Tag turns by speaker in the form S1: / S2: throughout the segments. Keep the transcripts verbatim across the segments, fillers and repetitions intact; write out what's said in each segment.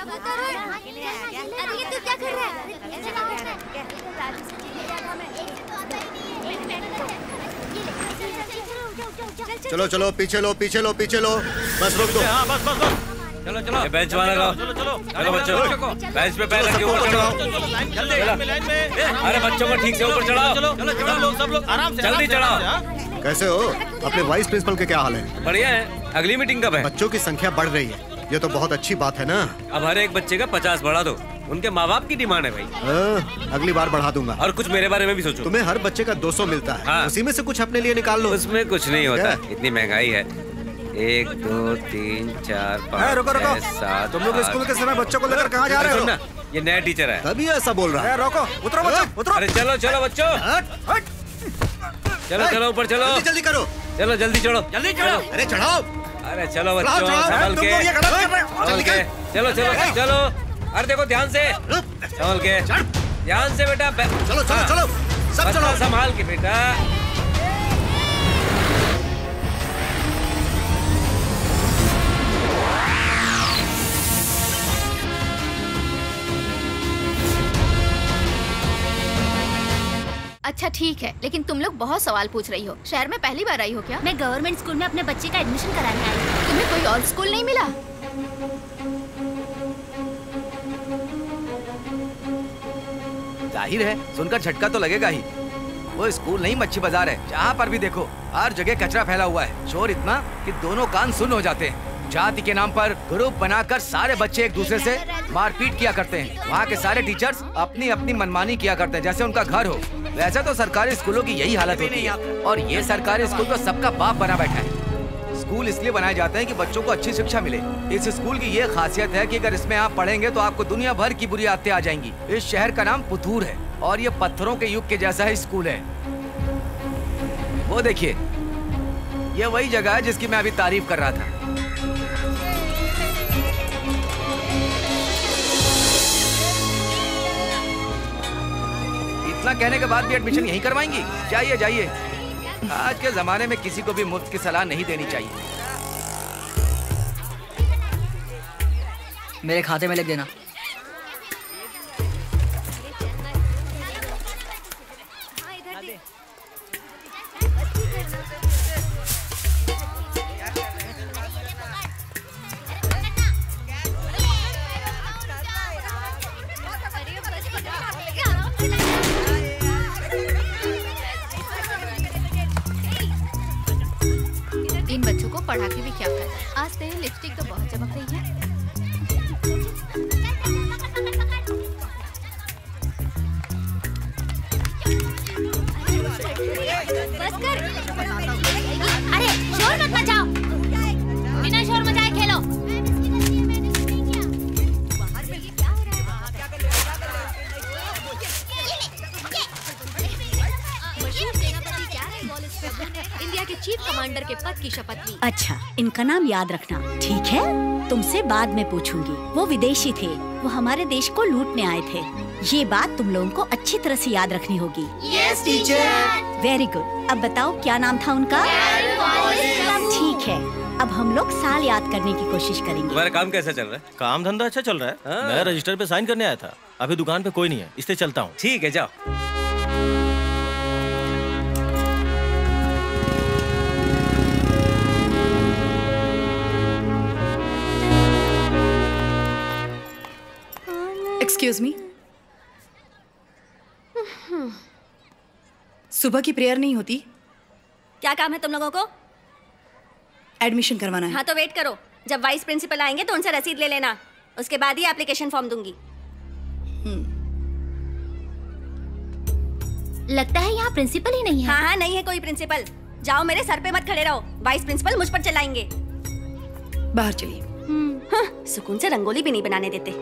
S1: अरे तू क्या कर रहा है?
S2: चलो चलो पीछे लो पीछे लो पीछे लो, बस रोक दो।
S3: हाँ बस बस बस चलो चलो
S4: बेंच वाला लगाओ।
S3: चलो चलो
S4: चलो बच्चों बेंच पे पैर रख के ऊपर चढ़ाओ।
S3: जल्दी लाइन में।
S4: अरे बच्चों को ठीक से ऊपर चढ़ाओ।
S3: चलो चलो चलो लोग सब लोग आराम से
S4: जल्दी चढ़ाओ।
S2: कैसे हो? अपने वाइस प्रिंसिपल के क्या हाल है?
S4: बढ़िया है। अगली मीटिंग कब है?
S2: बच्चों की संख्या बढ़ रही है, ये तो बहुत अच्छी बात है ना।
S4: अब हर एक बच्चे का पचास बढ़ा दो, उनके माँ बाप की डिमांड है भाई।
S2: आ, अगली बार बढ़ा दूंगा।
S4: और कुछ मेरे बारे में भी सोचो।
S2: तुम्हें हर बच्चे का दो सौ मिलता है,
S4: हाँ।
S2: उसी में से कुछ अपने लिए निकाल लो।
S4: उसमें कुछ नहीं होता, इतनी महंगाई है। एक दो तीन चार पाँच
S5: रुको रुको,
S4: सात
S5: तुम लोग स्कूल के समय बच्चों को लेकर कहाँ जा रहे हो?
S4: ये नया टीचर है
S2: तभी ऐसा बोल रहा है।
S5: रोको, उतरो बच्चों, उतरो।
S4: अरे चलो चलो बच्चों, चलो चलो ऊपर चलो,
S2: जल्दी जल्दी करो,
S4: चलो जल्दी चढ़ो,
S3: जल्दी चढ़ो।
S2: अरे चढ़ाओ।
S4: अरे चलो बच्चों संभल के, संभल के, चलो चलो चलो। अरे देखो ध्यान से, संभल के, ध्यान से बेटा।
S2: चलो चलो चलो सब चलो,
S4: संभाल के बेटा।
S1: अच्छा ठीक है, लेकिन तुम लोग बहुत सवाल पूछ रही हो। शहर में पहली बार आई हो क्या?
S6: मैं गवर्नमेंट स्कूल में अपने बच्चे का एडमिशन कराने आई हूँ।
S1: तुम्हें कोई और स्कूल नहीं मिला?
S5: जाहिर है, सुनकर झटका तो लगेगा ही। वो स्कूल नहीं मच्छी बाजार है, जहाँ पर भी देखो हर जगह कचरा फैला हुआ है। शोर इतना कि दोनों कान सुन्न हो जाते हैं। जाति के नाम पर ग्रुप बनाकर सारे बच्चे एक दूसरे से मारपीट किया करते हैं। वहाँ के सारे टीचर्स अपनी अपनी मनमानी किया करते हैं, जैसे उनका घर हो। वैसे तो सरकारी स्कूलों की यही हालत होती है, और ये सरकारी स्कूल तो सबका बाप बना बैठा है। स्कूल इसलिए बनाए जाते हैं कि बच्चों को अच्छी शिक्षा मिले। इस स्कूल की ये खासियत है कि अगर इसमें आप पढ़ेंगे तो आपको दुनिया भर की बुरी आदतें आ जाएंगी। इस शहर का नाम पुथूर है, और ये पत्थरों के युग के जैसा ही स्कूल है। वो देखिए, ये वही जगह है जिसकी मैं अभी तारीफ कर रहा था। इतना कहने के बाद भी एडमिशन यहीं करवाएंगी? जाइए जाइए, आज के जमाने में किसी को भी मुफ्त की सलाह नहीं देनी चाहिए।
S7: मेरे खाते में लिख देना।
S1: इन बच्चों को पढ़ा के भी क्या कर? आज तेरी लिपस्टिक तो बहुत चमक रही है।
S6: बस कर। अरे शोर मत मचाओ, बिना शोर मचाए खेलो।
S1: इंडिया के चीफ कमांडर के पद की शपथ ली।
S8: अच्छा, इनका नाम याद रखना, ठीक है? तुमसे बाद में पूछूंगी। वो विदेशी थे, वो हमारे देश को लूटने आए थे। ये बात तुम लोगों को अच्छी तरह से याद रखनी होगी।
S1: Yes teacher.
S8: Very good. अब बताओ क्या नाम था उनका? ठीक है, अब हम लोग साल याद करने की कोशिश करेंगे।
S4: तुम्हारा काम कैसा चल रहा है?
S3: काम धंधा अच्छा चल रहा है।
S4: हाँ।
S3: मैं रजिस्टर पे साइन करने आया था, अभी दुकान पे कोई नहीं है, इसलिए चलता हूँ।
S4: ठीक है जाओ।
S7: एक्सक्यूज मी, सुबह की प्रेयर नहीं होती?
S6: क्या काम है तुम लोगों को?
S7: एडमिशन करवाना है।
S6: हाँ तो वेट करो, जब वाइस प्रिंसिपल आएंगे तो उनसे रसीद ले लेना, उसके बाद ही एप्लीकेशन फॉर्म दूंगी।
S1: लगता है यहाँ प्रिंसिपल ही नहीं है।
S6: हाँ हाँ नहीं है कोई प्रिंसिपल। जाओ, मेरे सर पे मत खड़े रहो, वाइस प्रिंसिपल मुझ पर चलाएंगे।
S7: बाहर चलिए।
S6: हाँ, सुकून से रंगोली भी नहीं बनाने देते।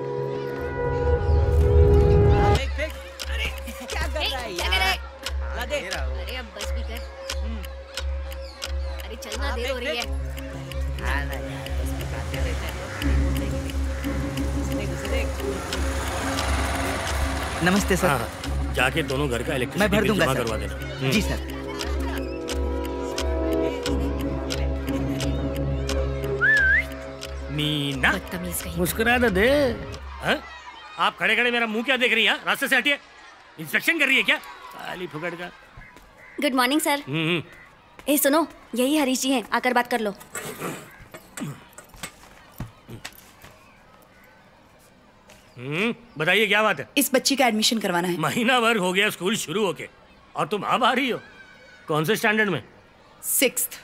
S1: अरे अब बस भी कर। अरे चलना, देर हो रही है।
S5: नमस्ते सर।
S3: हाँ, जाके दोनों घर का इलेक्ट्रिसिटी
S5: मैं भर
S3: बिल
S5: दूंगा
S3: जमा
S5: सर।
S3: करवा देना।
S5: जी सर।
S9: मीना
S1: बदतमीज कहीं।
S9: मुस्कुरा तो दे। हाँ? आप खड़े खड़े मेरा मुंह क्या देख रही हैं? रास्ते से हटिए। इंस्पेक्शन कर रही है क्या? काली फुकड़ का।
S6: Good morning sir.
S9: हम्म
S6: ए सुनो, यही हरीश जी हैं, आकर बात कर लो।
S9: हम्म बताइए क्या बात है?
S7: इस बच्ची का एडमिशन करवाना है।
S9: महीना भर हो गया स्कूल शुरू होके और तुम अब आ रही हो? कौन से स्टैंडर्ड में?
S7: सिक्स्थ।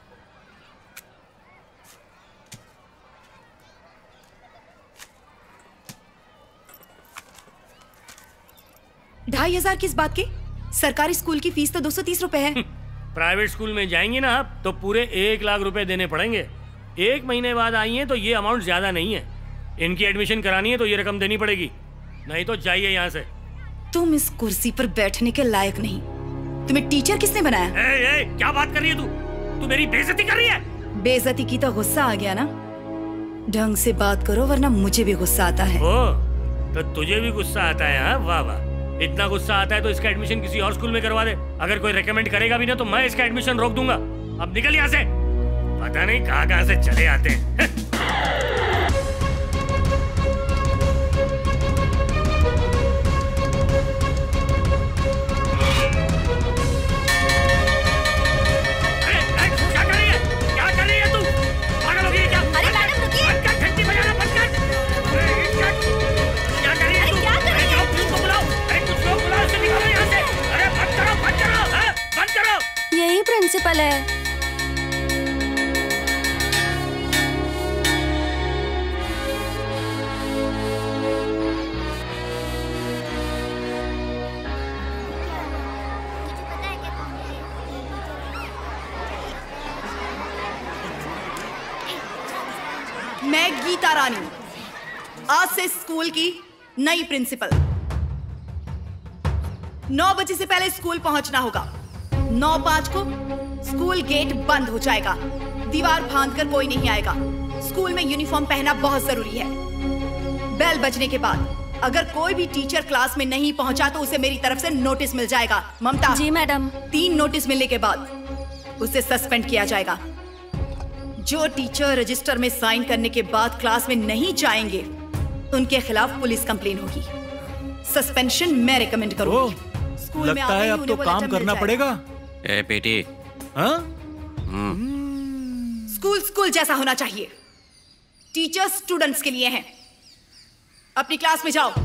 S7: ढाई हजार किस बात की? सरकारी स्कूल की फीस तो दो सौ तीस रुपए है।
S9: प्राइवेट स्कूल में जाएंगी ना आप तो पूरे एक लाख रुपए देने पड़ेंगे। एक महीने बाद आई हैं तो ये अमाउंट ज्यादा नहीं है। इनकी एडमिशन करानी है तो ये रकम देनी पड़ेगी, नहीं तो जाइए यहाँ से।
S7: तुम इस कुर्सी पर बैठने के लायक नहीं। तुम्हें टीचर किसने बनाया?
S9: ए, ए, क्या बात कर रही है तू? तू मेरी बेइज्जती कर रही है।
S7: बेइज्जती की तो गुस्सा आ गया ना? ढंग से बात करो वरना मुझे भी गुस्सा आता है।
S9: ओ, तो तुझे भी गुस्सा आता है? हाँ वाह वाह, इतना गुस्सा आता है तो इसका एडमिशन किसी और स्कूल में करवा दे। अगर कोई रेकमेंड करेगा भी ना तो मैं इसका एडमिशन रोक दूंगा। अब निकल यहाँ से। पता नहीं कहाँ कहाँ से चले आते हैं।
S6: यही प्रिंसिपल है।
S7: मैं गीता रानी, आज से स्कूल की नई प्रिंसिपल। नौ बजे से पहले स्कूल पहुंचना होगा। नौ पांच को स्कूल गेट बंद हो जाएगा। दीवार फांदकर कोई नहीं आएगा। स्कूल में यूनिफॉर्म पहनना बहुत जरूरी है। बेल बजने के बाद अगर कोई भी टीचर क्लास में नहीं पहुंचा तो उसे मेरी तरफ से नोटिस मिल जाएगा। ममता।
S6: जी मैडम।
S7: तीन नोटिस मिलने के बाद उसे सस्पेंड किया जाएगा। जो टीचर रजिस्टर में साइन करने के बाद क्लास में नहीं जाएंगे उनके खिलाफ पुलिस कंप्लेन होगी। सस्पेंशन मैं रिकमेंड करूंगी। स्कूल में
S10: लगता है अब तो काम करना पड़ेगा।
S11: ए बेटी,
S10: हाँ?
S7: स्कूल स्कूल जैसा होना चाहिए। टीचर्स स्टूडेंट्स के लिए हैं। अपनी क्लास में जाओ।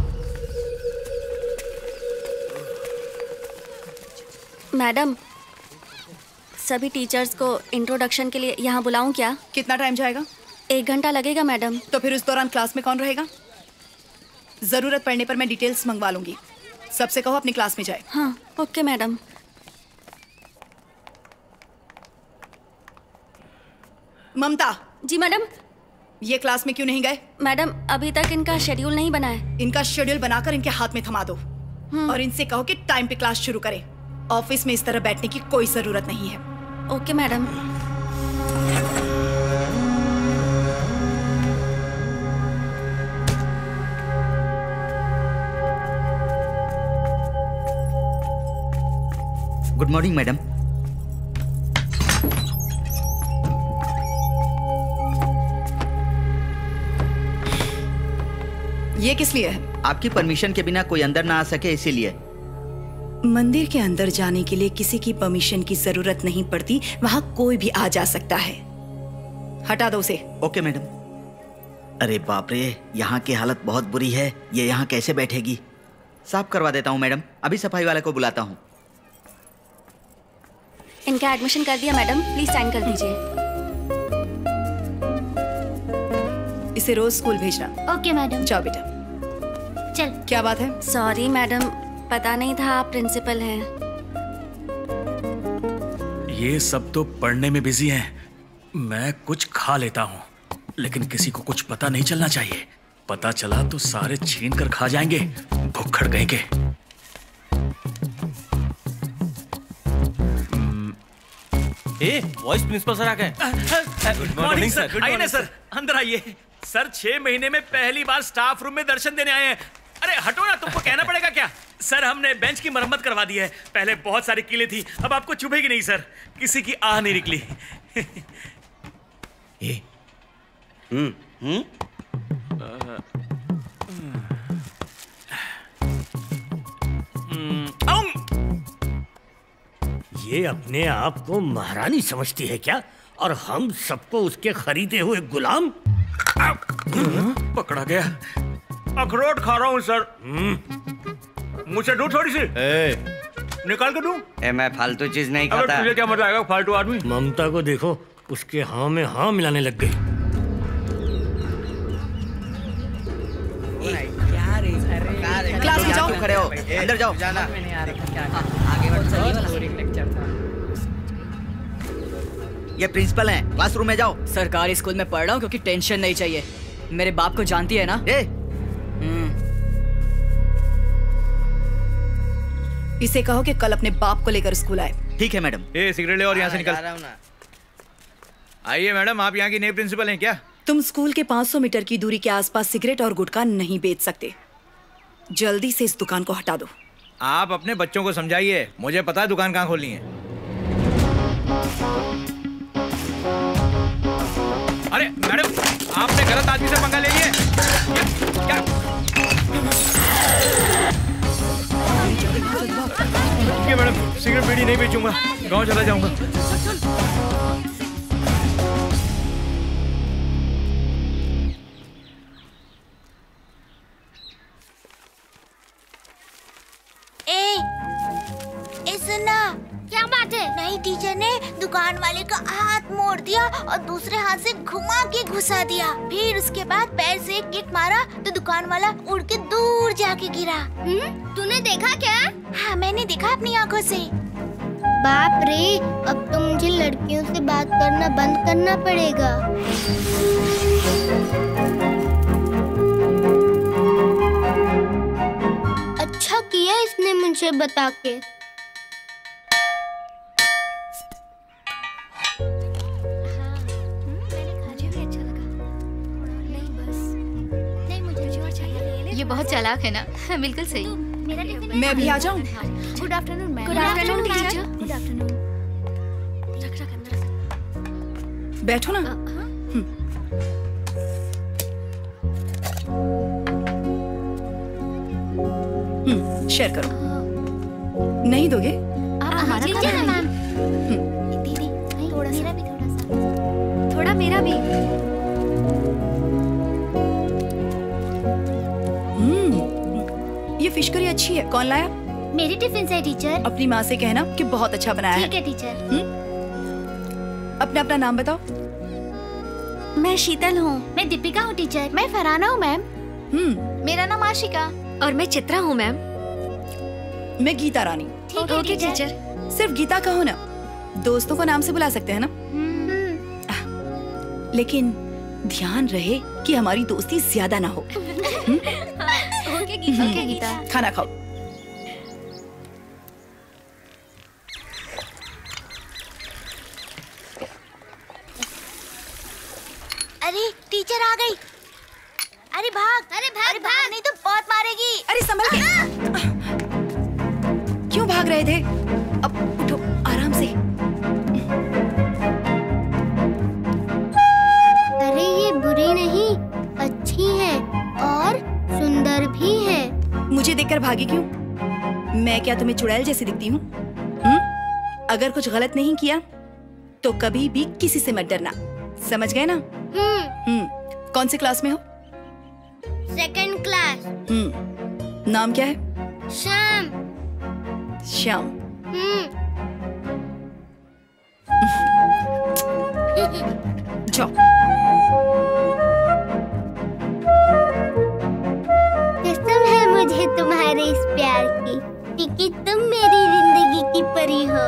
S6: मैडम, सभी टीचर्स को इंट्रोडक्शन के लिए यहाँ बुलाऊं क्या?
S7: कितना टाइम जाएगा?
S6: एक घंटा लगेगा मैडम।
S7: तो फिर उस दौरान क्लास में कौन रहेगा? जरूरत पड़ने पर मैं डिटेल्स मंगवा लूंगी। सबसे कहो अपनी क्लास में जाए।
S6: हाँ ओके मैडम।
S7: ममता।
S6: जी मैडम।
S7: ये क्लास में क्यों नहीं गए?
S6: मैडम अभी तक इनका शेड्यूल नहीं बना है।
S7: इनका शेड्यूल बनाकर इनके हाथ में थमा दो और इनसे कहो कि टाइम पे क्लास शुरू करें। ऑफिस में इस तरह बैठने की कोई जरूरत नहीं है।
S6: Okay madam.
S5: Good morning madam.
S7: ये किस लिए है?
S5: आपकी परमिशन के बिना कोई अंदर ना आ सके इसीलिए।
S7: मंदिर के अंदर जाने के लिए किसी की परमिशन की जरूरत नहीं पड़ती। वहां कोई भी आ जा सकता है। हटा दो उसे।
S5: Okay madam. अरे बाप रे, यहाँ की हालत बहुत बुरी है। ये यहाँ कैसे बैठेगी? साफ करवा देता हूँ मैडम। अभी सफाई वाले को बुलाता हूँ।
S6: इनका एडमिशन कर दिया मैडम, प्लीज साइन कर दीजिए।
S7: इसे रोज स्कूल भेजना।
S6: Okay madam.
S7: जाओ बेटा।
S6: चल।
S7: क्या बात है?
S6: सॉरी मैडम, पता नहीं था आप प्रिंसिपल हैं।
S10: ये सब तो पढ़ने में बिजी हैं। मैं कुछ खा लेता हूँ, लेकिन किसी को कुछ पता नहीं चलना चाहिए। पता चला तो सारे छीन कर खा जाएंगे, भुक्खड़ गए के।
S3: ए, वॉइस प्रिंसिपल सर आ गए।
S10: Good morning sir. आइए ना सर, अंदर आइए। सर छह महीने में पहली बार स्टाफ रूम में दर्शन देने आए हैं। अरे हटो ना, तुमको कहना पड़ेगा क्या? सर हमने बेंच की मरम्मत करवा दी है। पहले बहुत सारी कीलें थी, अब आपको चुभेगी नहीं सर। किसी की आह नहीं निकली।
S3: ए,
S5: हम्म
S3: हम्म
S9: ये अपने आप को महारानी समझती है क्या? और हम सबको उसके खरीदे हुए गुलाम।
S10: पकड़ा गया। अखरोट खा रहा हूँ सर। मुझे दो थोड़ी सी।
S3: ए,
S10: निकाल के दूं?
S5: ए, मैं फालतू चीज नहीं
S10: अगर
S5: खाता।
S10: तुझे क्या मजा आएगा फालतू आदमी।
S9: ममता को देखो, उसके हाँ में हाँ मिलाने लग गई।
S7: क्लास में जाओ।
S5: खड़े हो, अंदर जाओ। जाना। ये प्रिंसिपल हैं, क्लासरूम में जाओ।
S11: सरकारी स्कूल में पढ़ रहा हूँ क्योंकि टेंशन नहीं चाहिए। मेरे बाप को जानती है ना?
S5: ए?
S7: इसे कहो कि कल अपने बाप को लेकर स्कूल आए।
S5: ठीक है मैडम।
S10: ए सिगरेट ले और यहाँ से निकल। आइए मैडम, आप यहाँ की नई प्रिंसिपल हैं क्या?
S7: तुम स्कूल के पाँच सौ मीटर की दूरी के आसपास सिगरेट और गुटखा नहीं बेच सकते। जल्दी से इस दुकान को हटा दो।
S10: आप अपने बच्चों को समझाइए, मुझे पता है दुकान कहाँ खोलनी है। अरे मैडम, आपने गलत आदमी से पंगा ले लिए। क्या? ठीक है मैडम, सिगरेट बीड़ी नहीं बेचूंगा, गांव चला जाऊंगा।
S6: ए, ए सुना, क्या बात है? नई टीचर ने दुकान वाले का हाथ मोड़ दिया और दूसरे हाथ से घुमा के घुसा दिया। फिर उसके बाद पैर से एक किक मारा तो दुकान वाला उड़ के दूर जाके गिरा। हम्म, तूने देखा क्या? हाँ, मैंने देखा अपनी आंखों से।
S12: बाप रे, अब तो मुझे लड़कियों से बात करना बंद करना पड़ेगा। अच्छा किया इसने मुझे बता के।
S1: ये बहुत चालाक है ना? बिल्कुल सही।
S7: मैं भी आ जाऊं?
S1: Good afternoon ma'am.
S6: Good afternoon teacher.
S1: Good afternoon. रख रख अंदर रख।
S7: बैठो ना। हम्म, शेयर करो। नहीं दोगे?
S1: आप हमारा
S6: लीजिए ना मैम।
S1: दीदी,
S6: थोड़ा मेरा भी थोड़ा सा।
S1: थोड़ा मेरा भी।
S7: ये फिश करी अच्छी है। कौन लाया?
S12: मेरी टिफिन से टीचर।
S7: अपनी माँ से कहना कि बहुत अच्छा बनाया है।
S12: ठीक है टीचर।
S7: अपना अपना नाम बताओ।
S6: मैं शीतल हूँ।
S12: मैं दीपिका हूँ टीचर।
S6: मैं फरहाना हूँ मैम।
S7: हम्म,
S6: मेरा नाम आशिका।
S1: और मैं चित्रा हूँ मैम।
S7: मैं गीता रानी।
S12: ठीक है
S1: ओके
S12: टीचर।
S1: टीचर।
S7: सिर्फ गीता कहो ना, दोस्तों को नाम से बुला सकते हैं ना? लेकिन ध्यान रहे कि हमारी दोस्ती ज्यादा ना हो।
S1: ओके गीता। ओके गीता।
S7: खाना खाओ।
S6: अरे टीचर आ गई। अरे भाग। अरे भाग, अरे भाग, नहीं तो बहुत मारेगी।
S7: अरे संभल के। क्यों भाग रहे थे? अब उठो आराम से।
S12: अरे ये बुरी नहीं, अच्छी है और सुंदर भी है।
S7: मुझे देखकर भागी क्यों? मैं क्या तुम्हें चुड़ैल जैसी दिखती हूँ? हम्म? अगर कुछ गलत नहीं किया तो कभी भी किसी से मत डरना, समझ गए ना? हम्म। कौन सी क्लास में हो?
S12: Second class.
S7: हम्म। नाम क्या है?
S12: श्याम।
S7: श्याम। जाओ।
S12: कसम है मुझे तुम्हारे इस प्यार की, क्योंकि तुम मेरी जिंदगी की परी हो।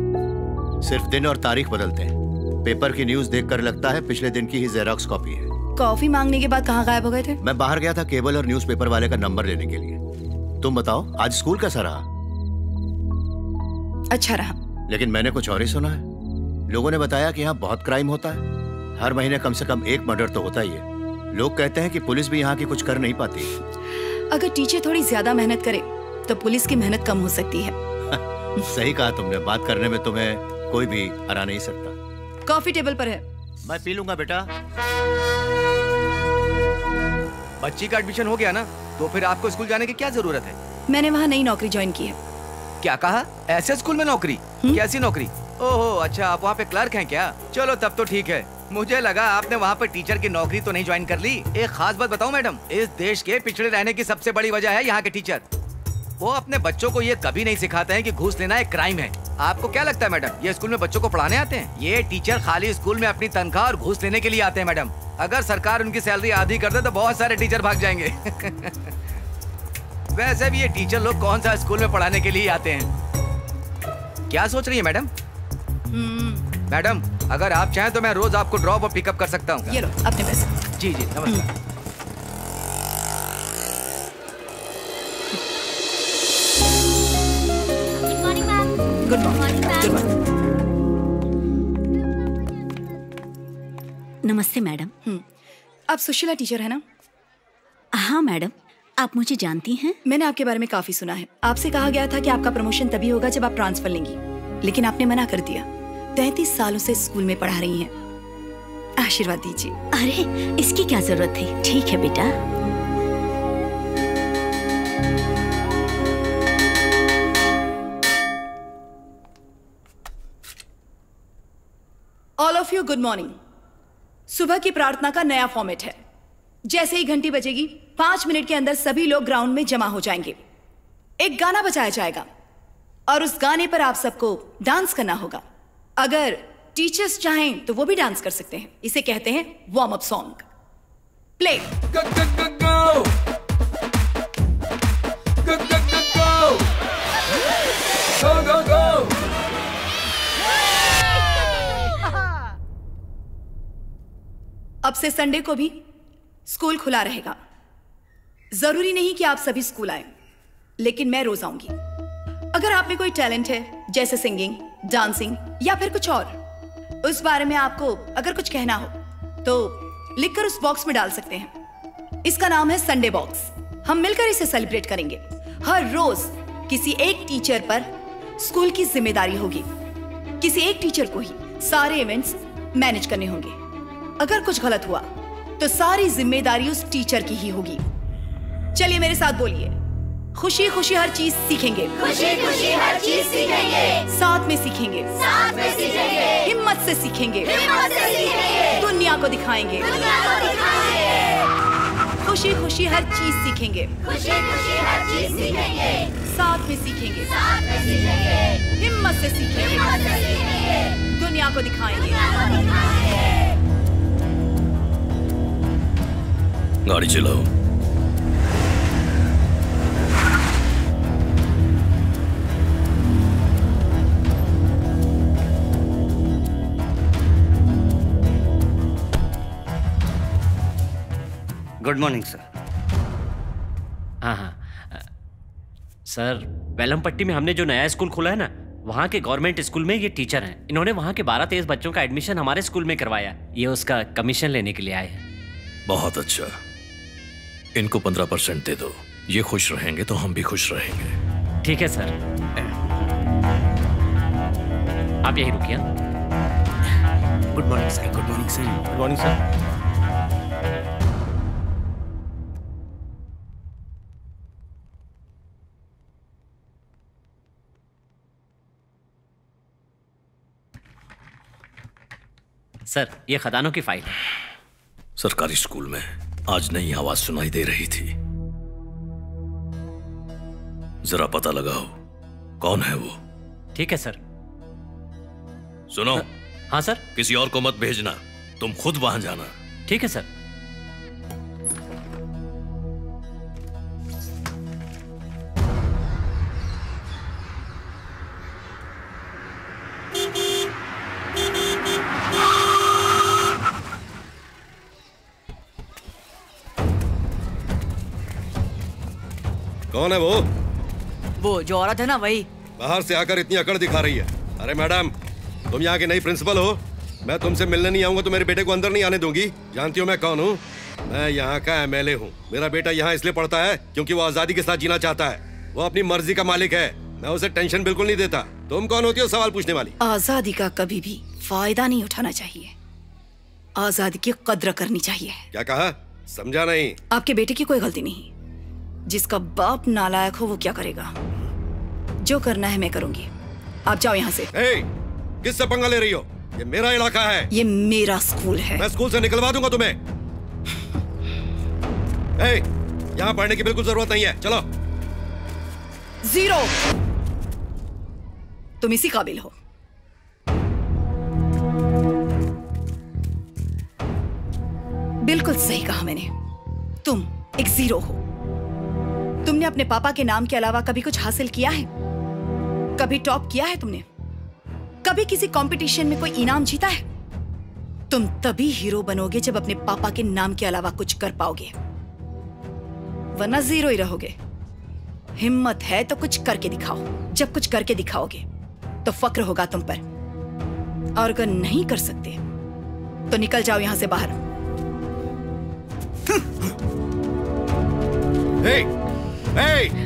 S2: सिर्फ दिन और तारीख बदलते हैं। पेपर की न्यूज देखकर लगता है पिछले दिन की ही जेरोक्स कॉपी है।
S7: कॉफी मांगने के बाद कहाँ गायब हो गए थे?
S2: मैं बाहर गया था केबल और न्यूज़पेपर वाले का नंबर लेने के लिए। तुम बताओ आज स्कूल कैसा रहा?
S7: अच्छा रहा।
S2: लेकिन मैंने कुछ और ही सुना है। लोगों ने बताया कि यहाँ बहुत क्राइम होता है। हर महीने कम से कम एक मर्डर तो होता ही है। लोग कहते हैं कि पुलिस भी यहाँ की कुछ कर नहीं पाती।
S7: अगर टीचर थोड़ी ज्यादा मेहनत करे तो पुलिस की मेहनत कम हो सकती है।
S2: सही कहा तुमने। बात करने में तुम्हें कोई भी हरा नहीं सकता।
S7: कॉफी टेबल पर है।
S2: मैं पी लूंगा बेटा।
S5: बच्ची का एडमिशन हो गया ना, तो फिर आपको स्कूल जाने की क्या जरूरत है?
S7: मैंने वहाँ नई नौकरी ज्वाइन की है।
S5: क्या कहा? ऐसे स्कूल में नौकरी? कैसी नौकरी? ओहो अच्छा, आप वहाँ पे क्लर्क हैं क्या? चलो तब तो ठीक है। मुझे लगा आपने वहाँ पे टीचर की नौकरी तो नहीं ज्वाइन कर ली। एक खास बात बताऊं मैडम, इस देश के पिछड़े रहने की सबसे बड़ी वजह है यहाँ के टीचर। वो अपने बच्चों को ये कभी नहीं सिखाते हैं कि घूस लेना एक क्राइम है। आपको क्या लगता है मैडम, ये स्कूल में बच्चों को पढ़ाने आते हैं? ये टीचर खाली स्कूल में अपनी तनख्वाह और घूस लेने के लिए आते हैं मैडम। अगर सरकार उनकी सैलरी आधी कर दे तो बहुत सारे टीचर भाग जाएंगे। वैसे भी ये टीचर लोग कौन सा स्कूल में पढ़ाने के लिए आते हैं? क्या सोच रही है मैडम? मैडम अगर आप चाहें तो मैं रोज आपको ड्रॉप और पिकअप कर सकता हूँ।
S7: ये लो अपने पैसे।
S5: जी जी नमस्कार।
S7: Good morning. Good morning.
S8: नमस्ते मैडम।
S7: आप सुशीला टीचर है ना?
S8: हाँ मैडम, आप मुझे जानती हैं?
S7: मैंने आपके बारे में काफी सुना है। आपसे कहा गया था कि आपका प्रमोशन तभी होगा जब आप ट्रांसफर लेंगी, लेकिन आपने मना कर दिया। तैंतीस सालों से स्कूल में पढ़ा रही हैं। आशीर्वाद दीजिए।
S8: अरे इसकी क्या जरूरत थी? ठीक है बेटा।
S7: All of you good morning. सुबह की प्रार्थना का नया फॉर्मेट है। जैसे ही घंटी बजेगी पांच मिनट के अंदर सभी लोग ग्राउंड में जमा हो जाएंगे। एक गाना बजाया जाएगा और उस गाने पर आप सबको डांस करना होगा। अगर टीचर्स चाहें तो वो भी डांस कर सकते हैं। इसे कहते हैं warm up song. Play.
S13: Go, go, go, go. Go, go, go, go. Go, go, go.
S7: अब से संडे को भी स्कूल खुला रहेगा। जरूरी नहीं कि आप सभी स्कूल आए, लेकिन मैं रोज आऊंगी। अगर आप में कोई टैलेंट है जैसे सिंगिंग, डांसिंग या फिर कुछ और, उस बारे में आपको अगर कुछ कहना हो तो लिखकर उस बॉक्स में डाल सकते हैं। इसका नाम है संडे बॉक्स। हम मिलकर इसे सेलिब्रेट करेंगे। हर रोज किसी एक टीचर पर स्कूल की जिम्मेदारी होगी। किसी एक टीचर को ही सारे इवेंट्स मैनेज करने होंगे। अगर कुछ गलत हुआ तो सारी जिम्मेदारी उस टीचर की ही होगी। चलिए मेरे साथ बोलिए, खुशी खुशी हर चीज सीखेंगे।
S6: खुशी खुशी हर चीज सीखेंगे।
S7: साथ में सीखेंगे।
S6: साथ में सीखेंगे।
S7: हिम्मत से सीखेंगे।
S6: हिम्मत से सीखेंगे।
S7: दुनिया को दिखाएंगे।
S6: दुनिया को दिखाएंगे।
S7: खुशी खुशी हर चीज सीखेंगे।
S6: खुशी खुशी हर चीज सीखेंगे।
S7: साथ में सीखेंगे।
S6: साथ में सीखेंगे।
S7: हिम्मत से सीखेंगे।
S6: हिम्मत से सीखेंगे।
S7: दुनिया को दिखाएंगे।
S6: दुनिया को दिखाएंगे।
S3: गाड़ी चलाओ।
S14: Good morning sir.
S9: हाँ हाँ सर, वेलमपट्टी में हमने जो नया स्कूल खोला है ना, वहाँ के गवर्नमेंट स्कूल में ये टीचर हैं। इन्होंने वहाँ के बारह तेईस बच्चों का एडमिशन हमारे स्कूल में करवाया। ये उसका कमीशन लेने के लिए आए हैं।
S3: बहुत अच्छा, इनको पंद्रह परसेंट दे दो। ये खुश रहेंगे तो हम भी खुश रहेंगे।
S9: ठीक है सर, आप यही रुकिए।
S10: Good morning sir. Good morning sir.
S3: Good morning sir.
S9: Sir ये खदानों की फाइल है।
S3: सरकारी स्कूल में आज नई आवाज सुनाई दे रही थी। जरा पता लगाओ कौन है वो।
S9: ठीक है सर।
S3: सुनो।
S9: हाँ सर।
S3: किसी और को मत भेजना, तुम खुद वहां जाना।
S9: ठीक है सर।
S14: कौन है वो?
S11: वो जो औरत है ना, वही।
S14: बाहर से आकर इतनी अकड़ दिखा रही है। अरे मैडम, तुम यहाँ की नई प्रिंसिपल हो। मैं तुमसे मिलने नहीं आऊंगा तो मेरे बेटे को अंदर नहीं आने दूंगी। जानती हो मैं कौन हूँ? मैं यहाँ का एमएलए हूँ। मेरा बेटा यहाँ इसलिए पढ़ता है क्योंकि वो आजादी के साथ जीना चाहता है। वो अपनी मर्जी का मालिक है। मैं उसे टेंशन बिल्कुल नहीं देता। तुम कौन होती हो सवाल पूछने वाली?
S7: आजादी का कभी भी फायदा नहीं उठाना चाहिए, आजादी की कद्र करनी चाहिए।
S14: क्या कहा? समझा नहीं।
S7: आपके बेटे की कोई गलती नहीं। जिसका बाप नालायक हो वो क्या करेगा? जो करना है मैं करूंगी। आप जाओ यहाँ से।
S14: ए, किससे पंगा ले रही हो? ये मेरा इलाका है।
S7: ये मेरा स्कूल है।
S14: मैं स्कूल से निकलवा दूंगा तुम्हें। ए, यहाँ पढ़ने की बिल्कुल जरूरत नहीं है। चलो।
S7: जीरो। तुम इसी काबिल हो। बिल्कुल सही कहा मैंने। तुम एक जीरो हो। तुमने अपने पापा के नाम के अलावा कभी कुछ हासिल किया है? कभी टॉप किया है तुमने? कभी किसी कंपटीशन में कोई इनाम जीता है? तुम तभी हीरो बनोगे जब अपने पापा के नाम के अलावा कुछ कर पाओगे, वरना जीरो ही रहोगे। हिम्मत है तो कुछ करके दिखाओ। जब कुछ करके दिखाओगे तो फक्र होगा तुम पर, और अगर नहीं कर सकते तो निकल जाओ यहां से बाहर।
S14: hey, hey!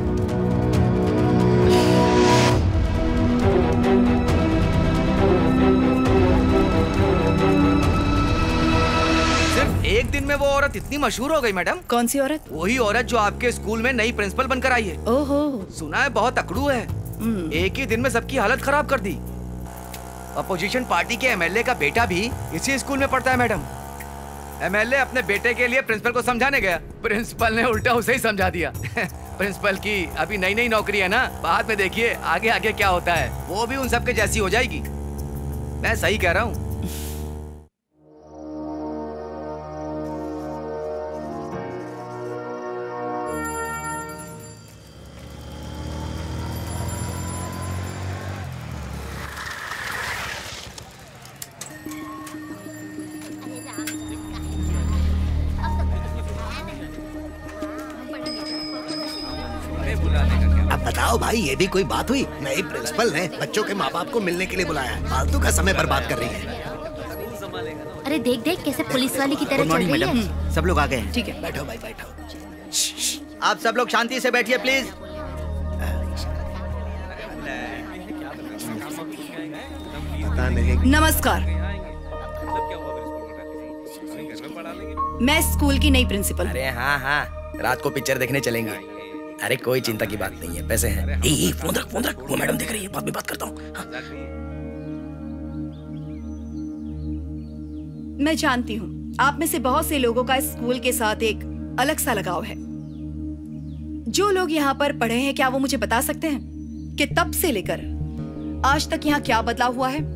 S5: सिर्फ एक दिन में वो औरत इतनी मशहूर हो गई मैडम।
S7: कौन सी औरत?
S5: वही औरत जो आपके स्कूल में नई प्रिंसिपल बनकर आई है।
S7: ओहो,
S5: सुना है बहुत अकड़ू है। एक ही दिन में सबकी हालत खराब कर दी। अपोजिशन पार्टी के एमएलए का बेटा भी इसी स्कूल में पढ़ता है मैडम। एमएलए अपने बेटे के लिए प्रिंसिपल को समझाने गया, प्रिंसिपल ने उल्टा उसे ही समझा दिया। प्रिंसिपल की अभी नई नई नौकरी है ना, बाद में देखिए आगे आगे क्या होता है। वो भी उन सब के जैसी हो जाएगी। मैं सही कह रहा हूँ।
S15: अब बताओ भाई, ये भी कोई बात हुई? नई प्रिंसिपल ने बच्चों के माँ बाप को मिलने के लिए बुलाया है। फालतू का समय बर्बाद कर रही है।
S1: अरे देख देख कैसे पुलिस वाले की तरह चल रही है।
S15: सब लोग आ गए हैं।
S7: ठीक है,
S15: बैठो भाई बैठो। आप सब लोग शांति से बैठिए प्लीज। पता नहीं।
S7: नमस्कार, मैं स्कूल की नई प्रिंसिपल।
S16: अरे हाँ हाँ, रात को पिक्चर देखने चलेंगे। अरे कोई चिंता की बात नहीं है, पैसे हैं। ए, ए, फोन रख फोन रख, वो मैडम देख रही है, बाद में बात करता हूँ। हाँ।
S7: मैं जानती हूँ आप में से बहुत से लोगों का इस स्कूल के साथ एक अलग सा लगाव है। जो लोग यहाँ पर पढ़े हैं, क्या वो मुझे बता सकते हैं कि तब से लेकर आज तक यहाँ क्या बदलाव हुआ है?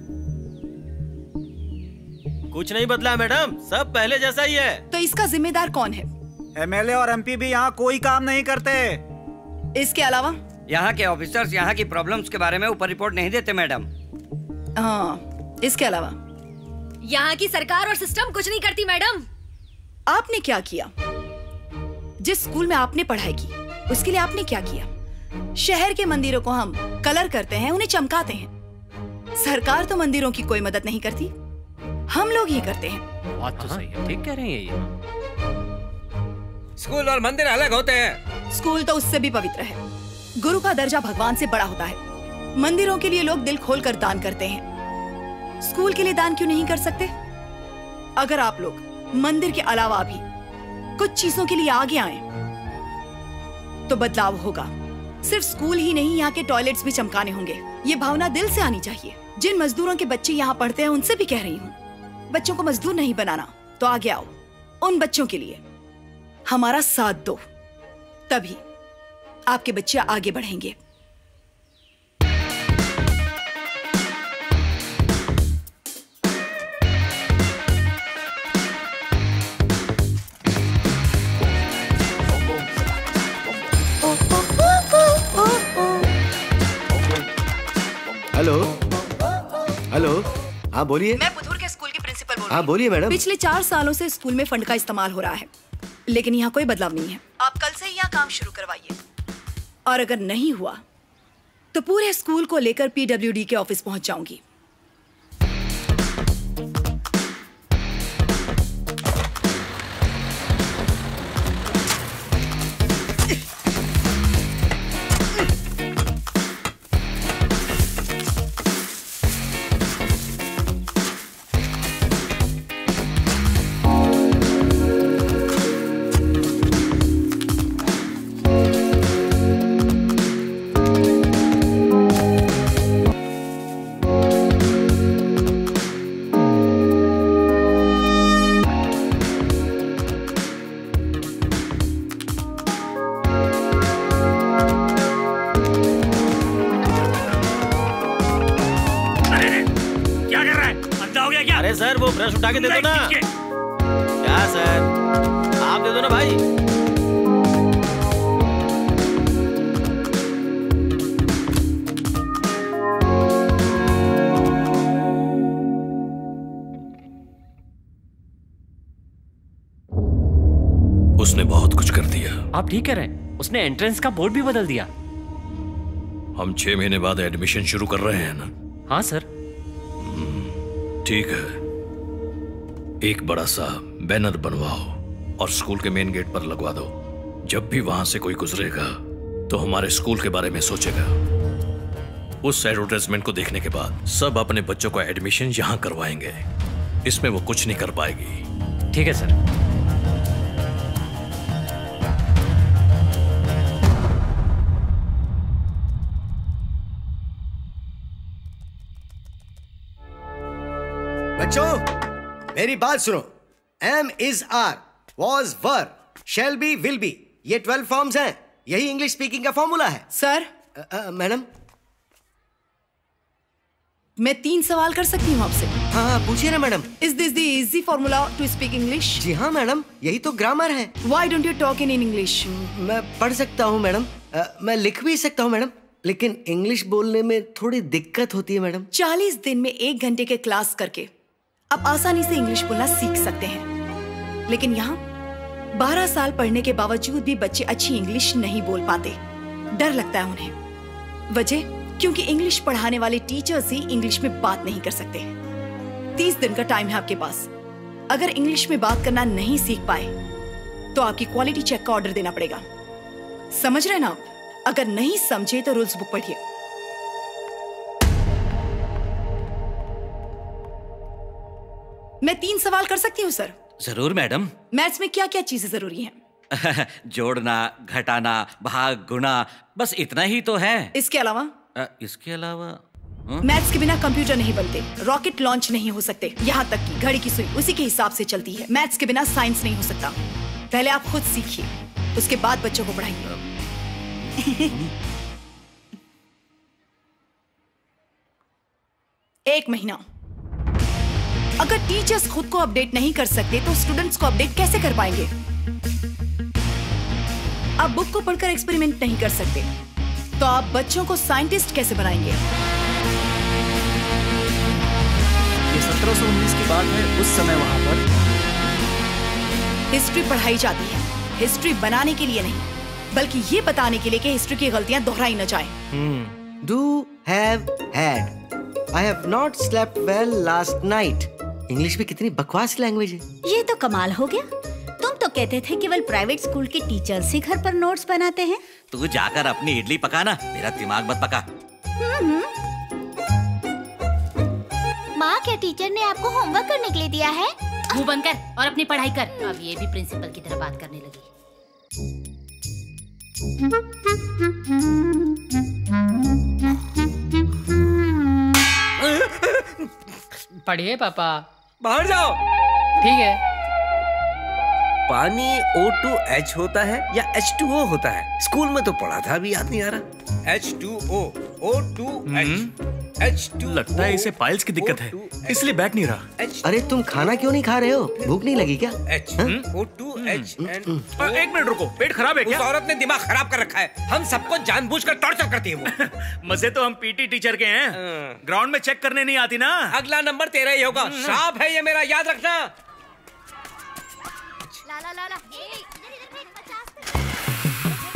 S17: कुछ नहीं बदला मैडम, सब पहले जैसा ही है।
S7: तो इसका जिम्मेदार कौन है?
S18: एमएलए और एमपी भी यहाँ कोई काम नहीं करते।
S7: इसके अलावा
S19: यहाँ के ऑफिसर्स यहाँ की प्रॉब्लम्स के बारे में ऊपर रिपोर्ट नहीं देते मैडम।
S7: हाँ, इसके अलावा
S1: यहाँ की सरकार और सिस्टम कुछ नहीं करती मैडम।
S7: आपने क्या किया? जिस स्कूल में आपने पढ़ाई की उसके लिए आपने क्या किया? शहर के मंदिरों को हम कलर करते हैं, उन्हें चमकाते हैं। सरकार तो मंदिरों की कोई मदद नहीं करती, हम लोग ही करते हैं।
S4: बात तो सही है, ठीक कह रही है ये। स्कूल और मंदिर अलग होते हैं।
S7: स्कूल तो उससे भी पवित्र है। गुरु का दर्जा भगवान से बड़ा होता है। मंदिरों के लिए लोग दिल खोलकर दान करते हैं, स्कूल के लिए दान क्यों नहीं कर सकते? अगर आप लोग मंदिर के अलावा भी कुछ चीजों के लिए आगे आए तो बदलाव होगा। सिर्फ स्कूल ही नहीं, यहाँ के टॉयलेट्स भी चमकाने होंगे। ये भावना दिल से आनी चाहिए। जिन मजदूरों के बच्चे यहाँ पढ़ते हैं उनसे भी कह रही हूँ, बच्चों को मजदूर नहीं बनाना, तो आगे आओ। उन बच्चों के लिए हमारा साथ दो, तभी आपके बच्चे आगे बढ़ेंगे।
S2: हेलो हेलो, हाँ बोलिए।
S7: मैं बुधुर के स्कूल की प्रिंसिपल बोल रही हूँ।
S2: हाँ बोलिए मैडम।
S7: पिछले चार सालों से स्कूल में फंड का इस्तेमाल हो रहा है, लेकिन यहाँ कोई बदलाव नहीं है। आप कल से यहाँ काम शुरू करवाइए, और अगर नहीं हुआ तो पूरे स्कूल को लेकर पीडब्ल्यूडी के ऑफिस पहुंच जाऊंगी।
S17: सर वो ब्रश उठा के दे दो ना। क्या सर, आप दे दो ना भाई।
S3: उसने बहुत कुछ कर दिया।
S10: आप ठीक कह रहे हैं, उसने एंट्रेंस का बोर्ड भी बदल दिया।
S3: हम छह महीने बाद एडमिशन शुरू कर रहे हैं ना?
S10: हाँ सर।
S3: ठीक है, एक बड़ा सा बैनर बनवाओ और स्कूल के मेन गेट पर लगवा दो। जब भी वहां से कोई गुजरेगा तो हमारे स्कूल के बारे में सोचेगा। उस एडवर्टाइजमेंट को देखने के बाद सब अपने बच्चों का एडमिशन यहां करवाएंगे। इसमें वो कुछ नहीं कर पाएगी।
S10: ठीक है सर।
S15: बच्चों मेरी बात सुनो। Am is are, was were, shall be, will be, ये ट्वेल्व फॉर्म्स हैं। यही इंग्लिश स्पीकिंग का फॉर्मूला है।
S7: सर
S15: मैडम,
S7: मैं तीन सवाल कर सकती हूँ आपसे?
S15: हाँ हाँ पूछिए ना madam.
S7: Is this the easy formula to speak English?
S15: जी हाँ मैडम, यही तो ग्रामर है।
S7: Why don't you talk in English?
S15: मैं पढ़ सकता हूँ मैडम, मैं लिख भी सकता हूँ मैडम, लेकिन इंग्लिश बोलने में थोड़ी दिक्कत होती है मैडम।
S7: चालीस दिन में एक घंटे के क्लास करके आप आसानी से इंग्लिश बोलना सीख सकते हैं, लेकिन यहाँ बारह साल पढ़ने के बावजूद भी बच्चे अच्छी इंग्लिश नहीं बोल पाते। डर लगता है उन्हें। वजह क्योंकि इंग्लिश पढ़ाने वाले टीचर्स ही इंग्लिश में बात नहीं कर सकते। तीस दिन का टाइम है आपके पास। अगर इंग्लिश में बात करना नहीं सीख पाए तो आपकी क्वालिटी चेक का ऑर्डर देना पड़ेगा। समझ रहे ना आप? अगर नहीं समझे तो रूल्स बुक पढ़िए। मैं तीन सवाल कर सकती हूँ सर?
S19: जरूर मैडम।
S7: मैथ्स में क्या क्या चीजें जरूरी हैं?
S19: जोड़ना, घटाना, भाग, गुणा, बस इतना ही तो है।
S7: इसके अलावा?
S19: आ, इसके अलावा
S7: मैथ्स के बिना कंप्यूटर नहीं बनते, रॉकेट लॉन्च नहीं हो सकते, यहाँ तक कि घड़ी की सुई उसी के हिसाब से चलती है। मैथ्स के बिना साइंस नहीं हो सकता। पहले आप खुद सीखिए, उसके बाद बच्चों को पढ़ाइए। एक महीना। अगर टीचर्स खुद को अपडेट नहीं कर सकते तो स्टूडेंट्स को अपडेट कैसे कर पाएंगे? आप बुक को पढ़कर एक्सपेरिमेंट नहीं कर सकते तो आप बच्चों को साइंटिस्ट कैसे बनाएंगे?
S18: ये सत्रह सौ उन्नीस की बात है। उस समय वहां पर
S7: हिस्ट्री पढ़ाई जाती है, हिस्ट्री बनाने के लिए नहीं, बल्कि ये बताने के लिए कि हिस्ट्री की गलतियां दोहराई न जाए।
S15: Do have had. I have not slept well last night. English में कितनी बकवास लैंग्वेज है।
S8: ये तो कमाल हो गया। तुम तो कहते थे केवल प्राइवेट स्कूल के टीचर्स ही घर पर नोट्स बनाते हैं।
S19: तू जाकर अपनी इडली पकाना, मेरा दिमाग मत पका।
S6: माँ, क्या टीचर ने आपको होमवर्क करने के लिए दिया है?
S1: मुंह बंद कर और अपनी पढ़ाई कर। अब ये भी प्रिंसिपल की तरह बात करने लगी।
S20: पढ़िए पापा।
S4: बाहर जाओ।
S20: ठीक है।
S4: पानी ओ टू एच होता है या एच टू ओ होता है? स्कूल में तो पढ़ा था, अभी याद नहीं आ रहा। H two O, O two H, H two.
S10: लगता है इसे पाइल्स की दिक्कत है, इसलिए बैठ नहीं रहा।
S15: अरे तुम खाना क्यों नहीं खा रहे हो? भूख नहीं लगी क्या?
S4: H, O two H and.
S10: एक मिनट रुको, पेट खराब है क्या?
S4: उस औरत ने दिमाग खराब कर रखा है। हम सबको जानबूझकर टॉर्चर करती है वो।
S10: मजे तो हम पीटी टीचर के हैं, ग्राउंड में चेक करने नहीं आती ना।
S4: अगला नंबर तेरा ही होगा। श्राप है ये मेरा, याद रखना।
S6: ला ला ला ला।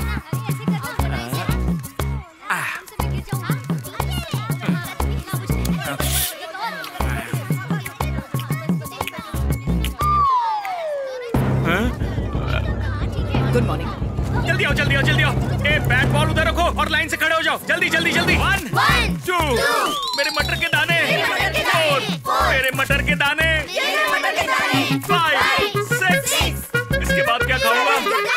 S7: Good morning.
S10: जल्दी आओ जल्दी आओ जल्दी आओ। ए बैट बॉल उधर रखो और लाइन से खड़े हो जाओ। जल्दी जल्दी जल्दी। वन
S13: One,
S10: टू मेरे मटर के दाने। फोर मेरे मटर के दाने। फाइव सिक्स इसके बाद क्या खाऊंगा?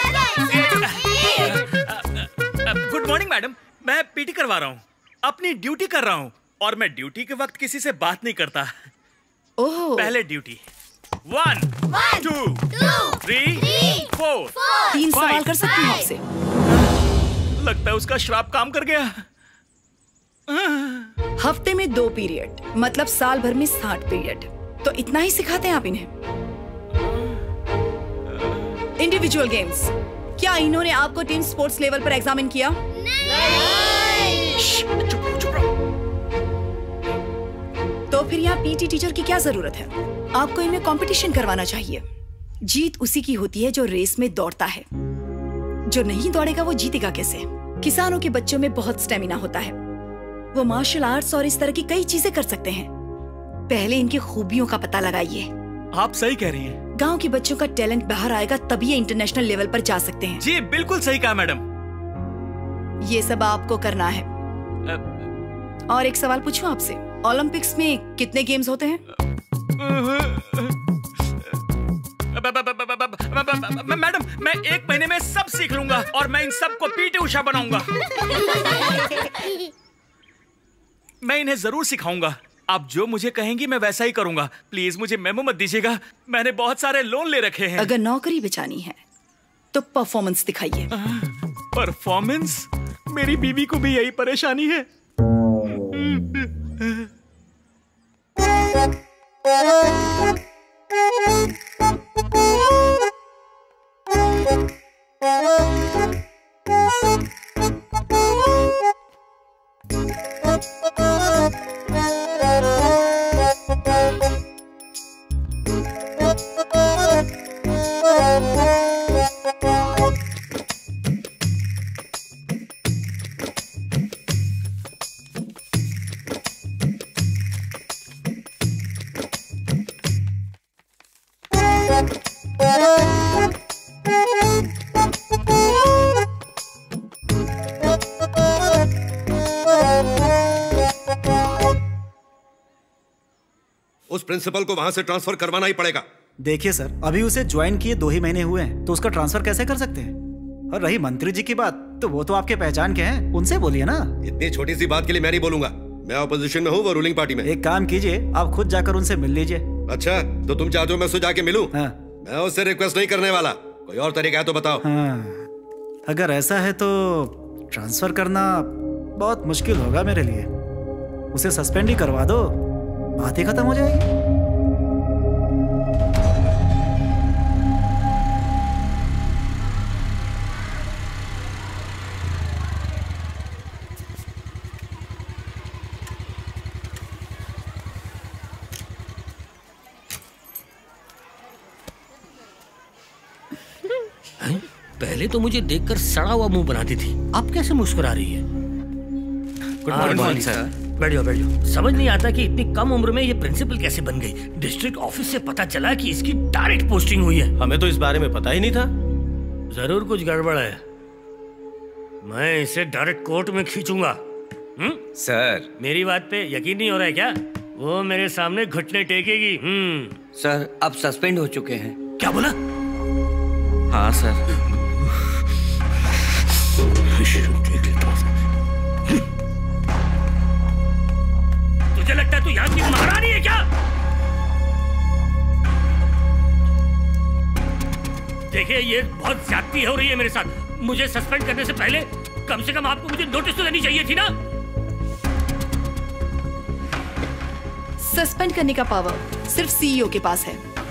S10: गुड मॉर्निंग मैडम, मैं पीटी करवा रहा हूँ, अपनी ड्यूटी कर रहा हूँ और मैं ड्यूटी के वक्त किसी से बात नहीं करता।
S7: ओह।
S10: पहले duty. One two three four
S7: तीन सवाल कर सकती हूँ आपसे?
S10: लगता है उसका श्राप काम कर गया।
S7: हफ्ते में दो पीरियड, मतलब साल भर में साठ पीरियड, तो इतना ही सिखाते हैं आप इन्हें? इंडिविजुअल गेम्स, क्या इन्होंने आपको टीम स्पोर्ट्स लेवल पर एग्जामिन किया? नहीं। चुप चुप रहो। तो फिर यहाँ पीटी टीचर की क्या जरूरत है? आपको इनमें कंपटीशन करवाना चाहिए। जीत उसी की होती है जो रेस में दौड़ता है, जो नहीं दौड़ेगा वो जीतेगा कैसे? किसानों के बच्चों में बहुत स्टेमिना होता है, वो मार्शल आर्ट्स और इस तरह की कई चीजें कर सकते हैं। पहले इनकी खूबियों का पता लगाइए।
S10: आप सही कह रही हैं।
S7: गांव के बच्चों का टैलेंट बाहर आएगा तभी ये इंटरनेशनल लेवल पर जा सकते हैं।
S10: जी बिल्कुल सही कहा मैडम।
S7: ये सब आपको करना है। और एक सवाल पूछूं आपसे, ओलंपिक्स में कितने गेम्स होते हैं?
S10: मैडम मैं एक महीने में सब सीख लूंगा और मैं इन सब को पीटी उषा बनाऊंगा। मैं इन्हें जरूर सिखाऊंगा। आप जो मुझे कहेंगी मैं वैसा ही करूंगा। प्लीज मुझे मेमो मत दीजिएगा, मैंने बहुत सारे लोन ले रखे हैं।
S7: अगर नौकरी बचानी है तो परफॉर्मेंस दिखाइए।
S10: परफॉर्मेंस? मेरी बीवी को भी यही परेशानी है।
S14: उस प्रिंसिपल को वहां से ट्रांसफर करवाना ही पड़ेगा।
S18: देखिए सर, अभी उसे ज्वाइन किए दो ही महीने हुए हैं, तो उसका ट्रांसफर कैसे कर सकते हैं? और रही मंत्री जी की बात, तो वो तो आपके पहचान के हैं, उनसे बोलिए ना।
S14: इतनी छोटी सी बात के लिए मैं नहीं बोलूंगा। मैं ऑपोजिशन में हूँ, वो रूलिंग पार्टी में।
S18: एक काम कीजिए, आप खुद जाकर उनसे मिल लीजिए।
S14: अच्छा, तो तुम चाहते हो मैं उससे जाके मिलूं?
S18: हाँ।
S14: मैं उससे रिक्वेस्ट नहीं करने वाला, कोई और तरीका है तो बताओ।
S18: हाँ। अगर ऐसा है तो ट्रांसफर करना बहुत मुश्किल होगा मेरे लिए। उसे सस्पेंड ही करवा दो, बात ही खत्म हो जाएगी।
S9: पहले तो मुझे देखकर सड़ा हुआ मुंह बनाती थी, अब कैसे मुस्कुरा रही है? Good morning sir. बैठो बैठो। समझ नहीं आता कि इतनी कम उम्र में ये प्रिंसिपल कैसे बन गई। डिस्ट्रिक्ट ऑफिस से पता चला कि इसकी डायरेक्ट पोस्टिंग हुई है।
S17: हमें तो इस बारे में पता ही नहीं था।
S9: जरूर कुछ गड़बड़ है, मैं इसे डायरेक्ट कोर्ट में खींचूंगा। हम्म
S4: सर,
S9: मेरी बात पे यकीन नहीं हो रहा है क्या? वो मेरे सामने घुटने टेकेगी। हम्म
S19: सर, अब सस्पेंड हो चुके हैं।
S9: क्या बोला?
S19: हाँ सर।
S9: तुझे लगता है तू यहाँ की महारानी है क्या? देखिए, ये बहुत ज्यादती हो रही है मेरे साथ। मुझे सस्पेंड करने से पहले कम से कम आपको मुझे नोटिस तो देनी चाहिए थी ना।
S7: सस्पेंड करने का पावर सिर्फ सीईओ के पास है।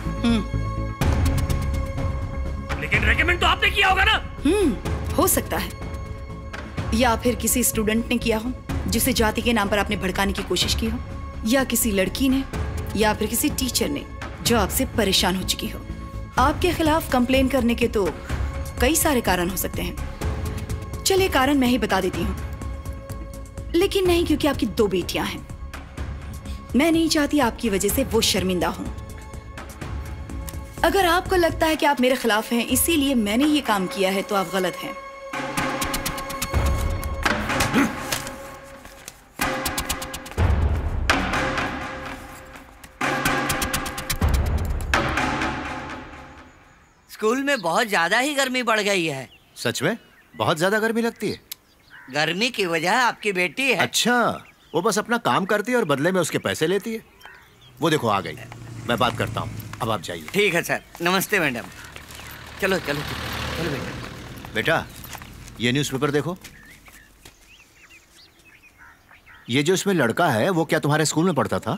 S9: लेकिन रेकमेंड तो आपने किया होगा ना।
S7: हम्म हो सकता है, या फिर किसी स्टूडेंट ने किया हो जिसे जाति के नाम पर आपने भड़काने की कोशिश की हो, या किसी लड़की ने, या फिर किसी टीचर ने जो आपसे परेशान हो चुकी हो। आपके खिलाफ कंप्लेन करने के तो कई सारे कारण हो सकते हैं। चलिए कारण मैं ही बता देती हूँ, लेकिन नहीं, क्योंकि आपकी दो बेटियां हैं। मैं नहीं चाहती आपकी वजह से वो शर्मिंदा हों। अगर आपको लगता है कि आप मेरे खिलाफ हैं इसीलिए मैंने ये काम किया है तो आप गलत हैं।
S21: स्कूल में बहुत ज्यादा ही गर्मी बढ़ गई है।
S2: सच में बहुत ज्यादा गर्मी लगती है?
S21: गर्मी की वजह आपकी बेटी है।
S2: अच्छा, वो बस अपना काम करती है और बदले में उसके पैसे लेती है। वो देखो आ गई, मैं बात करता हूँ, अब आप जाइए।
S21: ठीक है सर। नमस्ते मैडम। चलो चलो चलो बेटा।
S2: बेटा ये न्यूज़पेपर देखो। ये जो इसमें लड़का है वो क्या तुम्हारे स्कूल में पढ़ता था?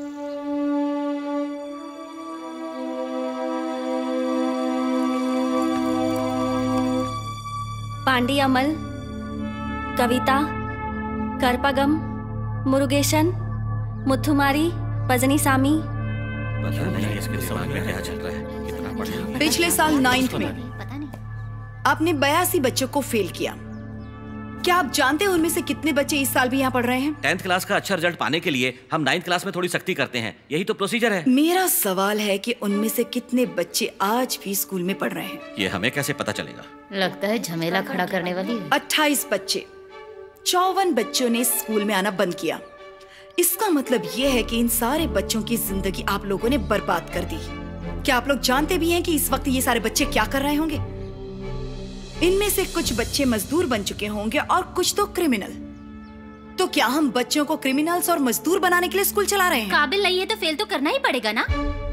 S22: पांडी अमल, कविता, करपगम, मुरुगेशन, मुथुमारी, पजनी सामी।
S3: पता नहीं इसके दिमाग में क्या चल रहा है, कितना पढ़ा।
S7: पिछले साल नाइन्थ में आपने बयासी बच्चों को फेल किया। क्या आप जानते हैं उनमें से कितने बच्चे इस साल भी यहाँ पढ़ रहे हैं?
S19: टेंथ क्लास का अच्छा रिजल्ट पाने के लिए हम नाइन्थ क्लास में थोड़ी सख्ती करते हैं, यही तो प्रोसीजर है।
S7: मेरा सवाल है कि उनमें से कितने बच्चे आज भी स्कूल में पढ़ रहे हैं?
S19: ये हमें कैसे पता चलेगा?
S1: लगता है झमेला खड़ा करने वाली है।
S7: अट्ठाईस बच्चे, चौवन बच्चों ने स्कूल में आना बंद किया। इसका मतलब ये है कि इन सारे बच्चों की जिंदगी आप लोगों ने बर्बाद कर दी। क्या आप लोग जानते भी हैं कि इस वक्त ये सारे बच्चे क्या कर रहे होंगे? इनमें से कुछ बच्चे मजदूर बन चुके होंगे और कुछ तो क्रिमिनल। तो क्या हम बच्चों को क्रिमिनल्स और मजदूर बनाने के लिए स्कूल चला रहे हैं?
S1: काबिल नहीं है तो फेल तो करना ही पड़ेगा ना।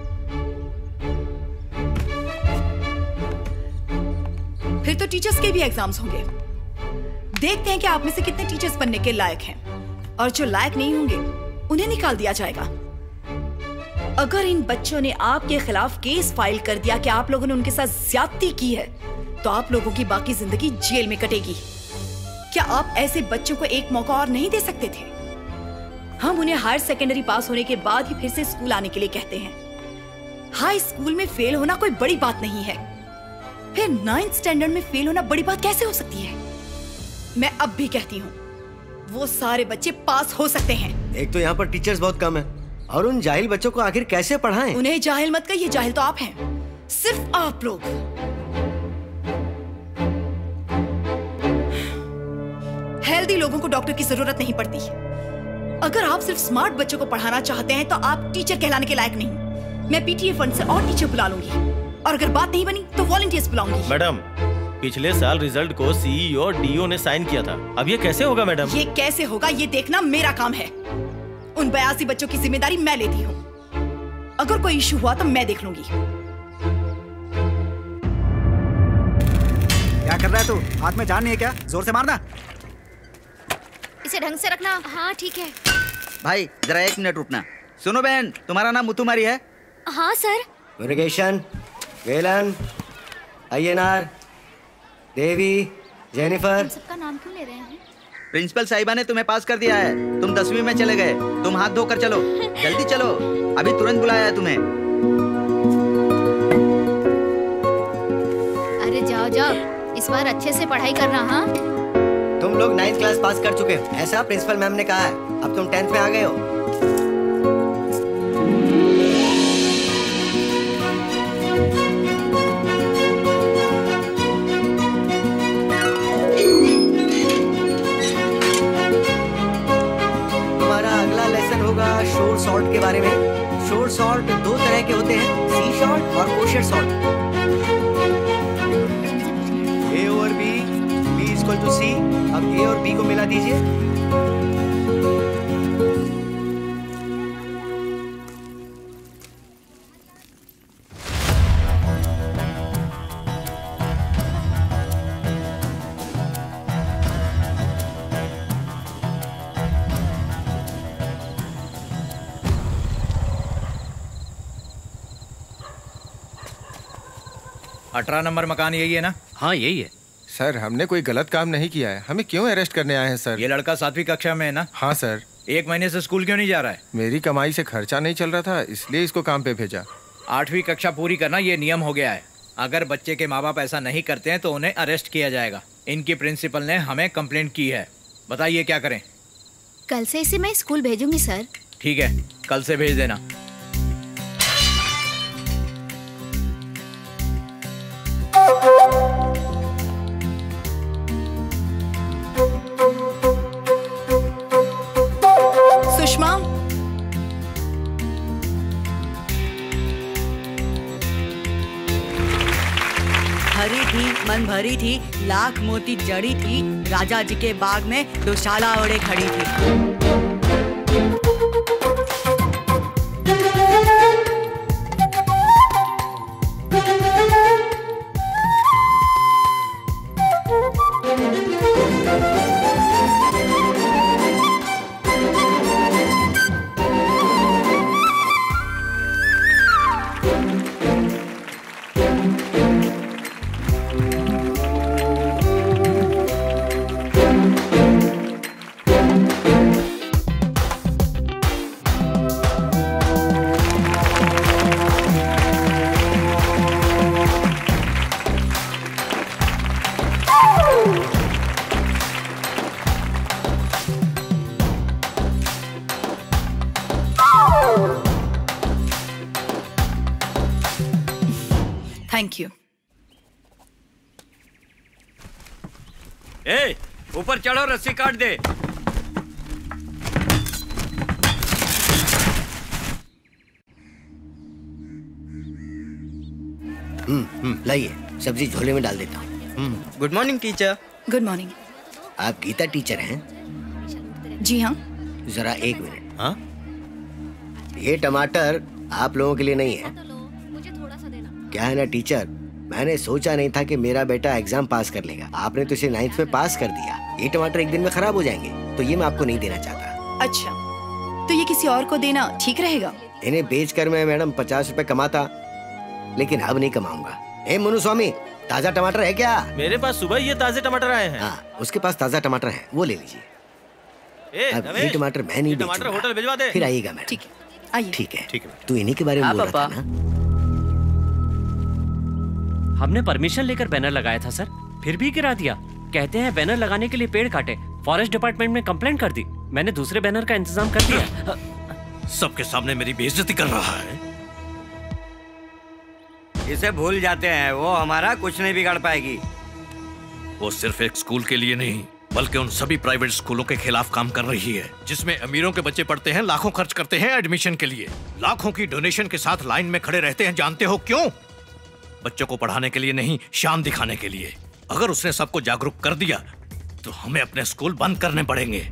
S7: फिर तो टीचर्स के भी एग्जाम्स होंगे। देखते हैं कि आप में से कितने टीचर्स बनने के लायक हैं, और जो लायक नहीं होंगे उन्हें निकाल दिया जाएगा। अगर इन बच्चों ने आपके खिलाफ केस फाइल कर दिया कि आप लोगों ने उनके साथ ज्यादती की है तो आप लोगों की बाकी जिंदगी जेल में कटेगी। क्या आप ऐसे बच्चों को एक मौका और नहीं दे सकते थे? हम उन्हें हायर सेकेंडरी पास होने के बाद ही फिर से स्कूल आने के लिए कहते हैं। हाई स्कूल में फेल होना कोई बड़ी बात नहीं है, फिर नाइन्थ स्टैंडर्ड में फेल होना बड़ी बात कैसे हो सकती है? मैं अब भी कहती हूँ वो सारे बच्चे पास हो सकते हैं।
S15: एक तो यहाँ पर टीचर्स बहुत कम है, और उन जाहिल बच्चों को आखिर कैसे पढ़ाएं?
S7: उन्हें जाहिल मत कहिए, जाहिल तो आप हैं, सिर्फ आप लोग। हेल्दी लोगों को डॉक्टर की जरूरत नहीं पड़ती। अगर आप सिर्फ स्मार्ट बच्चों को पढ़ाना चाहते हैं तो आप टीचर कहलाने के लायक नहीं। मैं पीटीए फंड से और टीचर बुला लूंगी, और अगर बात नहीं बनी तो वॉलंटियर्स बुलाऊंगी।
S17: मैडम, पिछले साल रिजल्ट को सीईओ और डीओ ने साइन किया था, अब ये कैसे होगा मैडम?
S7: ये कैसे होगा ये देखना मेरा काम है। उन बयासी बच्चों की जिम्मेदारी मैं लेती हूँ। अगर कोई इशू हुआ तो मैं देख लूंगी।
S18: क्या कर रहा है तू? हाथ में जान नहीं है क्या? जोर से मारना।
S1: इसे ढंग से रखना। हाँ ठीक है।
S5: भाई जरा एक मिनट रुकना। सुनो बहन, तुम्हारा नाम मुथुमारी है?
S1: हाँ सर।
S15: मुरुगेशन, वेलन, अय्यनार, देवी, जेनिफर।
S1: सबका नाम क्यों ले रहे हैं?
S5: प्रिंसिपल साहिबा ने तुम्हें पास कर दिया है, तुम दसवीं में चले गए। तुम हाथ धोकर चलो, जल्दी चलो, अभी तुरंत बुलाया है तुम्हें।
S1: अरे जाओ जाओ, इस बार अच्छे से पढ़ाई करना। हाँ
S15: तुम लोग नाइन्थ क्लास पास कर चुके हो, ऐसा प्रिंसिपल मैम ने कहा है। अब तुम टेंथ में आ गए हो। शोर सॉल्ट के बारे में। शोर सॉल्ट दो तरह के होते हैं, सी सॉल्ट और कोशियर सॉल्ट। ए और B, B equal to C. अब ए और बी को मिला दीजिए।
S5: अठारह नंबर मकान यही है ना?
S3: हाँ यही है
S23: सर। हमने कोई गलत काम नहीं किया है, हमें क्यों अरेस्ट करने आए हैं सर?
S5: ये लड़का सातवीं कक्षा में है ना?
S23: हाँ सर।
S5: एक महीने से स्कूल क्यों नहीं जा रहा है?
S23: मेरी कमाई से खर्चा नहीं चल रहा था, इसलिए इसको काम पे भेजा।
S5: आठवीं कक्षा पूरी करना ये नियम हो गया है। अगर बच्चे के माँ बाप ऐसा नहीं करते हैं तो उन्हें अरेस्ट किया जाएगा। इनकी प्रिंसिपल ने हमें कंप्लेंट की है, बताइए क्या करें?
S1: कल से इसे मैं स्कूल भेजूंगी सर।
S5: ठीक है, कल से भेज देना।
S11: भरी थी, लाख मोती जड़ी थी, राजा जी के बाग में दुशाला ओढ़े खड़ी थी। Thank you.
S5: ए, ऊपर चढ़ो, रस्सी काट दे।
S15: हम्म हम्म लाइए, सब्जी झोले में डाल देता हूँ।
S11: Good morning teacher. Good morning.
S15: आप गीता टीचर हैं?
S11: जी हाँ।
S15: जरा एक मिनट। हाँ, ये टमाटर आप लोगों के लिए नहीं है। क्या है ना टीचर, मैंने सोचा नहीं था कि मेरा बेटा एग्जाम पास कर लेगा। आपने तो इसे नाइन्थ में पास कर दिया। ये टमाटर एक दिन में खराब हो जाएंगे, तो ये मैं आपको नहीं देना चाहता।
S7: अच्छा, तो ये किसी और को देना ठीक रहेगा?
S15: इन्हें बेचकर मैं मैडम पचास रुपए कमाता, लेकिन अब नहीं कमाऊंगा। ए मनु स्वामी, ताजा टमाटर है क्या?
S17: मेरे पास सुबह ये ताजे टमाटर आए हैं।
S15: हाँ, उसके पास ताजा टमाटर है, वो ले लीजिए।
S17: ए,
S15: अब ये टमाटर मैं नहीं
S17: टमाटर
S15: बेचूंगा।
S17: होटल भिजवा दे।
S15: फिर आइएगा मैडम।
S7: ठीक है, आइए।
S15: ठीक है, ठीक है। तू इन्हीं के बारे में
S12: हाँ,
S15: बोल रहा था
S12: पापा।
S15: ना?
S12: हमने परमिशन लेकर बैनर लगाया था सर, फिर भी गिरा दिया। कहते हैं बैनर लगाने के लिए पेड़ काटे। फॉरेस्ट डिपार्टमेंट में कंप्लेंट कर दी। मैंने दूसरे बैनर का इंतजाम कर दिया।
S3: सबके सामने मेरी बेइज्जती कर रहा है।
S5: इसे भूल जाते हैं, वो हमारा कुछ नहीं बिगाड़ पाएगी।
S3: वो सिर्फ एक स्कूल के लिए नहीं, बल्कि उन सभी प्राइवेट स्कूलों के खिलाफ काम कर रही है, जिसमें अमीरों के बच्चे पढ़ते हैं, लाखों खर्च करते हैं एडमिशन के लिए, लाखों की डोनेशन के साथ लाइन में खड़े रहते हैं। जानते हो क्यों? बच्चों को पढ़ाने के लिए नहीं, शान दिखाने के लिए। अगर उसने सबको जागरूक कर दिया तो हमें अपने स्कूल बंद करने पड़ेंगे।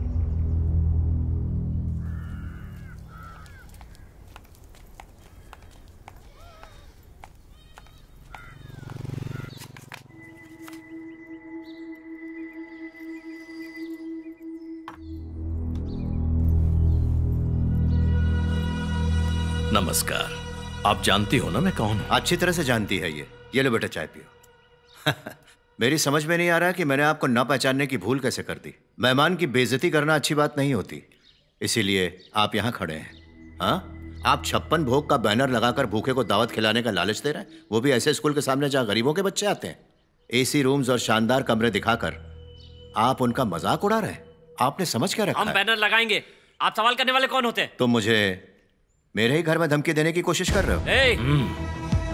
S3: नमस्कार। आप जानती हो ना मैं कौन हूं?
S2: अच्छी तरह से जानती है ये। ये लो बेटा, चाय पियो। मेरी समझ में नहीं आ रहा कि मैंने आपको न पहचानने की भूल कैसे कर दी। मेहमान की बेइज्जती करना अच्छी बात नहीं होती, इसीलिए आप यहाँ खड़े हैं। हाँ, आप छप्पन भोग का बैनर लगाकर भूखे को दावत खिलाने का लालच दे रहे हैं, वो भी ऐसे स्कूल के सामने जहाँ गरीबों के बच्चे आते हैं। एसी रूम्स और शानदार कमरे दिखाकर आप उनका मजाक उड़ा रहे हैं। आपने समझ क्या रखा
S12: हम
S2: है?
S12: बैनर लगाएंगे। आप सवाल करने वाले कौन होते हैं?
S2: तुम मुझे मेरे ही घर में धमकी देने की कोशिश कर रहे हो।
S12: ए!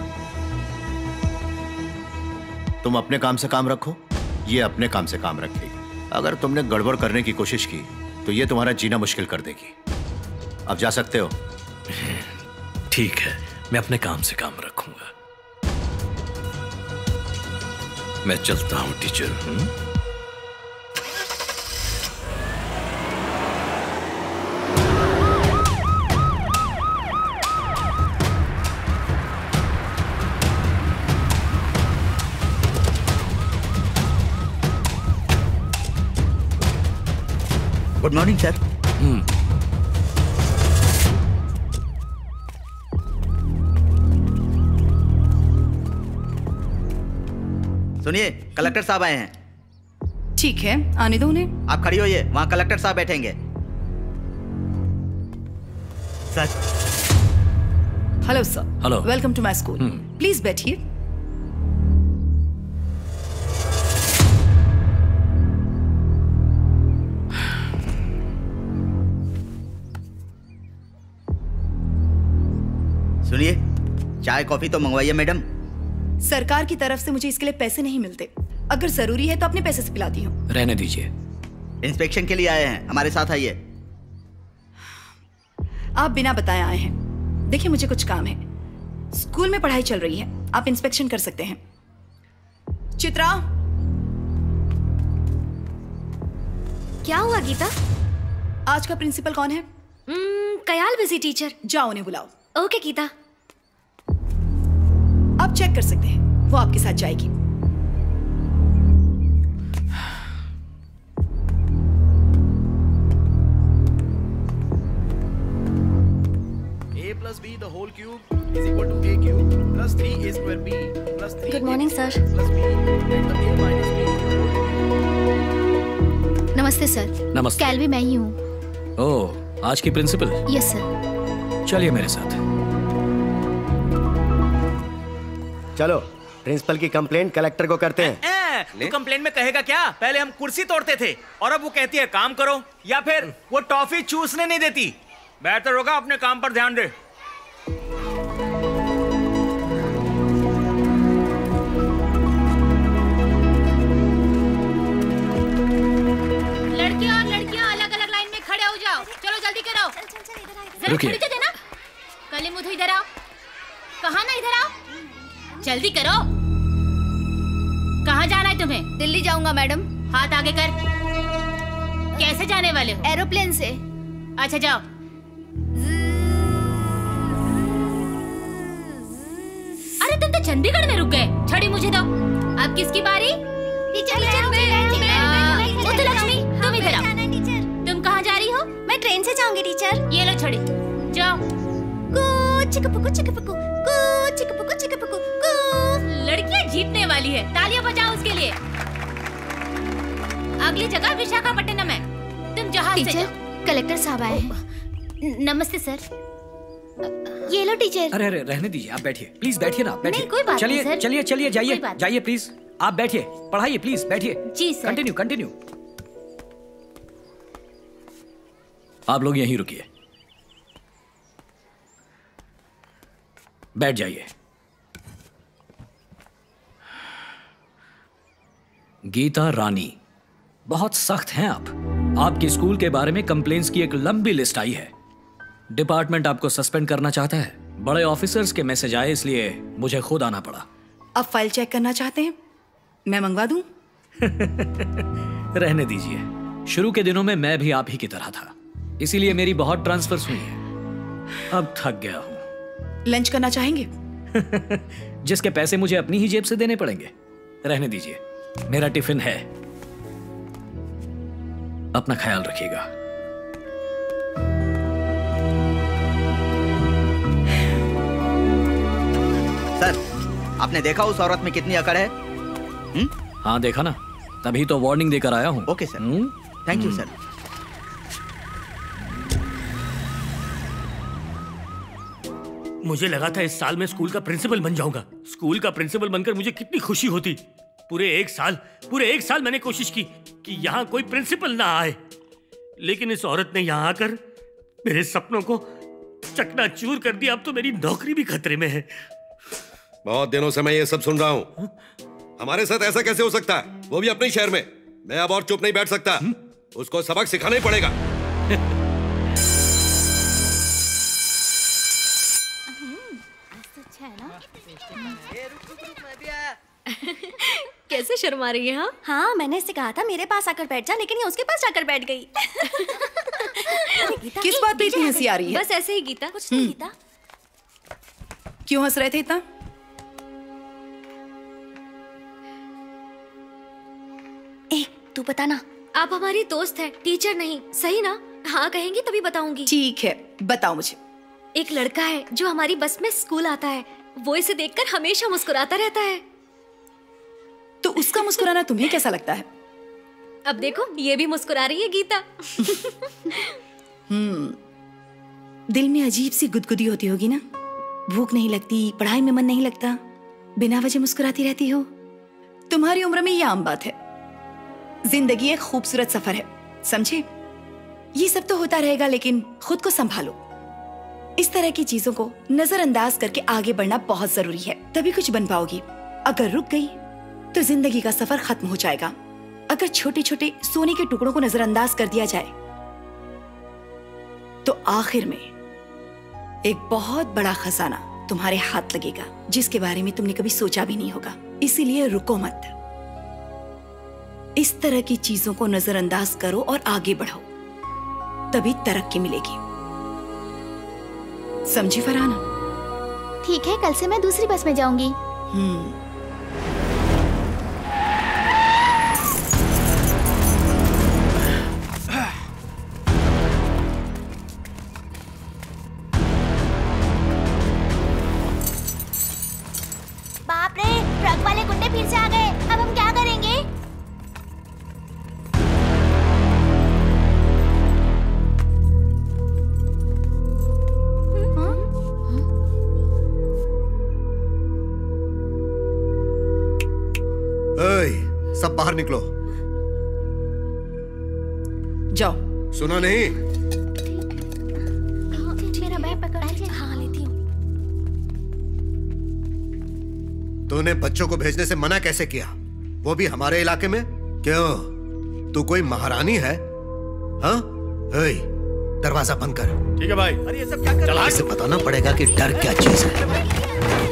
S2: तुम अपने काम से काम रखो, ये अपने काम से काम रखेगी। अगर तुमने गड़बड़ करने की कोशिश की तो ये तुम्हारा जीना मुश्किल कर देगी। अब जा सकते हो।
S3: ठीक है, मैं अपने काम से काम रखूंगा। मैं चलता हूं टीचर। हुँ?
S21: Good morning sir. सुनिए, कलेक्टर साहब आए हैं।
S7: ठीक है, आने दो उन्हें।
S21: आप खड़ी होइए, वहाँ कलेक्टर साहब बैठेंगे। Sir.
S7: Hello sir.
S3: Hello.
S7: Welcome to my school. Please बैठिए।
S21: सुनिए, चाय कॉफी तो मंगवाइए मैडम।
S7: सरकार की तरफ से मुझे इसके लिए पैसे नहीं मिलते। अगर जरूरी है तो अपने पैसे से पिलाती हूँ।
S3: रहने दीजिए।
S21: इंस्पेक्शन के लिए आए हैं, हमारे साथ आइए।
S7: आप बिना बताए आए हैं। देखिए, मुझे कुछ काम है। स्कूल में पढ़ाई चल रही है, आप इंस्पेक्शन कर सकते हैं। चित्रा,
S1: क्या हुआ गीता?
S7: आज का प्रिंसिपल कौन है?
S1: hmm, Kayal Vizhi teacher.
S7: जाओ उन्हें बुलाओ।
S1: ओके गीता।
S7: आप चेक कर सकते हैं, वो आपके साथ जाएगी।
S8: A plus b the whole cube is equal to a cube plus three a square b plus three
S22: good morning sir.
S8: plus b and the a minus b।
S1: नमस्ते सर।
S3: नमस्ते।
S1: कैल भी मैं ही हूँ।
S3: ओह, आज की प्रिंसिपल?
S1: Yes sir.
S3: चलिए मेरे साथ।
S15: चलो प्रिंसिपल की कंप्लेंट कलेक्टर को करते हैं।
S10: ए, तू कंप्लेंट में कहेगा क्या? पहले हम कुर्सी तोड़ते थे और अब वो कहती है काम करो, या फिर वो टॉफी चूसने नहीं देती। बेहतर होगा अपने काम पर ध्यान दे।
S1: लड़के और लड़कियां अलग अलग लाइन में खड़े हो जाओ। चलो जल्दी करो। जरा
S3: रुकिए।
S1: खड़ी तो देना। कले मुझे इधर आओ। कहाँ ना इधर आओ। जल्दी करो। कहाँ जाना है तुम्हें?
S6: दिल्ली जाऊंगा मैडम।
S1: हाथ आगे कर। कैसे जाने वाले हो?
S6: एरोप्लेन से।
S1: अच्छा जाओ। अरे तुम तो चंडीगढ़ में रुक गए। छड़ी मुझे दो। अब किसकी बारी?
S6: टीचर,
S1: लक्ष्मी तुम इधर आओ। तुम कहाँ जा रही हो?
S6: मैं ट्रेन से जाऊंगी टीचर।
S1: ये लो छड़ी, जाओ।
S6: चिकपुकु चिकपुकु कू चिकपुकु चिकपुकु कू।
S1: लड़कियां जीतने वाली है, तालियां बजाओ उसके लिए। अगली जगह विशाखापट्टनम है। तुम जहाज से जाओ।
S6: कलेक्टर साहब आए हैं।
S1: नमस्ते सर।
S6: ये लो टीचर।
S16: अरे अरे रहने दीजिए, आप बैठिए प्लीज, बैठिए ना, बैठिए।
S6: नहीं, कोई बात
S16: चलिए
S6: नहीं, सर।
S16: चलिए चलिए जाइए
S6: कोई बात
S16: जाइए प्लीज, आप बैठिए, पढ़ाइए प्लीज, बैठिए।
S1: जी सर।
S16: Continue continue.
S3: आप लोग यहीं रुकिए, बैठ जाइए। गीता रानी, बहुत सख्त हैं आप। आपके स्कूल के बारे में कंप्लेंट्स की एक लंबी लिस्ट आई है। डिपार्टमेंट आपको सस्पेंड करना चाहता है। बड़े ऑफिसर्स के मैसेज आए, इसलिए मुझे खुद आना पड़ा।
S7: अब फाइल चेक करना चाहते हैं? मैं मंगवा दूं?
S3: रहने दीजिए, शुरू के दिनों में मैं भी आप ही की तरह था, इसीलिए मेरी बहुत ट्रांसफर्स हुई है। अब थक गया हूं।
S7: लंच करना चाहेंगे?
S3: जिसके पैसे मुझे अपनी ही जेब से देने पड़ेंगे। रहने दीजिए, मेरा टिफिन है। अपना ख्याल रखिएगा।
S5: सर, आपने देखा उस औरत में कितनी अकड़ है? हुँ?
S3: हाँ देखा ना, तभी तो वार्निंग देकर आया हूं।
S5: Okay sir, thank you sir.
S9: मुझे लगा था इस साल में स्कूल का प्रिंसिपल बन जाऊंगा। स्कूल का प्रिंसिपल बनकर मुझे कितनी खुशी होती। पूरे एक साल पूरे एक साल मैंने कोशिश की कि यहाँ कोई प्रिंसिपल ना आए, लेकिन इस औरत ने यहाँ आकर मेरे सपनों को चकनाचूर कर दिया। अब तो मेरी नौकरी भी खतरे में है।
S14: बहुत दिनों से मैं ये सब सुन रहा हूँ। हमारे साथ ऐसा कैसे हो सकता है, वो भी अपने शहर में। मैं अब और चुप नहीं बैठ सकता, उसको सबक सिखाना ही पड़ेगा।
S1: कैसे शर्मा रही है? हाँ
S22: हाँ, मैंने इससे कहा था मेरे पास आकर बैठ जा, लेकिन ये उसके पास जाकर बैठ गई।
S7: किस बात पे इतनी हंसी आ रही है?
S1: बस ऐसे ही गीता।
S22: कुछ नहीं गीता।
S7: क्यों हंस रहे थे इतना?
S22: ए, तू बता ना।
S1: आप हमारी दोस्त है, टीचर नहीं, सही ना? हाँ कहेंगी तभी बताऊंगी।
S7: ठीक है, बताओ मुझे।
S1: एक लड़का है जो हमारी बस में स्कूल आता है। वो इसे देखकर हमेशा मुस्कुराता रहता है।
S7: तो उसका मुस्कुराना तुम्हें कैसा लगता है?
S1: अब देखो, ये भी मुस्कुरा रही है गीता।
S7: हम्म, दिल में अजीब सी गुदगुदी होती होगी ना? भूख नहीं लगती, पढ़ाई में मन नहीं लगता, बिना वजह मुस्कुराती रहती हो। तुम्हारी उम्र में यह आम बात है। जिंदगी एक खूबसूरत सफर है, समझे? ये सब तो होता रहेगा, लेकिन खुद को संभालो। इस तरह की चीजों को नजरअंदाज करके आगे बढ़ना बहुत जरूरी है, तभी कुछ बन पाओगी। अगर रुक गई तो जिंदगी का सफर खत्म हो जाएगा। अगर छोटे छोटे सोने के टुकड़ों को नजरअंदाज कर दिया जाए तो आखिर में एक बहुत बड़ा खजाना तुम्हारे हाथ लगेगा, जिसके बारे में तुमने कभी सोचा भी नहीं होगा। इसीलिए रुको मत, इस तरह की चीजों को नजरअंदाज करो और आगे बढ़ो, तभी तरक्की मिलेगी। समझी फरहाना?
S6: ठीक है, कल से मैं दूसरी बस में जाऊंगी।
S7: हम्म।
S6: बाप रे, ट्रक वाले गुंडे फिर से आ गए। अब हम क्या करेंगे?
S2: ओए, सब बाहर निकलो।
S7: जाओ।
S2: सुना नहीं?
S6: मेरा बैग पकड़। हाँ, लेती हूँ।
S2: तूने बच्चों को भेजने से मना कैसे किया, वो भी हमारे इलाके में? क्यों, तू कोई महारानी है? हाँ? ओए, दरवाजा बंद कर।
S8: ठीक है भाई। अरे ये सब क्या कर रहा है?
S2: इसे बताना पड़ेगा कि डर क्या चीज है।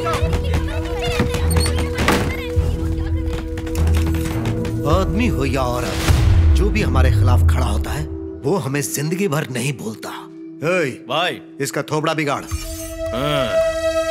S2: आदमी हो या औरत, जो भी हमारे खिलाफ खड़ा होता है वो हमें जिंदगी भर नहीं भूलता। ओए,
S8: भाई,
S2: इसका थोबड़ा बिगाड़।
S8: हाँ।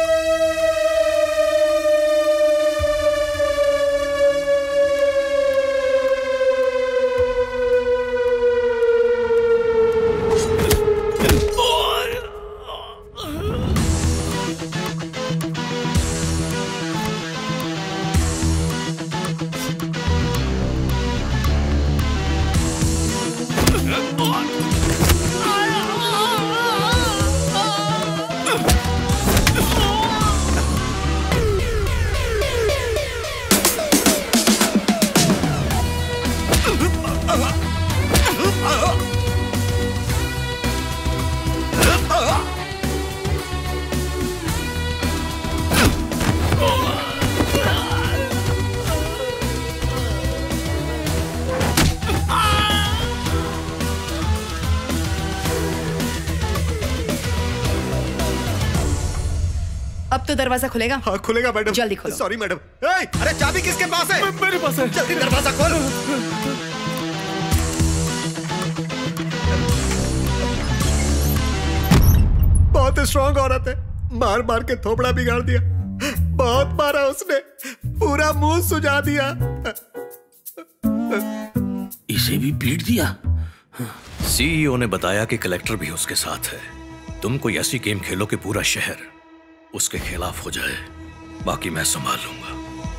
S7: अब तो दरवाजा खुलेगा?
S2: हाँ खुलेगा मैडम।
S7: जल्दी खोलो।
S2: Sorry madam. ए, अरे चाबी किसके पास है?
S8: मेरे पास है।
S2: जल्दी दरवाजा खोल। बहुत स्ट्रॉन्ग औरत है, मार मार के थोपड़ा बिगाड़ दिया। बहुत मारा उसने, पूरा मुंह सुजा दिया।
S3: इसे भी पीट दिया। सीईओ ने बताया कि कलेक्टर भी उसके साथ है। तुम कोई ऐसी गेम खेलो कि पूरा शहर उसके खिलाफ हो जाए, बाकी मैं संभाल लूंगा।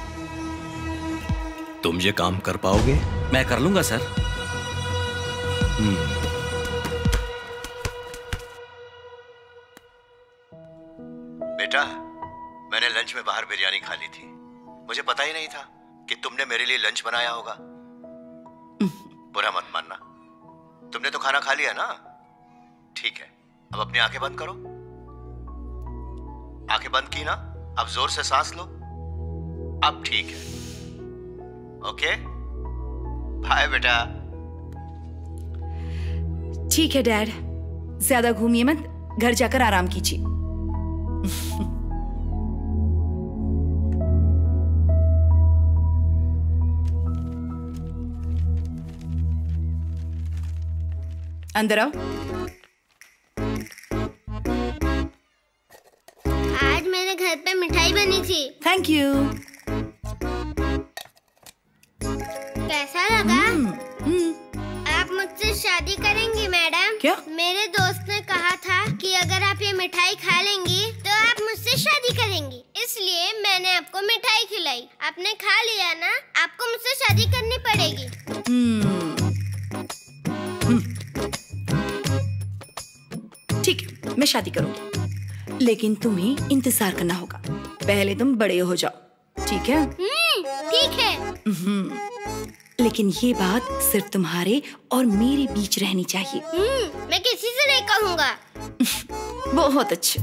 S3: तुम ये काम कर पाओगे?
S19: मैं कर लूंगा सर।
S2: बेटा, मैंने लंच में बाहर बिरयानी खा ली थी। मुझे पता ही नहीं था कि तुमने मेरे लिए लंच बनाया होगा। बुरा मत मानना। तुमने तो खाना खा लिया ना? ठीक है, अब अपनी आंखें बंद करो। आंखें बंद की ना? अब जोर से सांस लो। अब ठीक है। ओके, बाय बेटा।
S7: ठीक है डैड, ज्यादा घूमिए मत, घर जाकर आराम कीजिए। अंदर आओ।
S4: आज मेरे घर पे मिठाई बनी थी।
S7: Thank you.
S4: कैसा लगा? आप मुझसे शादी करेंगे मैडम?
S7: क्या?
S4: मेरे दोस्त ने कहा था कि अगर आप ये मिठाई खा लेंगी तो आप मुझसे शादी करेंगी, इसलिए मैंने आपको मिठाई खिलाई। आपने खा लिया ना, आपको मुझसे शादी करनी पड़ेगी।
S7: ठीक है, मैं शादी करूंगी, लेकिन तुम्हें इंतजार करना होगा। पहले तुम बड़े हो जाओ, ठीक है?
S4: ठीक है।
S7: हम्म, लेकिन ये बात सिर्फ तुम्हारे और मेरे बीच रहनी चाहिए।
S4: मैं किसी से नहीं कहूँगा।
S7: बहुत अच्छे।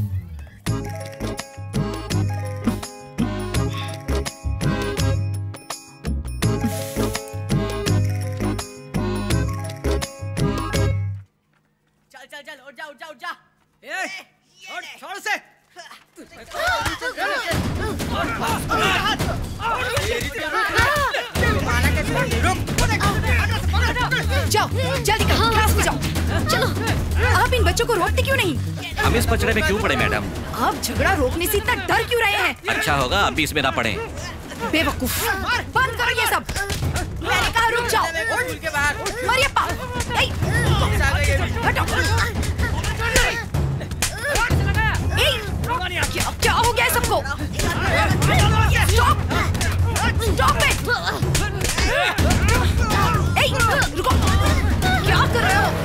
S11: चल चल चल, उठ जा उठ जा उठ जा। ए, छोड़ छोड़ से।
S7: नहीं।
S19: हम इस पचड़े में क्यों पड़े मैडम?
S7: आप झगड़ा रोकने से इतना डर क्यों रहे हैं?
S19: अच्छा होगा आप भी इसमें ना पड़े।
S7: बेवकूफ, बंद करो ये सब। मैंने कहा रुक जाओ। मरियप्पा, ए, हटो। ए, क्या क्या हो गया सबको? Stop, stop it. ए, रुको, क्या कर रहे हो?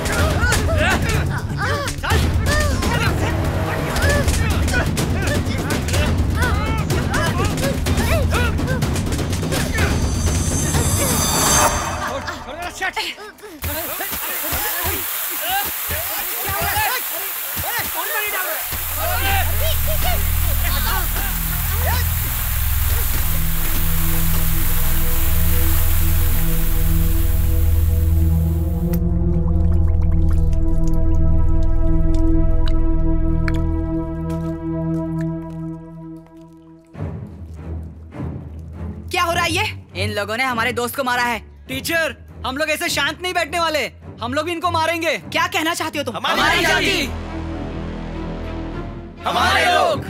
S7: क्या हो रहा है ये?
S11: इन लोगों ने हमारे दोस्त को मारा है। टीचर, हम लोग ऐसे शांत नहीं बैठने वाले, हम लोग इनको मारेंगे।
S7: क्या कहना चाहते हो तुम?
S11: हमारी जाति, हमारे लोग।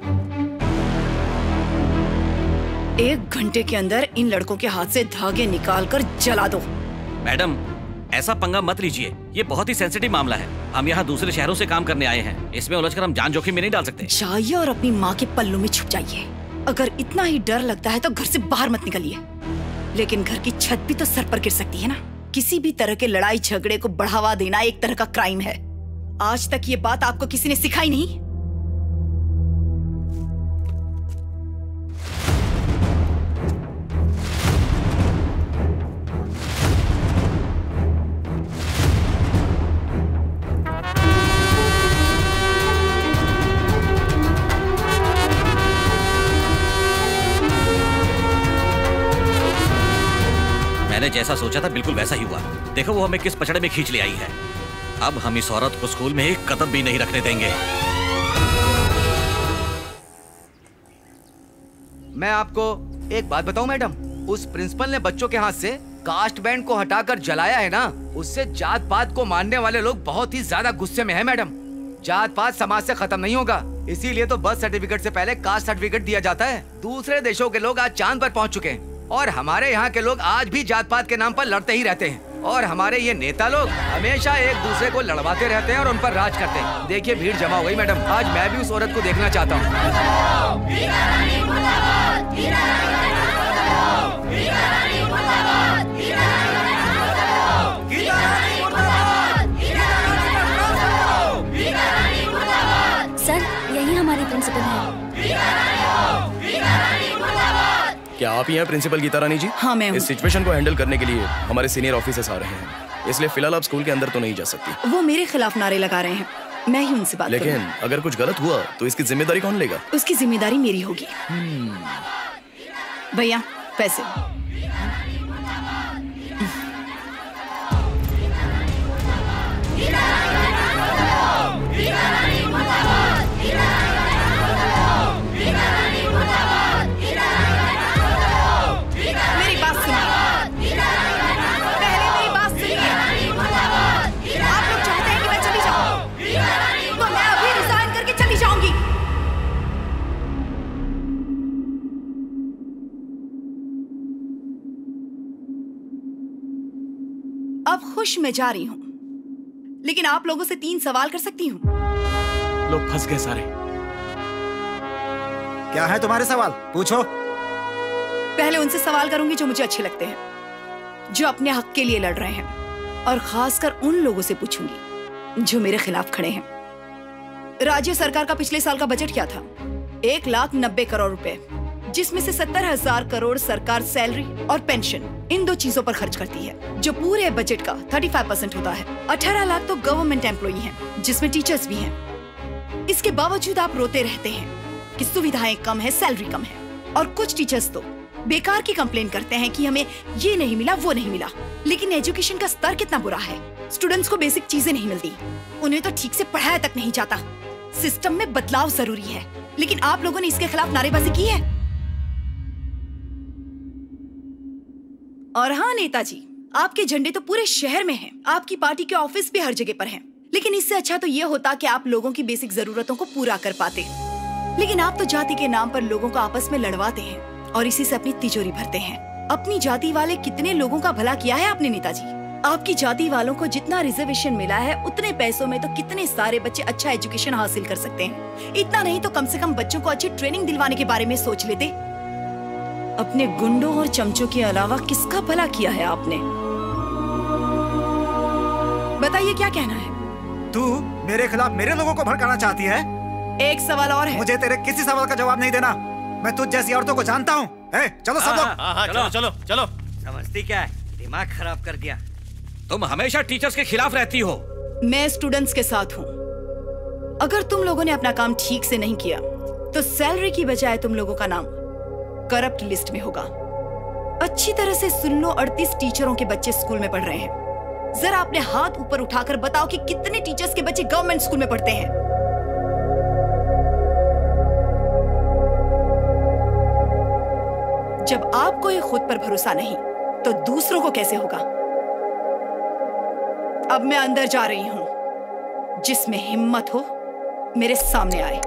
S7: एक घंटे के अंदर इन लड़कों के हाथ से धागे निकाल कर जला दो।
S19: मैडम, ऐसा पंगा मत लीजिए, ये बहुत ही सेंसिटिव मामला है। हम यहाँ दूसरे शहरों से काम करने आए हैं, इसमें उलझकर हम जान जोखिम में नहीं डाल सकते।
S7: जाइए और अपनी माँ के पल्लू में छुप जाइए। अगर इतना ही डर लगता है तो घर से बाहर मत निकलिए। लेकिन घर की छत भी तो सर पर गिर सकती है ना। किसी भी तरह के लड़ाई झगड़े को बढ़ावा देना एक तरह का क्राइम है। आज तक ये बात आपको किसी ने सिखाई नहीं?
S19: मैंने जैसा सोचा था बिल्कुल वैसा ही हुआ। देखो वो हमें किस पचड़े में खींच ले आई है। अब हम इस औरत को स्कूल में एक कदम भी नहीं रखने देंगे।
S5: मैं आपको एक बात बताऊं मैडम, उस प्रिंसिपल ने बच्चों के हाथ से कास्ट बैंड को हटाकर जलाया है ना, उससे जात पात को मानने वाले लोग बहुत ही ज्यादा गुस्से में हैं मैडम। जात पात समाज से खत्म नहीं होगा, इसीलिए तो बर्थ सर्टिफिकेट से पहले कास्ट सर्टिफिकेट दिया जाता है। दूसरे देशों के लोग आज चांद पर पहुंच चुके हैं और हमारे यहाँ के लोग आज भी जात पात के नाम पर लड़ते ही रहते हैं। और हमारे ये नेता लोग हमेशा एक दूसरे को लड़वाते रहते हैं और उन पर राज करते हैं। देखिए भीड़ जमा हो गई मैडम, आज मैं भी उस औरत को देखना चाहता हूँ।
S1: सर, यही हमारी प्रिंसिपल है।
S8: क्या आप ही हैं प्रिंसिपल गीता रानी जी?
S7: हाँ मैं हूँ।
S8: इस सिचुएशन को हैंडल करने के लिए हमारे सीनियर ऑफिसर्स आ रहे हैं, इसलिए फिलहाल आप स्कूल के अंदर तो नहीं जा सकती।
S7: वो मेरे खिलाफ नारे लगा रहे हैं, मैं ही उनसे बात
S8: लेकिन
S7: करूंगी।
S8: अगर कुछ गलत हुआ तो इसकी जिम्मेदारी कौन लेगा?
S7: उसकी जिम्मेदारी मेरी होगी। भैया पैसे। मेरी बात सुनिए, पहले मेरी बात सुनिए। आप लोग चाहते हैं कि मैं चली जाऊं, तो मैं अभी रिजाइन करके चली जाऊंगी। अब खुश मैं जा रही हूँ, लेकिन आप लोगों से तीन सवाल कर सकती हूँ?
S8: लोग फंस गए सारे।
S13: क्या है तुम्हारे सवाल? पूछो।
S7: पहले उनसे सवाल करूंगी जो मुझे अच्छे लगते हैं, जो अपने हक के लिए लड़ रहे हैं, और खासकर उन लोगों से पूछूंगी जो मेरे खिलाफ खड़े हैं। राज्य सरकार का पिछले साल का बजट क्या था? एक लाख नब्बे करोड़ रुपए, जिसमें से सत्तर हजार करोड़ सरकार सैलरी और पेंशन इन दो चीजों पर खर्च करती है, जो पूरे बजट का पैंतीस परसेंट होता है। अठारह लाख तो गवर्नमेंट एम्प्लॉई हैं, जिसमें टीचर्स भी हैं। इसके बावजूद आप रोते रहते हैं कि सुविधाएं कम है, सैलरी कम है, और कुछ टीचर्स तो बेकार की कंप्लेन करते हैं कि हमें ये नहीं मिला, वो नहीं मिला। लेकिन एजुकेशन का स्तर कितना बुरा है। स्टूडेंट्स को बेसिक चीजें नहीं मिलती, उन्हें तो ठीक से पढ़ाया तक नहीं जाता। सिस्टम में बदलाव जरूरी है, लेकिन आप लोगों ने इसके खिलाफ नारेबाजी की है। और हाँ नेताजी, आपके झंडे तो पूरे शहर में हैं, आपकी पार्टी के ऑफिस भी हर जगह पर हैं, लेकिन इससे अच्छा तो ये होता कि आप लोगों की बेसिक जरूरतों को पूरा कर पाते। लेकिन आप तो जाति के नाम पर लोगों को आपस में लड़वाते हैं और इसी से अपनी तिजोरी भरते हैं। अपनी जाति वाले कितने लोगों का भला किया है आपने नेताजी? आपकी जाति वालों को जितना रिजर्वेशन मिला है उतने पैसों में तो कितने सारे बच्चे अच्छा एजुकेशन हासिल कर सकते हैं। इतना नहीं तो कम से कम बच्चों को अच्छी ट्रेनिंग दिलवाने के बारे में सोच लेते। अपने गुंडों और चमचों के अलावा किसका भला किया है आपने? बताइए क्या कहना है?
S13: तू मेरे खिलाफ मेरे लोगों को भड़काना चाहती है?
S7: एक सवाल और है।
S13: मुझे तेरे किसी सवाल का जवाब नहीं देना। मैं तुझ जैसी औरतों को जानता हूँ। चलो सब लोग।
S21: हाँ, हाँ, चलो चलो चलो।
S5: समझती क्या है? दिमाग खराब कर दिया।
S19: तुम हमेशा टीचर्स के खिलाफ रहती हो।
S7: मैं स्टूडेंट्स के साथ हूँ। अगर तुम लोगों ने अपना काम ठीक से नहीं किया तो सैलरी की बजाय तुम लोगों का नाम करप्ट लिस्ट में होगा। अच्छी तरह से सुन लो, अड़तीस टीचरों के बच्चे स्कूल में पढ़ रहे हैं। जरा अपने हाथ ऊपर उठाकर बताओ कि कितने टीचर्स के बच्चे गवर्नमेंट स्कूल में पढ़ते हैं। जब आपको ये खुद पर भरोसा नहीं तो दूसरों को कैसे होगा? अब मैं अंदर जा रही हूं। जिसमें हिम्मत हो मेरे सामने आए।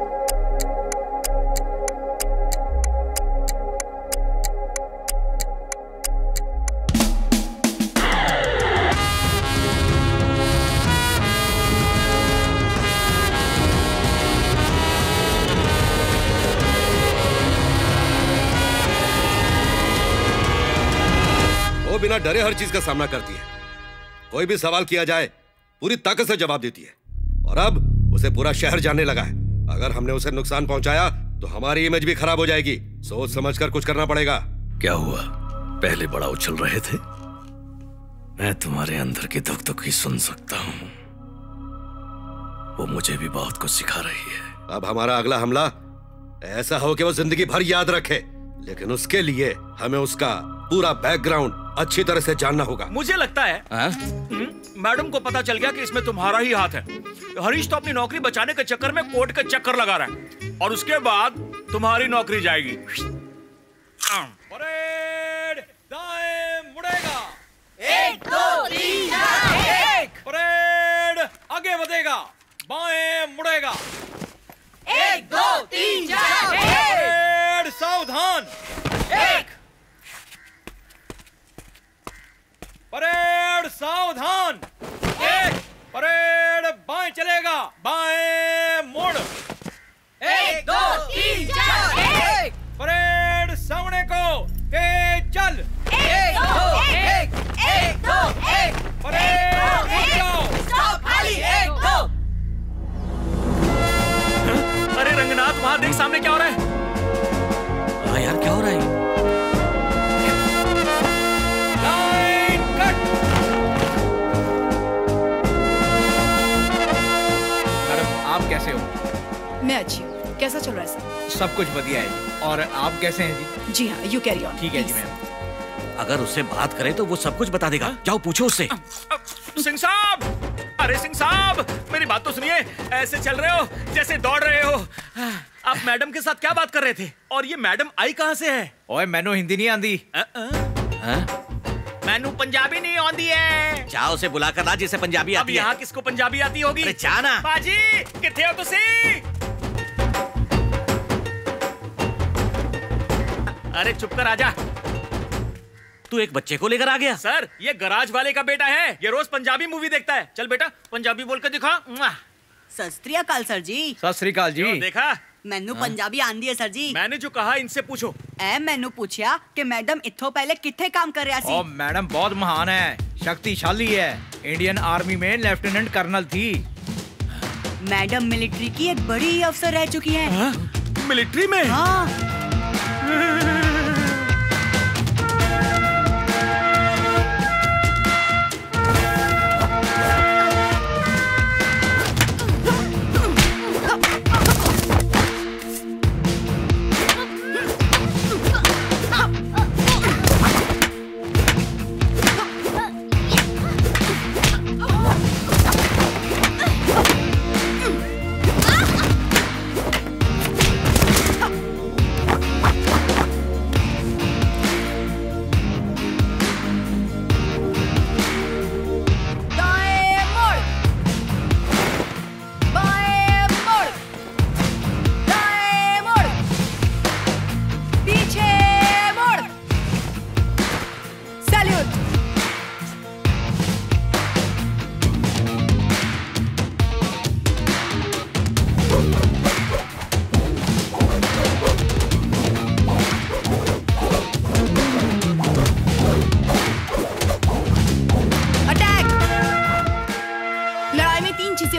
S14: वो बिना डरे हर चीज का सामना करती है। कोई भी सवाल किया जाए पूरी ताकत से जवाब देती है। और अब उसे पूरा शहर जानने लगा है। अगर हमने उसे नुकसान पहुंचाया तो हमारी इमेज भी खराब हो जाएगी। सोच समझकर कुछ करना पड़ेगा।
S3: क्या हुआ? पहले बड़ा उछल रहे थे। मैं तुम्हारे अंदर की दुख दुख ही सुन सकता हूँ। वो मुझे भी बहुत कुछ सिखा रही है।
S14: अब हमारा अगला हमला ऐसा हो कि वो जिंदगी भर याद रखे, लेकिन उसके लिए हमें उसका पूरा बैकग्राउंड अच्छी तरह से जानना होगा।
S10: मुझे लगता है मैडम को पता चल गया कि इसमें तुम्हारा ही हाथ है। हरीश तो अपनी नौकरी बचाने के चक्कर में कोर्ट के चक्कर लगा रहा है और उसके बाद तुम्हारी नौकरी जाएगी। परेड दाएं मुड़ेगा।
S11: एक दो तीन चार एक।
S10: परेड आगे बढ़ेगा। बाएं मुड़ेगा।
S11: एक दो तीन चार एक।
S10: परेड सावधान।
S11: एक।
S10: परेड सावधान। एक। परेड बाएं चलेगा। बाएं मुड़।
S11: एक दो तीन चार एक।
S10: परेड सामने को के चल।
S11: एक दो एक एक दो एक।
S10: परेड रुक जाओ।
S11: स्टॉप खाली। एक दो।
S10: अरे रंगनाथ वहां देख सामने क्या हो रहा है?
S19: हाँ यार क्या हो रहा है?
S5: आप कैसे हो?
S7: मैं अच्छी हूँ। कैसा चल रहा है सर?
S5: सब कुछ बढ़िया है जी। और आप कैसे हैं जी?
S7: जी हाँ, यू कैरी ऑन।
S5: ठीक है जी मैम।
S19: अगर उससे बात करें तो वो सब कुछ बता देगा। जाओ पूछो उससे।
S10: सिंह साहब, अरे सिंह साहब मेरी बात तो सुनिए। ऐसे चल रहे हो जैसे दौड़ रहे हो। आप मैडम के साथ क्या बात कर रहे थे? और ये मैडम आई कहाँ से है?
S5: ओए मैनू हिंदी नहीं आंदी।
S10: मैनू पंजाबी नहीं आंदी है।
S19: जाओ उसे बुलाकर ला जिसे पंजाबी आती है।
S10: अब यहाँ किसको पंजाबी आती होगी?
S19: अरे जाना।
S10: बाजी किथे हो तुसी? अरे चुप कर आजा।
S19: तू एक बच्चे को लेकर आ गया?
S10: सर ये गराज वाले का बेटा है। ये रोज पंजाबी मूवी देखता है। चल बेटा पंजाबी बोल के दिखा।
S11: सत श्री अकाल सर जी।
S5: सत श्री अकाल जी।
S10: देखा
S11: मैनू पंजाबी आंदी है सर जी।
S10: मैंने जो कहा इनसे पूछो।
S11: ए मैनू पूछया कि मैडम इत्थों पहले किथे काम कर रहा सी?
S5: ओ मैडम बहुत महान है, शक्तिशाली है। इंडियन आर्मी में लेफ्टिनेंट कर्नल थी।
S11: मैडम मिलिट्री की एक बड़ी अफसर रह चुकी है।
S10: हाँ? मिलिट्री में?
S11: हाँ।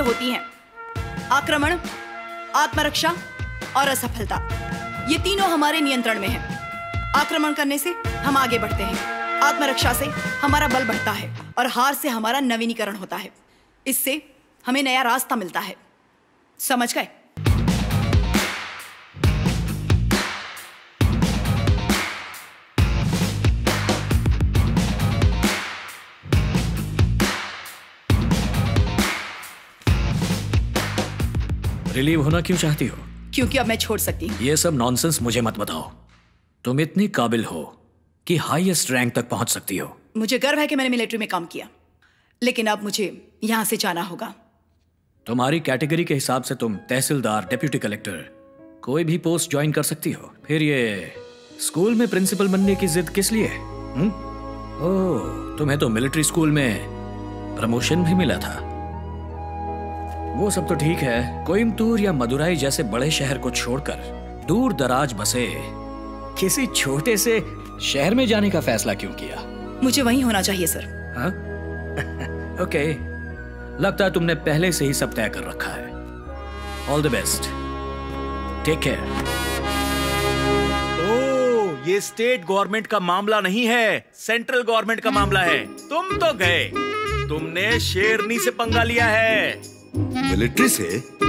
S7: होती हैं आक्रमण, आत्मरक्षा और असफलता। ये तीनों हमारे नियंत्रण में हैं। आक्रमण करने से हम आगे बढ़ते हैं, आत्मरक्षा से हमारा बल बढ़ता है और हार से हमारा नवीनीकरण होता है। इससे हमें नया रास्ता मिलता है। समझ गए?
S16: रिलीव होना क्यों चाहती हो?
S7: क्योंकि अब मैं छोड़ सकती हूँ।
S16: ये सब नॉनसेंस मुझे मत बताओ। तुम इतनी काबिल हो कि हाईएस्ट रैंक तक पहुंच सकती हो।
S7: मुझे गर्व है कि मैंने मिलिट्री में काम किया, लेकिन अब मुझे यहाँ से जाना होगा।
S16: तुम्हारी कैटेगरी के हिसाब से तुम तहसीलदार, डिप्टी कलेक्टर, कोई भी पोस्ट ज्वाइन कर सकती हो। फिर ये स्कूल में प्रिंसिपल बनने की जिद किस लिए? हुँ? ओह, तुम्हें तो मिलिट्री स्कूल में प्रमोशन भी मिला था। वो सब तो ठीक है। कोयम्बतूर या मदुराई जैसे बड़े शहर को छोड़कर दूर दराज बसे किसी छोटे से शहर में जाने का फैसला क्यों किया?
S7: मुझे वहीं होना चाहिए सर।
S16: हाँ? ओके, लगता है तुमने पहले से ही सब तय कर रखा है। All the best, take care.
S10: Oh, ये स्टेट गवर्नमेंट का मामला नहीं है, सेंट्रल गवर्नमेंट का मामला है। तुम तो गए, तुमने शेरनी से पंगा लिया है।
S14: मिलिट्री से?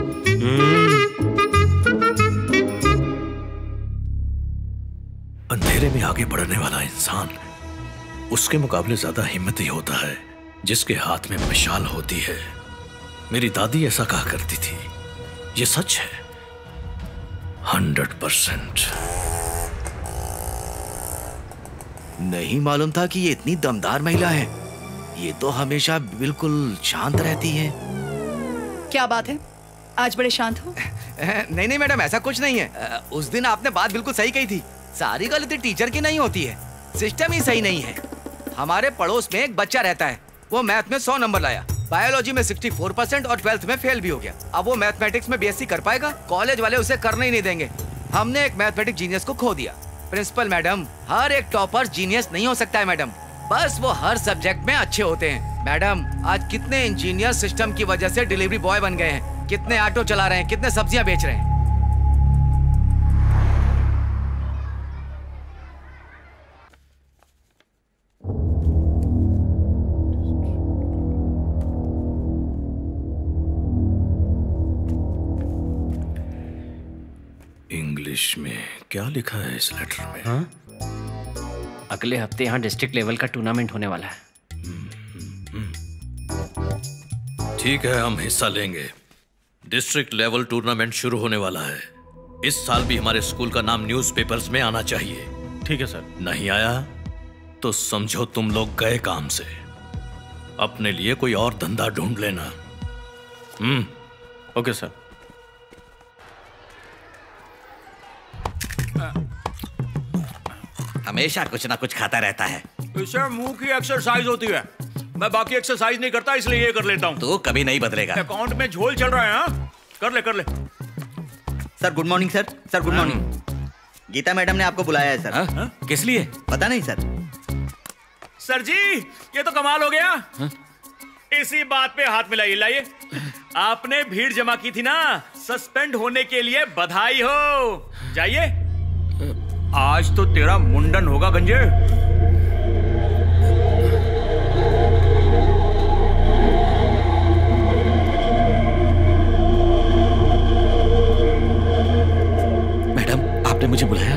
S3: अंधेरे में आगे बढ़ने वाला इंसान उसके मुकाबले ज्यादा हिम्मती होता है जिसके हाथ में मशाल होती है। मेरी दादी ऐसा कहा करती थी। ये सच है, हंड्रेड परसेंट।
S5: नहीं मालूम था कि ये इतनी दमदार महिला है। ये तो हमेशा बिल्कुल शांत रहती है।
S7: क्या बात है, आज बड़े शांत हो?
S5: नहीं नहीं मैडम, ऐसा कुछ नहीं है। उस दिन आपने बात बिल्कुल सही कही थी। सारी गलती टीचर की नहीं होती है, सिस्टम ही सही नहीं है। हमारे पड़ोस में एक बच्चा रहता है, वो मैथ में सौ नंबर लाया, बायोलॉजी में सिक्सटी फोर परसेंट और ट्वेल्थ में फेल भी हो गया। अब वो मैथमेटिक्स में बीएससी कर पाएगा? कॉलेज वाले उसे करने ही नहीं देंगे। हमने एक मैथमेटिक्स जीनियस को खो दिया। प्रिंसिपल मैडम, हर एक टॉपर जीनियस नहीं हो सकता है मैडम, बस वो हर सब्जेक्ट में अच्छे होते हैं। मैडम, आज कितने इंजीनियर सिस्टम की वजह से डिलीवरी बॉय बन गए हैं, कितने ऑटो चला रहे हैं, कितने सब्जियां बेच रहे हैं।
S3: इंग्लिश में क्या लिखा है इस लेटर में?
S12: हाँ? अगले हफ्ते यहाँ डिस्ट्रिक्ट लेवल का टूर्नामेंट होने वाला है।
S3: ठीक है, हम हिस्सा लेंगे। डिस्ट्रिक्ट लेवल टूर्नामेंट शुरू होने वाला है। इस साल भी हमारे स्कूल का नाम न्यूज़पेपर्स में आना चाहिए।
S10: ठीक है सर।
S3: नहीं आया तो समझो तुम लोग गए काम से। अपने लिए कोई और धंधा ढूंढ लेना। Hmm,
S10: okay sir.
S19: हमेशा कुछ ना कुछ खाता रहता है।
S10: इससे मुंह की एक्सरसाइज होती है। मैं बाकी एक्सरसाइज नहीं करता, इसलिए ये कर लेता हूँ।
S19: तो कभी नहीं बदलेगा।
S10: अकाउंट में झोल चल रहा है। हाँ? कर ले कर ले।
S21: Sir good morning sir. Sir good morning. Geeta madam ने आपको बुलाया है सर।
S19: हा? हा? किस लिए?
S21: पता नहीं सर।
S10: सर जी, ये तो कमाल हो गया। हा? इसी बात पे हाथ मिलाइए। लाइए, आपने भीड़ जमा की थी ना, सस्पेंड होने के लिए बधाई हो। जाइए, आज तो तेरा मुंडन होगा गंजे।
S19: मैडम, आपने मुझे बुलाया?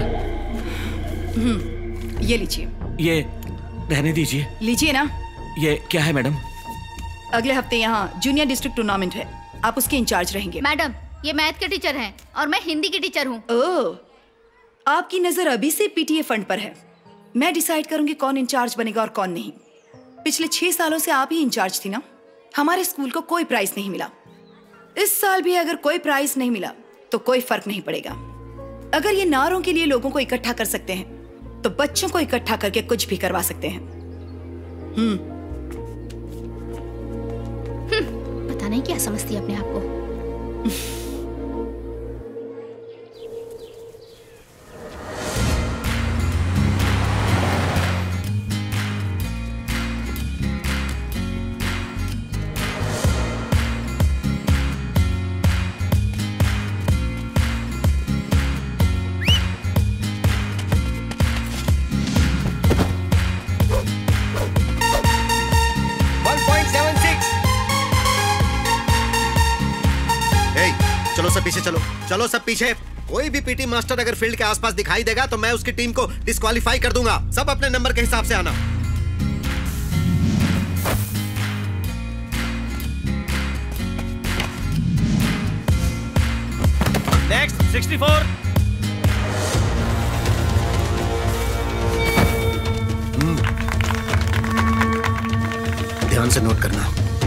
S7: हम्म, ये लीजिए।
S19: ये रहने दीजिए।
S7: लीजिए ना।
S19: ये क्या है मैडम?
S7: अगले हफ्ते यहाँ जूनियर डिस्ट्रिक्ट टूर्नामेंट है, आप उसके इंचार्ज रहेंगे।
S18: मैडम, ये मैथ के टीचर हैं और मैं हिंदी की टीचर हूँ।
S7: ओह, आपकी नजर अभी से पीटीए फंड पर है। मैं डिसाइड करूंगी कौन इंचार्ज बनेगा और कौन नहीं। पिछले छह सालों से आप ही इंचार्ज थी ना। हमारे स्कूल को कोई प्राइज नहीं मिला। इस साल भी अगर कोई प्राइज नहीं मिला तो कोई फर्क नहीं पड़ेगा। अगर ये नारों के लिए लोगों को इकट्ठा कर सकते हैं तो बच्चों को इकट्ठा करके कुछ भी करवा सकते हैं। हम्म,
S18: पता नहीं क्या समझती है अपने आप को।
S15: सब पीछे चलो, चलो सब पीछे। कोई भी पीटी मास्टर अगर फील्ड के आसपास दिखाई देगा तो मैं उसकी टीम को डिस्क्वालीफाई कर दूंगा। सब अपने नंबर के हिसाब से आना।
S10: Next sixty four.
S15: ध्यान से नोट करना।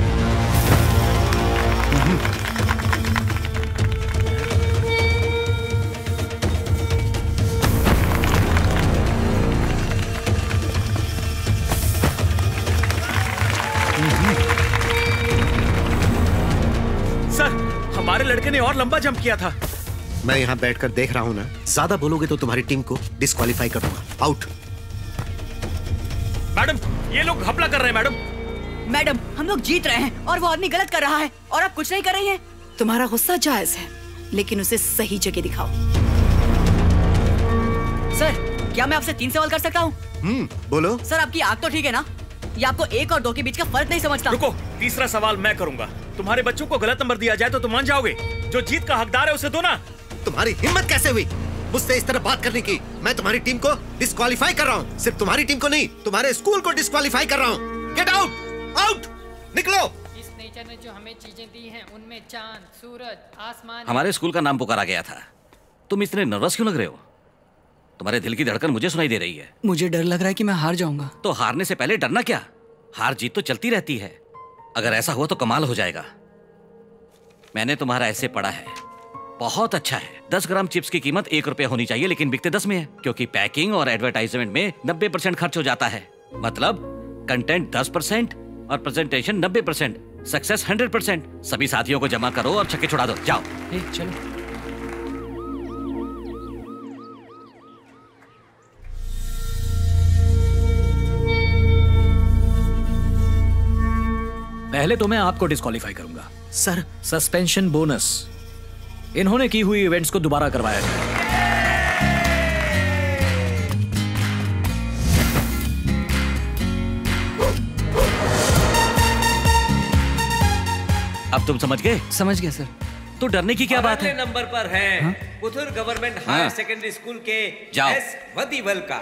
S10: सर, हमारे लड़के ने और लंबा जंप किया था।
S15: मैं यहाँ बैठकर देख रहा हूँ ना, ज्यादा बोलोगे तो तुम्हारी टीम को डिस्क्वालीफाई कर दूंगा। आउट।
S10: मैडम, ये लोग घपला कर रहे हैं मैडम।
S11: मैडम, हम लोग जीत रहे हैं और वो आदमी गलत कर रहा है और आप कुछ नहीं कर रही हैं।
S7: तुम्हारा गुस्सा जायज है, लेकिन उसे सही जगह दिखाओ।
S11: सर, क्या मैं आपसे तीन सवाल कर सकता हूँ?
S15: हम्म, बोलो।
S11: सर, आपकी आंख तो ठीक है ना? या आपको एक और दो के बीच का फर्क नहीं समझता?
S10: रुको, तीसरा सवाल मैं करूंगा। तुम्हारे बच्चों को गलत नंबर दिया जाए तो तुम मान जाओगे? जो जीत का हकदार है उसे दो ना।
S15: तुम्हारी हिम्मत कैसे हुई मुझसे इस तरह बात करने की? मैं तुम्हारी टीम को डिस्क्वालीफाई कर रहा हूँ। सिर्फ तुम्हारी टीम को नहीं, तुम्हारे स्कूल को डिस्क्वालीफाई कर रहा हूँ। गेट आउट, आउट, निकलो।
S17: इस नेचर ने जो हमें चीजें दी हैं, उनमें चांद, सूरज, आसमान।
S19: हमारे स्कूल का नाम पुकारा गया था। तुम इतने नर्वस क्यों लग रहे हो? तुम्हारे दिल की धड़कन मुझे सुनाई दे रही है।
S20: मुझे डर लग रहा है कि मैं हार जाऊंगा।
S19: तो हारने से पहले डरना क्या? हार जीत तो चलती रहती है। अगर ऐसा हुआ तो कमाल हो जाएगा। मैंने तुम्हारा ऐसे पढ़ा है, बहुत अच्छा है। दस ग्राम चिप्स की कीमत एक रुपया होनी चाहिए, लेकिन बिकते दस में है, क्योंकि पैकिंग और एडवर्टाइजमेंट में नब्बे परसेंट खर्च हो जाता है। मतलब कंटेंट दस परसेंट और प्रेजेंटेशन नब्बे परसेंट, सक्सेस हंड्रेड परसेंट। सभी साथियों को जमा करो और छक्के छुड़ा दो। जाओ।
S20: ए, चलो।
S16: पहले तो मैं आपको डिस्क्वालीफाई करूंगा।
S15: Sir,
S16: suspension bonus. इन्होंने की हुई इवेंट्स को दोबारा करवाया जाए।
S19: अब तुम समझ गए?
S20: समझ गया सर।
S19: तो डरने की क्या बात है?
S23: नंबर पर है पुथुर गवर्नमेंट
S19: हाँ।
S23: हायर सेकेंडरी स्कूल के
S19: जाओ।
S23: एस वदीवल का।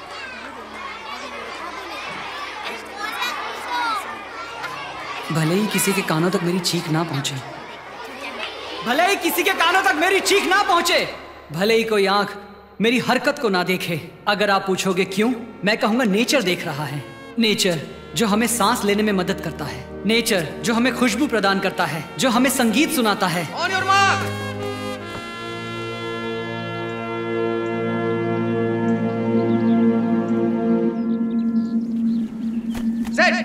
S20: भले ही किसी के कानों तक मेरी चीख ना पहुंचे, भले ही किसी के कानों तक मेरी चीख ना पहुंचे, भले ही कोई आंख मेरी हरकत को ना देखे। अगर आप पूछोगे क्यों, मैं कहूंगा नेचर देख रहा है। नेचर जो हमें सांस लेने में मदद करता है, नेचर जो हमें खुशबू प्रदान करता है, जो हमें संगीत सुनाता है।
S23: On your mark. सेट।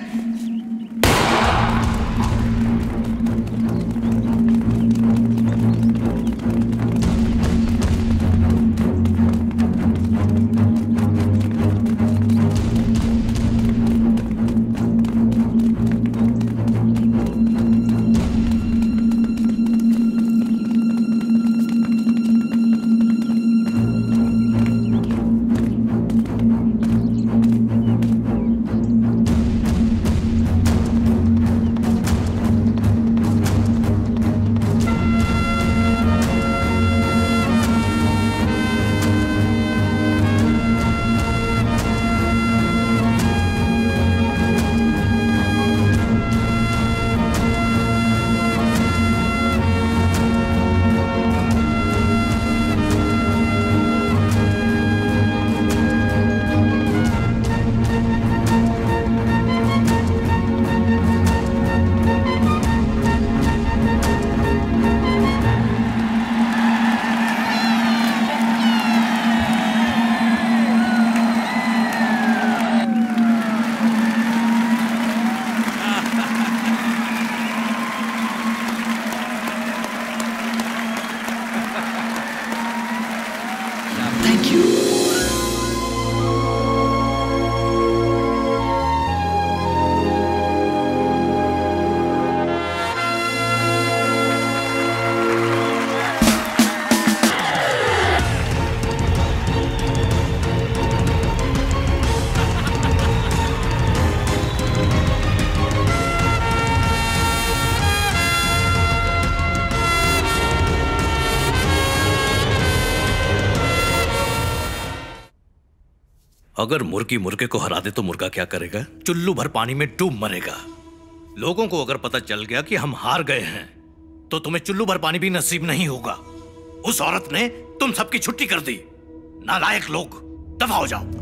S3: अगर मुर्गी मुर्गे को हरा दे तो मुर्गा क्या करेगा? चुल्लू भर पानी में डूब मरेगा। लोगों को अगर पता चल गया कि हम हार गए हैं तो तुम्हें चुल्लू भर पानी भी नसीब नहीं होगा। उस औरत ने तुम सबकी छुट्टी कर दी। नालायक लोग, दफा हो जाओ।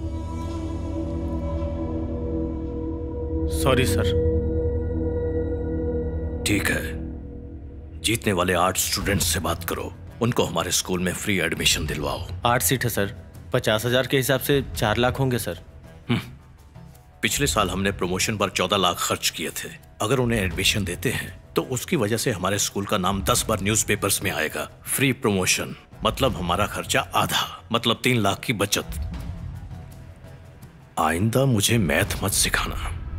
S10: Sorry sir.
S3: ठीक है, जीतने वाले आठ स्टूडेंट्स से बात करो, उनको हमारे स्कूल में फ्री एडमिशन दिलवाओ।
S10: आठ सीट है सर, पचास हजार के हिसाब से चार लाख होंगे सर।
S3: पिछले साल हमने प्रमोशन पर चौदह लाख खर्च किए थे। अगर उन्हें एडमिशन देते हैं तो उसकी वजह से हमारे स्कूल का नाम दस बार न्यूज़पेपर्स में आएगा। फ्री प्रमोशन मतलब हमारा खर्चा आधा, मतलब तीन लाख की बचत। आइंदा मुझे मैथ मत सिखाना।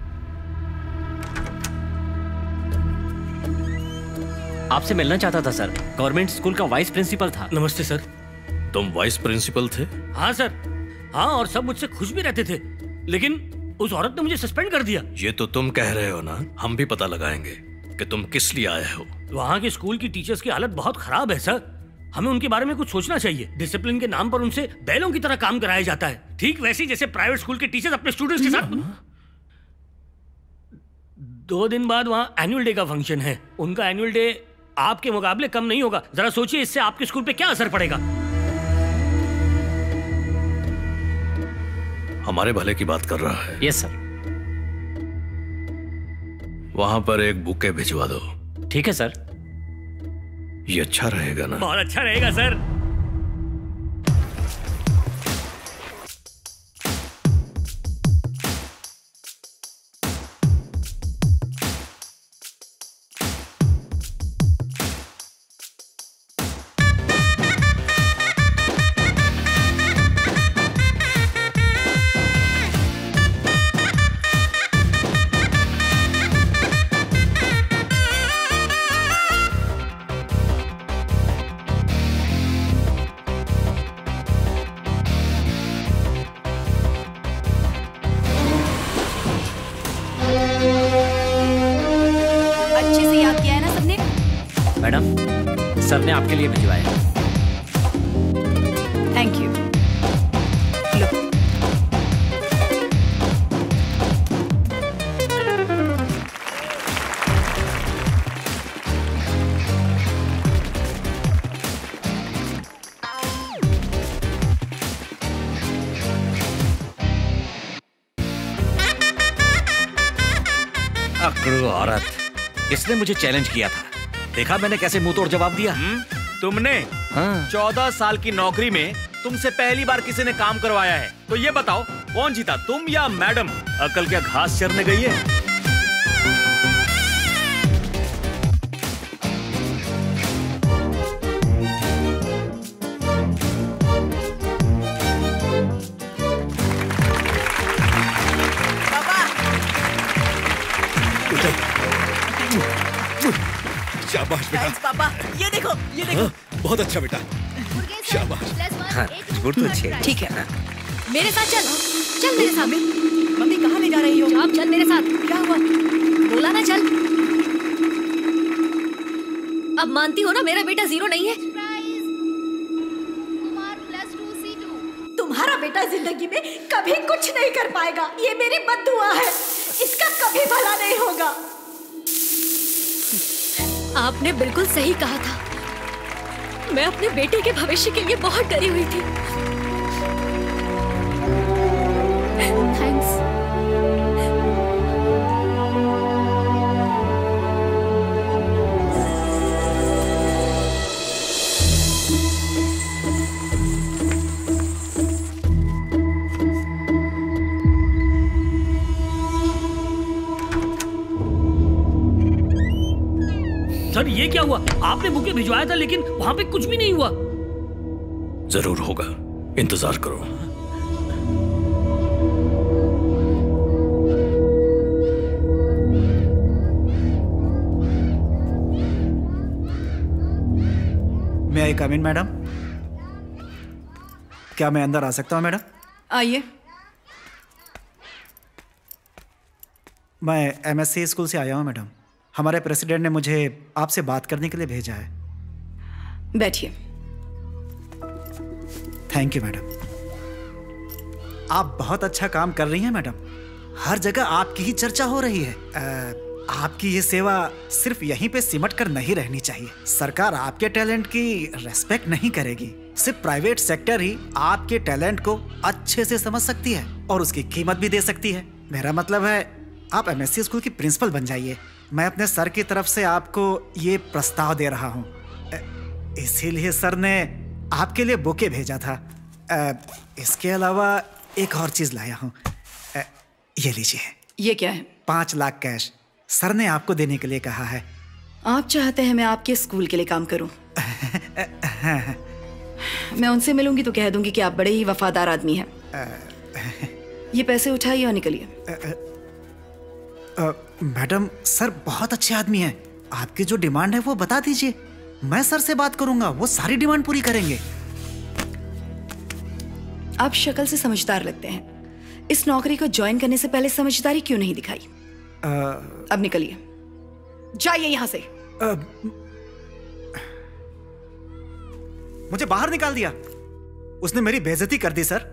S12: आपसे मिलना चाहता था सर, गवर्नमेंट स्कूल का वाइस प्रिंसिपल था।
S10: नमस्ते सर।
S3: तुम वाइस प्रिंसिपल थे?
S6: हाँ सर, हाँ, और सब मुझसे खुश भी रहते थे, लेकिन उस औरत ने मुझे सस्पेंड कर दिया।
S3: ये तो तुम कह रहे हो ना, हम भी पता लगाएंगे कि तुम किस लिए आए हो।
S6: वहाँ के स्कूल की टीचर्स की हालत बहुत खराब है सर। हमें उनके बारे में कुछ सोचना चाहिए। डिसिप्लिन के नाम पर उनसे बैलों की तरह काम कराया जाता है, ठीक वैसे ही जैसे प्राइवेट स्कूल के टीचर्स अपने स्टूडेंट्स के साथ। दो दिन बाद वहाँ एनुअल डे का फंक्शन है। उनका एनुअल डे आपके मुकाबले कम नहीं होगा। जरा सोचिए इससे आपके स्कूल पे क्या असर पड़ेगा।
S3: हमारे भले की बात कर रहा है।
S12: Yes sir.
S3: वहां पर एक बुके भिजवा दो।
S12: ठीक है सर।
S3: ये अच्छा रहेगा ना?
S6: बहुत अच्छा रहेगा सर।
S12: सर ने आपके लिए भिजवाया।
S7: Thank you.
S19: अकड़ू औरत, इसने मुझे चैलेंज किया था। देखा मैंने कैसे मुंह तोड़ जवाब दिया।
S10: तुमने चौदह साल की नौकरी में तुमसे पहली बार किसी ने काम करवाया है, तो ये बताओ कौन जीता, तुम या मैडम? अकल क्या घास चरने गई है?
S14: शाबाश बेटा।
S7: पापा, ये देखो, ये देखो।
S14: हाँ, बहुत अच्छा बेटा, शाबाश।
S21: हाँ, गुड तो अच्छे।
S7: ठीक है,
S1: मेरे साथ चल, चल मेरे साथ।
S7: मम्मी कहाँ ले जा रही हो?
S1: आप चल मेरे साथ।
S7: क्या हुआ?
S1: बोला ना चल। अब मानती हो ना मेरा बेटा जीरो नहीं है?
S9: तुम्हारा बेटा जिंदगी में कभी कुछ नहीं कर पाएगा, ये मेरी बद्दुआ है, इसका कभी भला नहीं होगा।
S1: आपने बिल्कुल सही कहा था। मैं अपने बेटे के भविष्य के लिए बहुत डरी हुई थी। थैंक्स।
S6: सर ये क्या हुआ? आपने बुके भिजवाया था लेकिन वहां पे कुछ भी नहीं हुआ।
S3: जरूर होगा, इंतजार करो।
S13: मैं आई कम इन मैडम? क्या मैं अंदर आ सकता हूँ मैडम?
S7: आइए।
S13: मैं एमएससी स्कूल से आया हूँ मैडम। हमारे प्रेसिडेंट ने मुझे आपसे बात करने के लिए भेजा है।
S7: बैठिए।
S13: Thank you madam. आप बहुत अच्छा काम कर रही हैं मैडम। हर जगह आपकी ही चर्चा हो रही है। आ, आपकी ये सेवा सिर्फ यहीं पे सिमट कर नहीं रहनी चाहिए। सरकार आपके टैलेंट की रेस्पेक्ट नहीं करेगी। सिर्फ प्राइवेट सेक्टर ही आपके टैलेंट को अच्छे से समझ सकती है और उसकी कीमत भी दे सकती है। मेरा मतलब है आप एमएससी स्कूल की प्रिंसिपल बन जाइए। मैं अपने सर की तरफ से आपको ये प्रस्ताव दे रहा हूँ। इसीलिए सर ने आपके लिए बुके भेजा था। आ, इसके अलावा एक और चीज लाया हूँ। ये लीजिए।
S7: ये क्या है?
S13: पांच लाख कैश सर ने आपको देने के लिए कहा है।
S7: आप चाहते हैं मैं आपके स्कूल के लिए काम करूं? मैं उनसे मिलूंगी तो कह दूंगी कि आप बड़े ही वफादार आदमी हैं। ये पैसे उठाइए और निकलिए।
S13: मैडम सर बहुत अच्छे आदमी हैं। आपकी जो डिमांड है वो बता दीजिए, मैं सर से बात करूंगा, वो सारी डिमांड पूरी करेंगे।
S7: आप शक्ल से समझदार लगते हैं। इस नौकरी को ज्वाइन करने से पहले समझदारी क्यों नहीं दिखाई?
S13: आ,
S7: अब निकलिए, जाइए यहां से।
S13: आ, मुझे बाहर निकाल दिया। उसने मेरी बेइज्जती कर दी सर।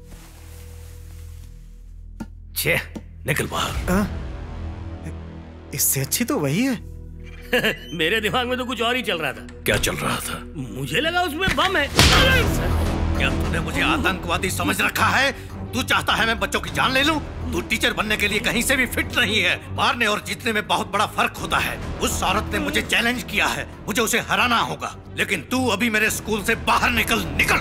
S3: छे, निकल बाहर।
S13: आ, इससे अच्छी तो वही है।
S6: मेरे दिमाग में तो कुछ और ही चल रहा था।
S3: क्या चल रहा था?
S6: मुझे लगा उसमें बम है।
S2: क्या तूने मुझे आतंकवादी समझ रखा है? तू चाहता है मैं बच्चों की जान ले लूं? तू टीचर बनने के लिए कहीं से भी फिट नहीं है। मारने और जीतने में बहुत बड़ा फर्क होता है। उस औरत ने मुझे चैलेंज किया है, मुझे उसे हराना होगा। लेकिन तू अभी मेरे स्कूल से बाहर निकल, निकल।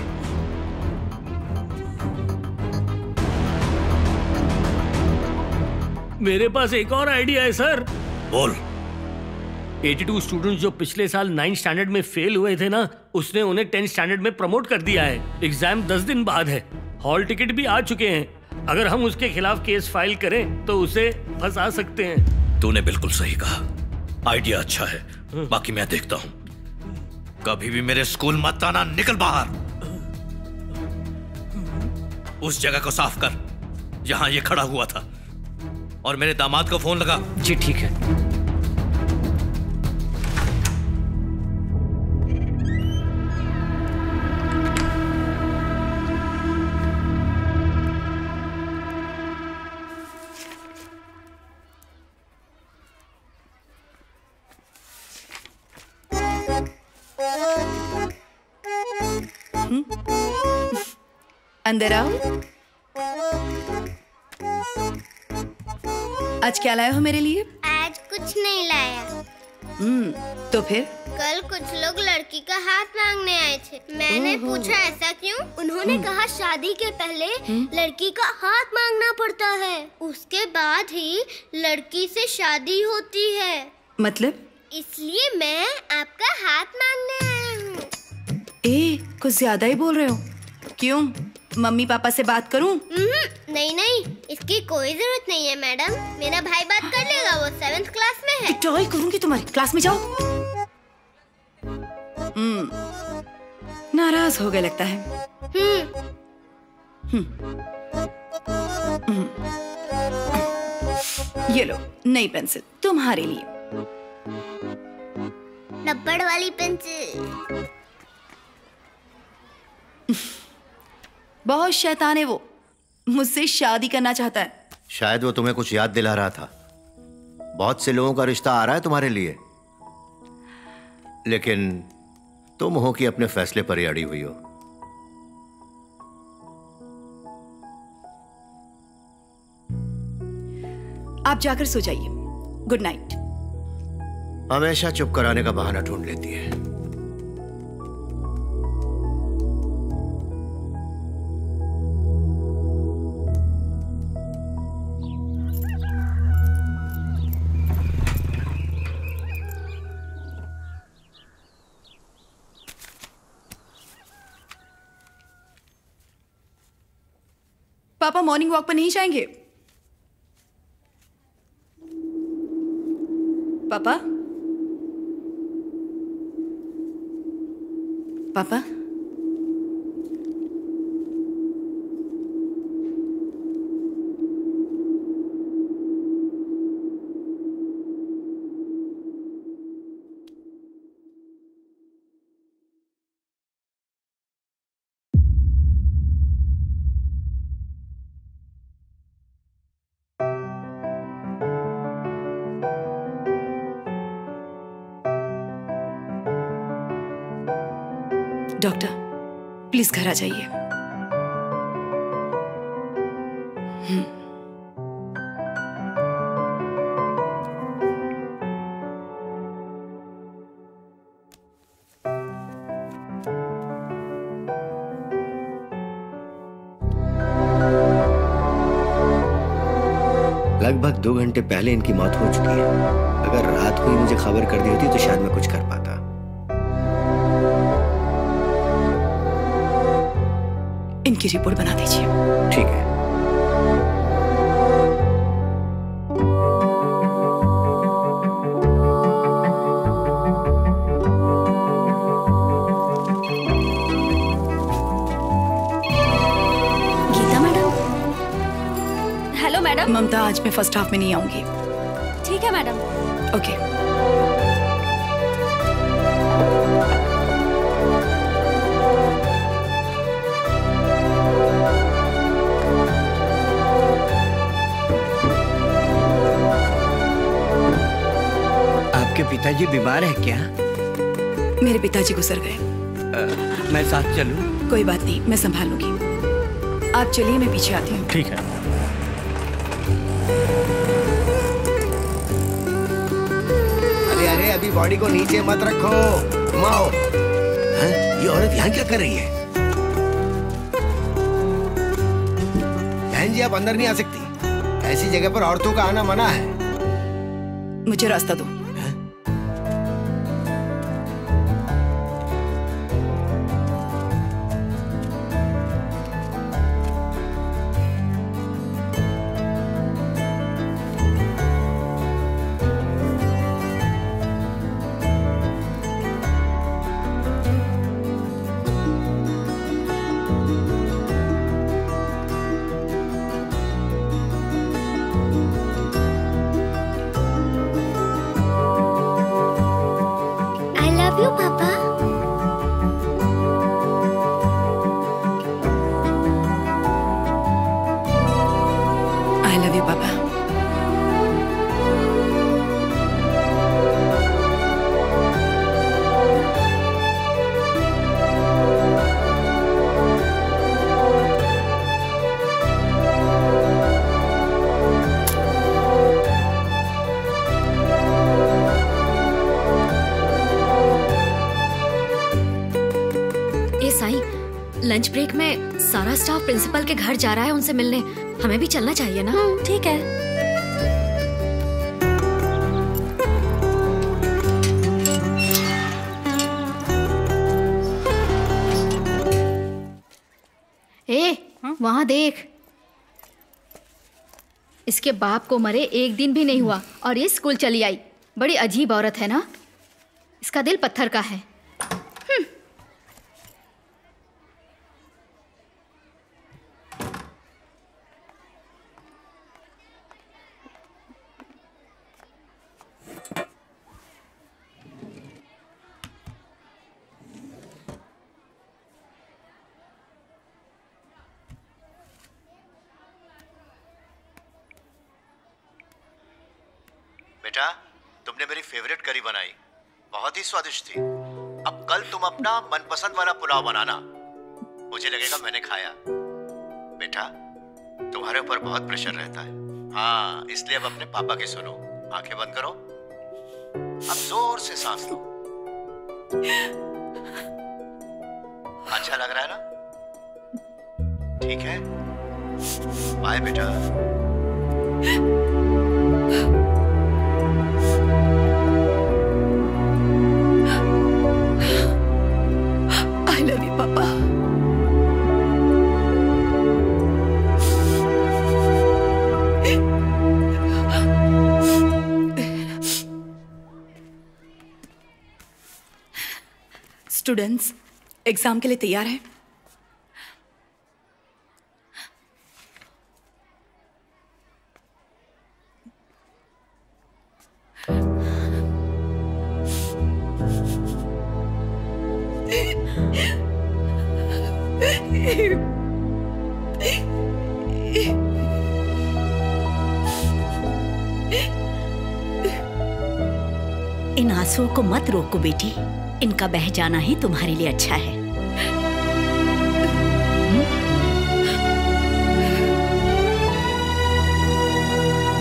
S6: मेरे पास एक और आइडिया है सर।
S3: बोल।
S6: बयासी स्टूडेंट्स जो पिछले साल नाइन्थ स्टैंडर्ड में फेल हुए थे ना, उसने उन्हें टेंथ स्टैंडर्ड में प्रमोट कर दिया है। एग्जाम दस दिन बाद है, हॉल टिकट भी आ चुके हैं। अगर हम उसके खिलाफ केस फाइल करें तो उसे फंसा सकते हैं।
S3: तूने बिल्कुल सही कहा, आइडिया अच्छा है। बाकी मैं देखता हूं।
S2: कभी भी मेरे स्कूल मत आना, निकल बाहर। उस जगह को साफ कर जहां ये खड़ा हुआ था, और मेरे दामाद को फोन लगा।
S12: जी ठीक है।
S7: अंदर आओ। आज क्या लाए हो मेरे लिए?
S4: आज कुछ नहीं लाया।
S7: हम्म, तो फिर?
S4: कल कुछ लोग लड़की का हाथ मांगने आए थे। मैंने पूछा ऐसा क्यों? उन्होंने कहा शादी के पहले लड़की का हाथ मांगना पड़ता है, उसके बाद ही लड़की से शादी होती है।
S7: मतलब?
S4: इसलिए मैं आपका हाथ मांगने आया हूँ।
S7: ए, कुछ ज्यादा ही बोल रहे हो। क्यों, मम्मी पापा से बात करूं?
S4: नहीं नहीं, इसकी कोई जरूरत नहीं है मैडम। मेरा भाई बात कर लेगा, वो सेवेंथ क्लास में है।
S7: टॉय करूंगी तुम्हारी क्लास में, जाओ। हम्म, नाराज हो गए लगता है। हम्म, ये लो नई पेंसिल तुम्हारे लिए।
S4: रबड़ वाली पेंसिल।
S7: बहुत शैतान है वो, मुझसे शादी करना चाहता है।
S15: शायद वो तुम्हें कुछ याद दिला रहा था। बहुत से लोगों का रिश्ता आ रहा है तुम्हारे लिए, लेकिन तुम हो कि अपने फैसले पर ही अड़ी हुई हो।
S7: आप जाकर सो जाइए। Good night.
S15: हमेशा चुप कराने का बहाना ढूंढ लेती है।
S7: पापा मॉर्निंग वॉक पर नहीं जाएंगे? पापा? पापा? डॉक्टर प्लीज घर आ जाइए। हम्म।
S15: लगभग दो घंटे पहले इनकी मौत हो चुकी है। अगर रात को ही मुझे खबर कर दी होती तो शायद मैं कुछ कर पाता।
S7: इनकी रिपोर्ट बना दीजिए।
S15: ठीक है।
S1: Hello madam.
S7: ममता, आज मैं फर्स्ट हाफ में नहीं आऊंगी।
S1: ठीक है मैडम।
S7: ओके।
S23: आपके पिताजी बीमार है क्या?
S7: मेरे पिताजी गुजर गए।
S23: आ, मैं साथ चलूं?
S7: कोई बात नहीं, मैं संभाल लूंगी। आप चलिए, मैं पीछे आती हूँ।
S6: ठीक है।
S15: अरे अरे, अभी बॉडी को नीचे मत रखो, घुमाओ। हाँ? ये औरत यहाँ क्या कर रही है? बहन जी, आप अंदर नहीं आ सकती। ऐसी जगह पर औरतों का आना मना है।
S7: मुझे रास्ता दो।
S1: लंच ब्रेक में सारा स्टाफ प्रिंसिपल के घर जा रहा है उनसे मिलने। हमें भी चलना चाहिए ना? ठीक है।
S18: ए, वहाँ देख। इसके बाप को मरे एक दिन भी नहीं हुआ और ये स्कूल चली आई। बड़ी अजीब औरत है ना? इसका दिल पत्थर का है।
S5: बेटा, तुमने मेरी फेवरेट करी बनाई, बहुत ही स्वादिष्ट थी। अब कल तुम अपना मनपसंद वाला पुलाव बनाना, मुझे लगेगा मैंने खाया। बेटा, तुम्हारे ऊपर बहुत प्रेशर रहता है। हाँ, इसलिए अब अपने पापा की सुनो। आंखें बंद करो, अब जोर से सांस लो। अच्छा लग रहा है ना? ठीक है, बाय बेटा।
S7: I love you, papa. Students, exam के लिए तैयार हैं?
S9: इन आंसुओं को मत रोको बेटी, इनका बह जाना ही तुम्हारे लिए अच्छा है।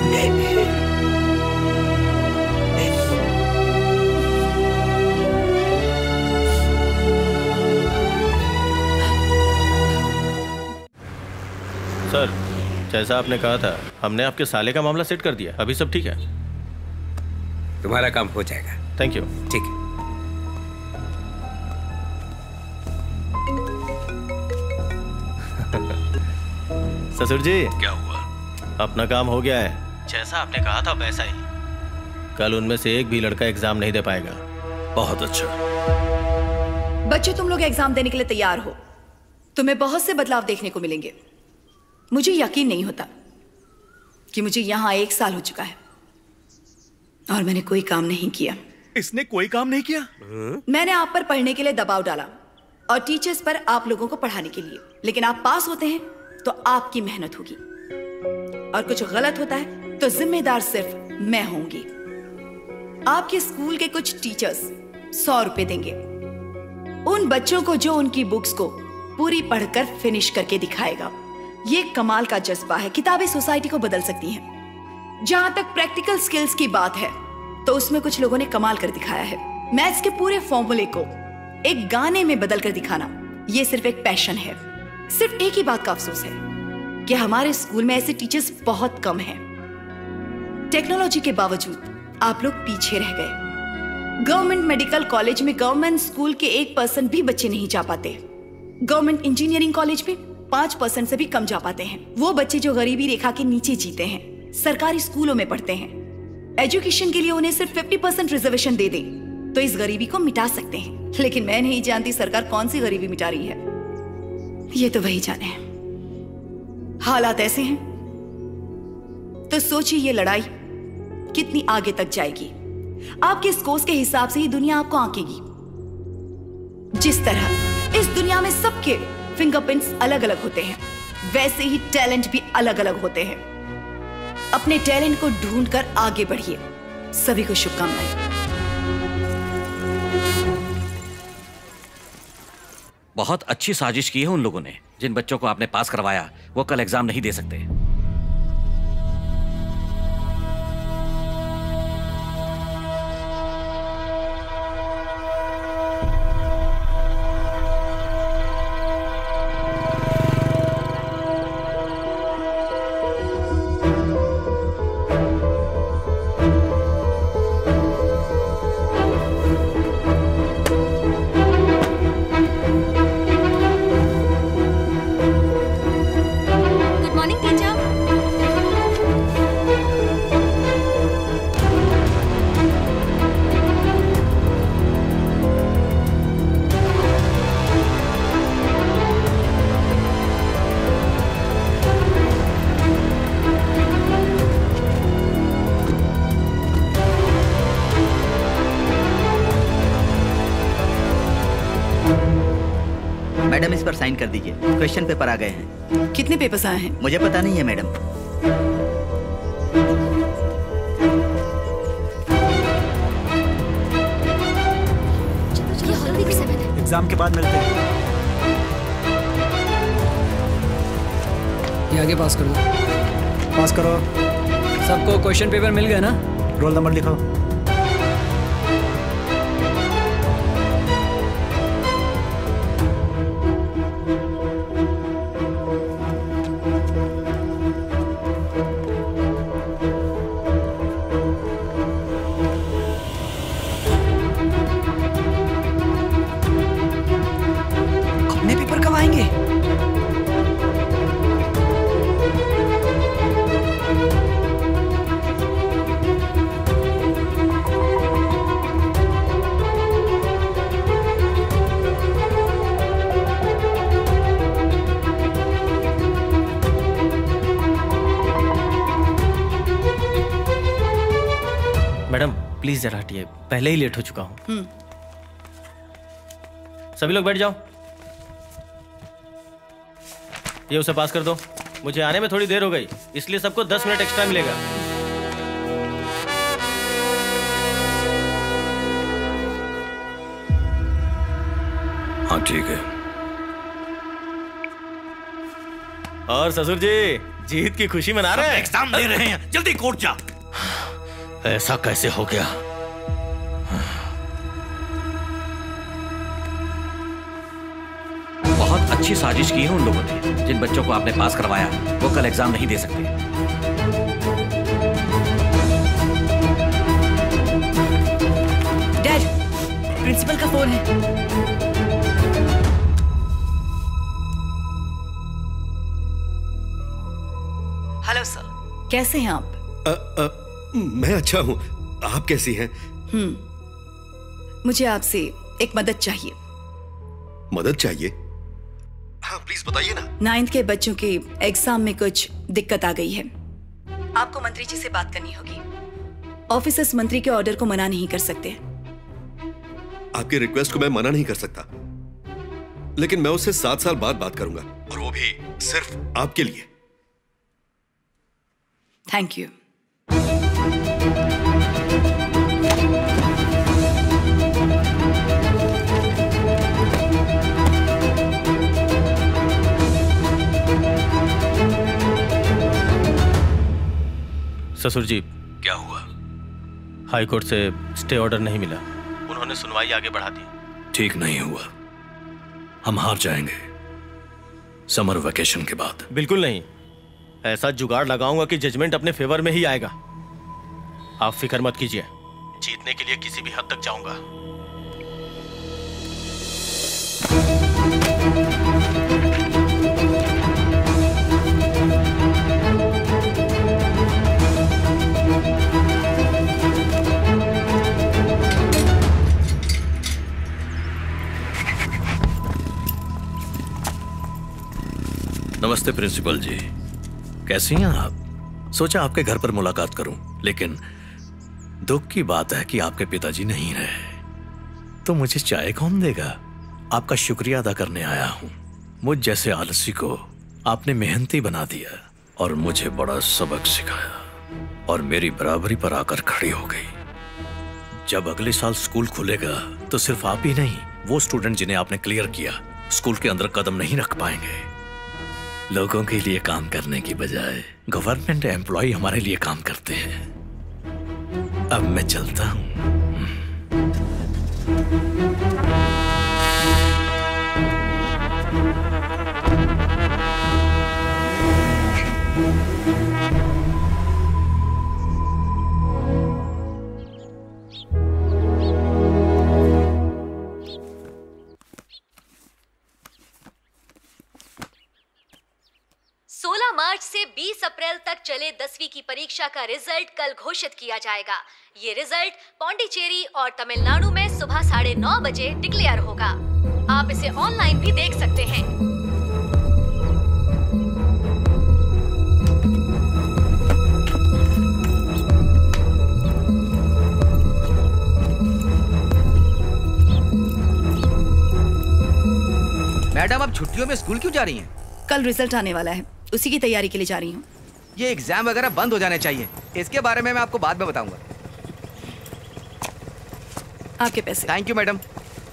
S8: सर, जैसा आपने कहा था, हमने आपके साले का मामला सेट कर दिया। अभी सब ठीक है।
S11: तुम्हारा काम हो जाएगा।
S8: Thank you.
S11: ठीक है।
S8: ससुर जी,
S3: क्या हुआ?
S8: अपना काम हो गया है। जैसा आपने कहा था वैसा ही। कल उनमें से एक भी लड़का एग्जाम नहीं दे पाएगा।
S3: बहुत अच्छा।
S7: बच्चे, तुम लोग एग्जाम देने के लिए तैयार हो। तुम्हें बहुत से बदलाव देखने को मिलेंगे। मुझे यकीन नहीं होता कि मुझे यहां एक साल हो चुका है और मैंने कोई काम नहीं किया।
S10: इसने कोई काम नहीं किया?
S7: मैंने आप पर पढ़ने के लिए दबाव डाला और टीचर्स पर आप लोगों को पढ़ाने के लिए, लेकिन आप पास होते हैं तो आपकी मेहनत होगी और कुछ गलत होता है तो जिम्मेदार सिर्फ मैं होंगी। आपके स्कूल के कुछ टीचर्स सौ रुपए देंगे उन बच्चों को जो उनकी बुक्स को पूरी पढ़कर फिनिश करके दिखाएगा। ये कमाल का जज्बा है। किताबें सोसाइटी को बदल सकती हैं। जहां तक प्रैक्टिकल स्किल्स की बात है तो उसमें कुछ लोगों ने कमाल कर दिखाया है। मैथ्स के पूरे फॉर्मूले को एक गाने में बदल कर दिखाना, ये सिर्फ एक पैशन है। सिर्फ एक ही बात का अफसोस है कि हमारे स्कूल में ऐसे टीचर्स बहुत कम हैं। टेक्नोलॉजी के बावजूद आप लोग पीछे रह गए। गवर्नमेंट मेडिकल कॉलेज में गवर्नमेंट स्कूल के एक परसेंट भी बच्चे नहीं जा पाते। गवर्नमेंट इंजीनियरिंग कॉलेज में पांच परसेंट से भी कम जा पाते हैं। वो बच्चे जो गरीबी रेखा के नीचे जीते हैं, सरकारी स्कूलों में पढ़ते हैं। एजुकेशन के लिए उन्हें सिर्फ फिफ्टी परसेंट रिजर्वेशन दे दें तो इस गरीबी को मिटा सकते हैं। लेकिन मैं नहीं जानती सरकार कौन सी गरीबी मिटा रही है, ये तो वही जाने। हालात ऐसे हैं तो सोचिए ये लड़ाई कितनी आगे तक जाएगी। आपके स्कोर्स के हिसाब से ही दुनिया आपको आंकेगी। जिस तरह इस दुनिया में सबके फिंगरप्रिंट्स अलग अलग होते हैं, वैसे ही टैलेंट भी अलग अलग होते हैं। अपने टैलेंट को ढूंढकर आगे बढ़िए। सभी को शुभकामनाएं।
S19: बहुत अच्छी साजिश की है उन लोगों ने। जिन बच्चों को आपने पास करवाया वो कल एग्जाम नहीं दे सकते।
S22: मैडम इस पर साइन कर दीजिए। क्वेश्चन पेपर आ गए हैं।
S7: कितने पेपर्स आए हैं?
S22: मुझे पता नहीं है मैडम।
S13: एग्जाम के बाद मिलते हैं।
S20: ये आगे पास कर दो।
S13: पास करो।
S20: सबको क्वेश्चन पेपर मिल गया ना?
S13: रोल नंबर लिखो।
S20: अपने पेपर कब आएंगे?
S8: मैडम प्लीज जरा हटिए, पहले ही लेट हो चुका हूँ।
S7: हम्म।
S8: सभी लोग बैठ जाओ। ये उसे पास कर दो। मुझे आने में थोड़ी देर हो गई, इसलिए सबको दस मिनट एक्स्ट्रा मिलेगा।
S3: हाँ ठीक है।
S8: और ससुर जी जीत की खुशी मना रहे हैं।
S2: एग्जाम दे रहे हैं, जल्दी कोर्ट जा।
S3: ऐसा कैसे हो गया?
S19: बहुत अच्छी साजिश की है उन लोगों ने। जिन बच्चों को आपने पास करवाया वो कल एग्जाम नहीं दे सकते।
S7: डैड, प्रिंसिपल का फोन है। हेलो सर, कैसे हैं आप?
S14: अ, अ, मैं अच्छा हूँ, आप कैसी हैं?
S7: हम्म, मुझे आपसे एक मदद चाहिए।
S14: मदद चाहिए? हाँ प्लीज बताइए ना।
S7: नाइन्थ के बच्चों के एग्जाम में कुछ दिक्कत आ गई है। आपको मंत्री जी से बात करनी होगी। ऑफिसर्स मंत्री के ऑर्डर को मना नहीं कर सकते।
S14: आपकी रिक्वेस्ट को मैं मना नहीं कर सकता, लेकिन मैं उससे सात साल बाद बात करूंगा, और वो भी सिर्फ आपके लिए।
S7: Thank you.
S8: ससुर जी,
S3: क्या हुआ?
S8: हाई कोर्ट से स्टे ऑर्डर नहीं मिला, उन्होंने सुनवाई आगे बढ़ा दी।
S3: ठीक नहीं हुआ, हम हार जाएंगे समर वेकेशन के बाद।
S8: बिल्कुल नहीं, ऐसा जुगाड़ लगाऊंगा कि जजमेंट अपने फेवर में ही आएगा। आप फिक्र मत कीजिए, जीतने के लिए किसी भी हद तक जाऊंगा।
S3: नमस्ते प्रिंसिपल जी, कैसी हैं आप? सोचा आपके घर पर मुलाकात करूं, लेकिन दुख की बात है कि आपके पिताजी नहीं रहे। तो मुझे चाय कौन देगा? आपका शुक्रिया अदा करने आया हूं। मुझ जैसे आलसी को आपने मेहनती बना दिया और मुझे बड़ा सबक सिखाया और मेरी बराबरी पर आकर खड़ी हो गई। जब अगले साल स्कूल खुलेगा तो सिर्फ आप ही नहीं, वो स्टूडेंट जिन्हें आपने क्लियर किया स्कूल के अंदर कदम नहीं रख पाएंगे। लोगों के लिए काम करने की बजाय गवर्नमेंट एम्प्लॉय हमारे लिए काम करते हैं। अब मैं चलता हूं।
S1: सोलह मार्च से बीस अप्रैल तक चले दसवीं की परीक्षा का रिजल्ट कल घोषित किया जाएगा। ये रिजल्ट पौंडीचेरी और तमिलनाडु में सुबह साढ़े नौ बजे डिक्लेयर होगा। आप इसे ऑनलाइन भी देख सकते हैं।
S23: मैडम, आप छुट्टियों में स्कूल क्यों जा रही हैं?
S7: कल रिजल्ट आने वाला है, उसी की तैयारी के लिए जा रही हूँ।
S23: ये एग्जाम वगैरह बंद हो जाने चाहिए, इसके बारे में मैं आपको बाद में बताऊंगा।
S7: आपके पैसे।
S23: Thank you madam.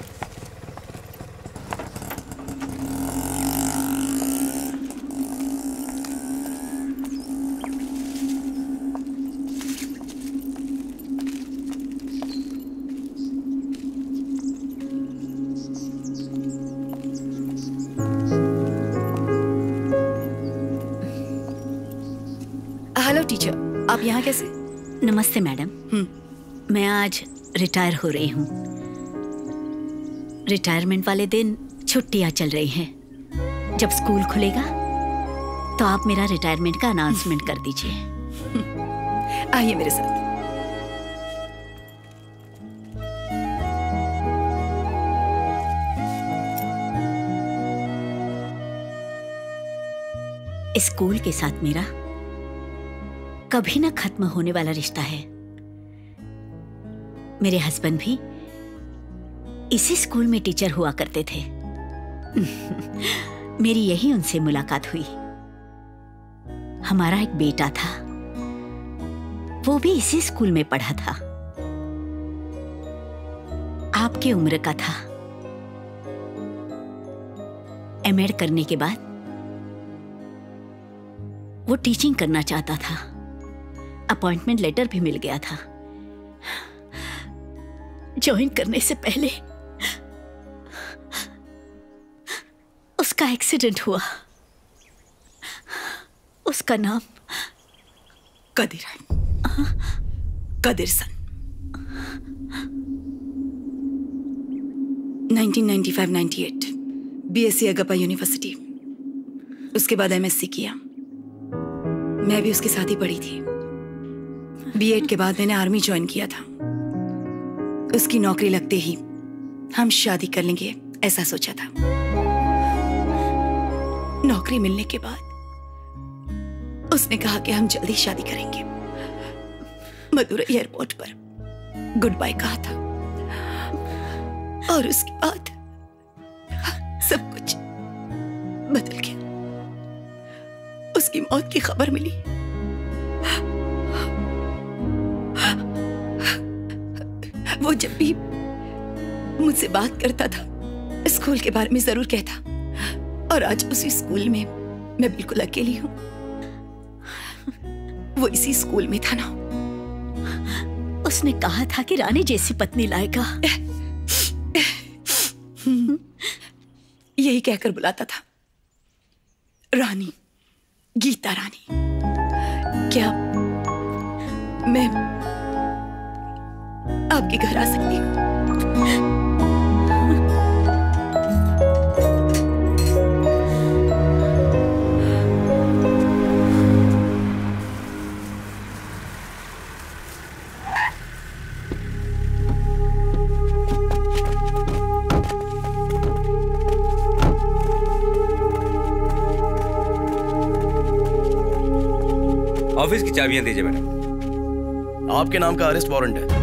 S7: Hello teacher, आप यहाँ कैसे?
S16: नमस्ते मैडम, मैं आज रिटायर हो रही हूँ। रिटायरमेंट वाले दिन छुट्टियाँ चल रही हैं। जब स्कूल खुलेगा तो आप मेरा रिटायरमेंट का अनाउंसमेंट कर दीजिए।
S7: आइए मेरे साथ।
S16: स्कूल के साथ मेरा कभी ना खत्म होने वाला रिश्ता है। मेरे हस्बैंड भी इसी स्कूल में टीचर हुआ करते थे। मेरी यही उनसे मुलाकात हुई। हमारा एक बेटा था, वो भी इसी स्कूल में पढ़ा था। आपकी उम्र का था। एमएड करने के बाद वो टीचिंग करना चाहता था। अपॉइंटमेंट लेटर भी मिल गया था। ज्वाइन करने से पहले उसका एक्सीडेंट हुआ। उसका नाम
S12: कदिर है, Kadir son. Nineteen ninety five ninety eight BSc Alagappa university, उसके बाद एमएससी किया। मैं भी उसके साथ ही पढ़ी थी। बीएड के बाद मैंने आर्मी ज्वाइन किया था। उसकी नौकरी लगते ही हम शादी कर लेंगे ऐसा सोचा था। नौकरी मिलने के बाद उसने कहा कि हम जल्दी शादी करेंगे। मदुरई एयरपोर्ट पर गुड बाय कहा था और उसके बाद सब कुछ बदल गया। उसकी मौत की खबर मिली। वो जब भी मुझसे बात करता था स्कूल के बारे में जरूर कहता, और आज उसी स्कूल में मैं बिल्कुल अकेली हूं। वो इसी स्कूल में था ना।
S16: उसने कहा था कि रानी जैसी पत्नी लाएगा।
S12: यही कहकर बुलाता था, रानी, गीता रानी। क्या मैं आपके घर आ सकती हूँ?
S11: ऑफिस की चाबियां दीजिए मैडम।
S8: आपके नाम का अरेस्ट वारंट है।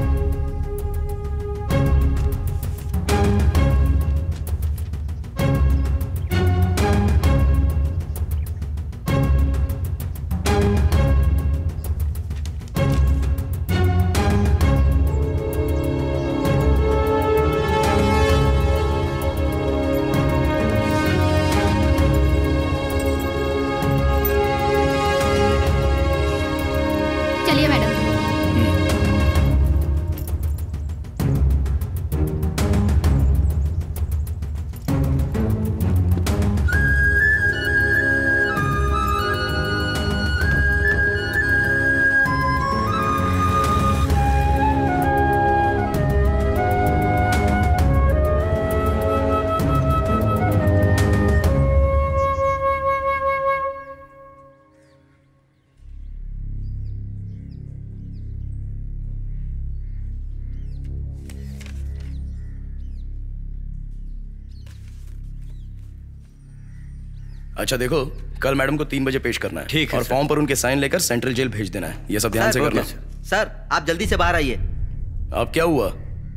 S8: अच्छा देखो, कल मैडम को तीन बजे पेश करना है।
S23: ठीक है
S8: और फॉर्म पर उनके साइन लेकर सेंट्रल जेल भेज देना है। ये सब ध्यान से करना।
S23: सर आप जल्दी से बाहर आइए।
S8: अब क्या हुआ?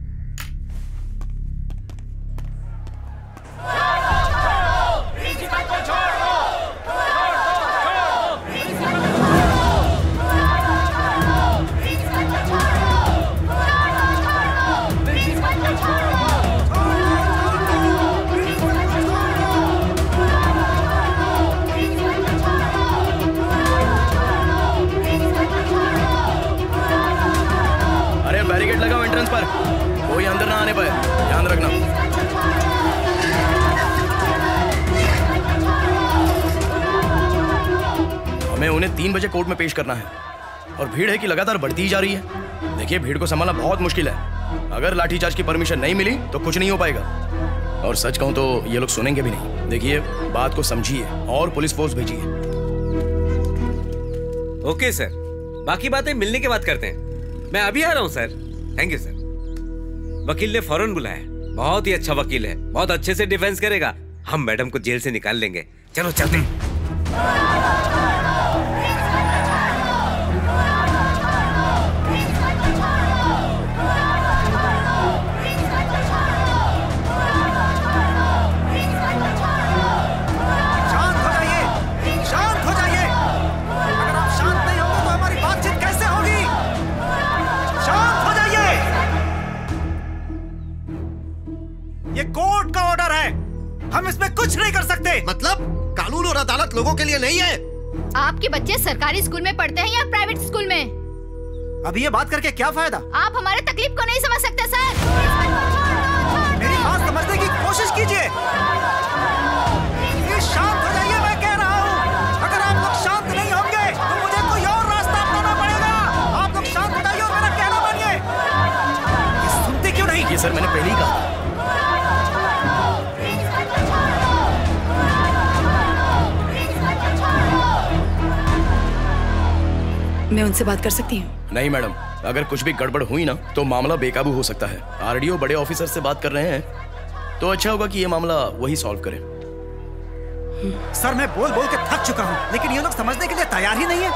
S8: कोई अंदर ना आने पाए, ध्यान रखना। हमें उन्हें तीन बजे कोर्ट में पेश करना है और भीड़ है कि लगातार बढ़ती ही जा रही है। देखिए, भीड़ को संभालना बहुत मुश्किल है। अगर लाठीचार्ज की परमिशन नहीं मिली तो कुछ नहीं हो पाएगा। और सच कहूं तो ये लोग सुनेंगे भी नहीं। देखिए, बात को समझिए और पुलिस फोर्स भेजिए।
S11: ओके सर, बाकी बातें मिलने के बाद करते हैं। मैं अभी आ रहा हूं सर। Thank you sir. वकील ने फौरन बुलाया। बहुत ही अच्छा वकील है, बहुत अच्छे से डिफेंस करेगा। हम मैडम को जेल से निकाल लेंगे। चलो चलते हैं।
S13: शांत हो जाइए, शांत हो जाइए। अगर आप शांत नहीं होंगे तो हमारी बातचीत कैसे होगी? शांत हो जाइए। ये कोर्ट का ऑर्डर है, हम इसमें कुछ नहीं कर सकते।
S5: मतलब कानून और अदालत लोगों के लिए नहीं है।
S18: आपके बच्चे सरकारी स्कूल में पढ़ते हैं या प्राइवेट स्कूल में?
S13: अभी ये बात करके क्या फायदा?
S18: आप हमारे तकलीफ को नहीं समझ सकते सर।
S13: मेरी बात समझने की कोशिश कीजिए। ये शांत हो जाइए, मैं कह रहा हूँ। अगर आप लोग शांत नहीं होंगे तो मुझे कोई और रास्ता अपनाना पड़ेगा। आप लोग शांत हो जाइए और मेरा कहना मानिए। ये सुनते क्यों नहीं?
S8: ये सर मैंने पहले ही कहा।
S12: मैं उनसे बात कर सकती हूँ?
S8: नहीं मैडम, अगर कुछ भी गड़बड़ हुई ना तो मामला बेकाबू हो सकता है। आरडीओ बड़े ऑफिसर से बात कर रहे हैं तो अच्छा होगा कि ये मामला वही सॉल्व करें।
S13: सर मैं बोल बोल के थक चुका हूँ, लेकिन ये लोग समझने के लिए तैयार ही नहीं है।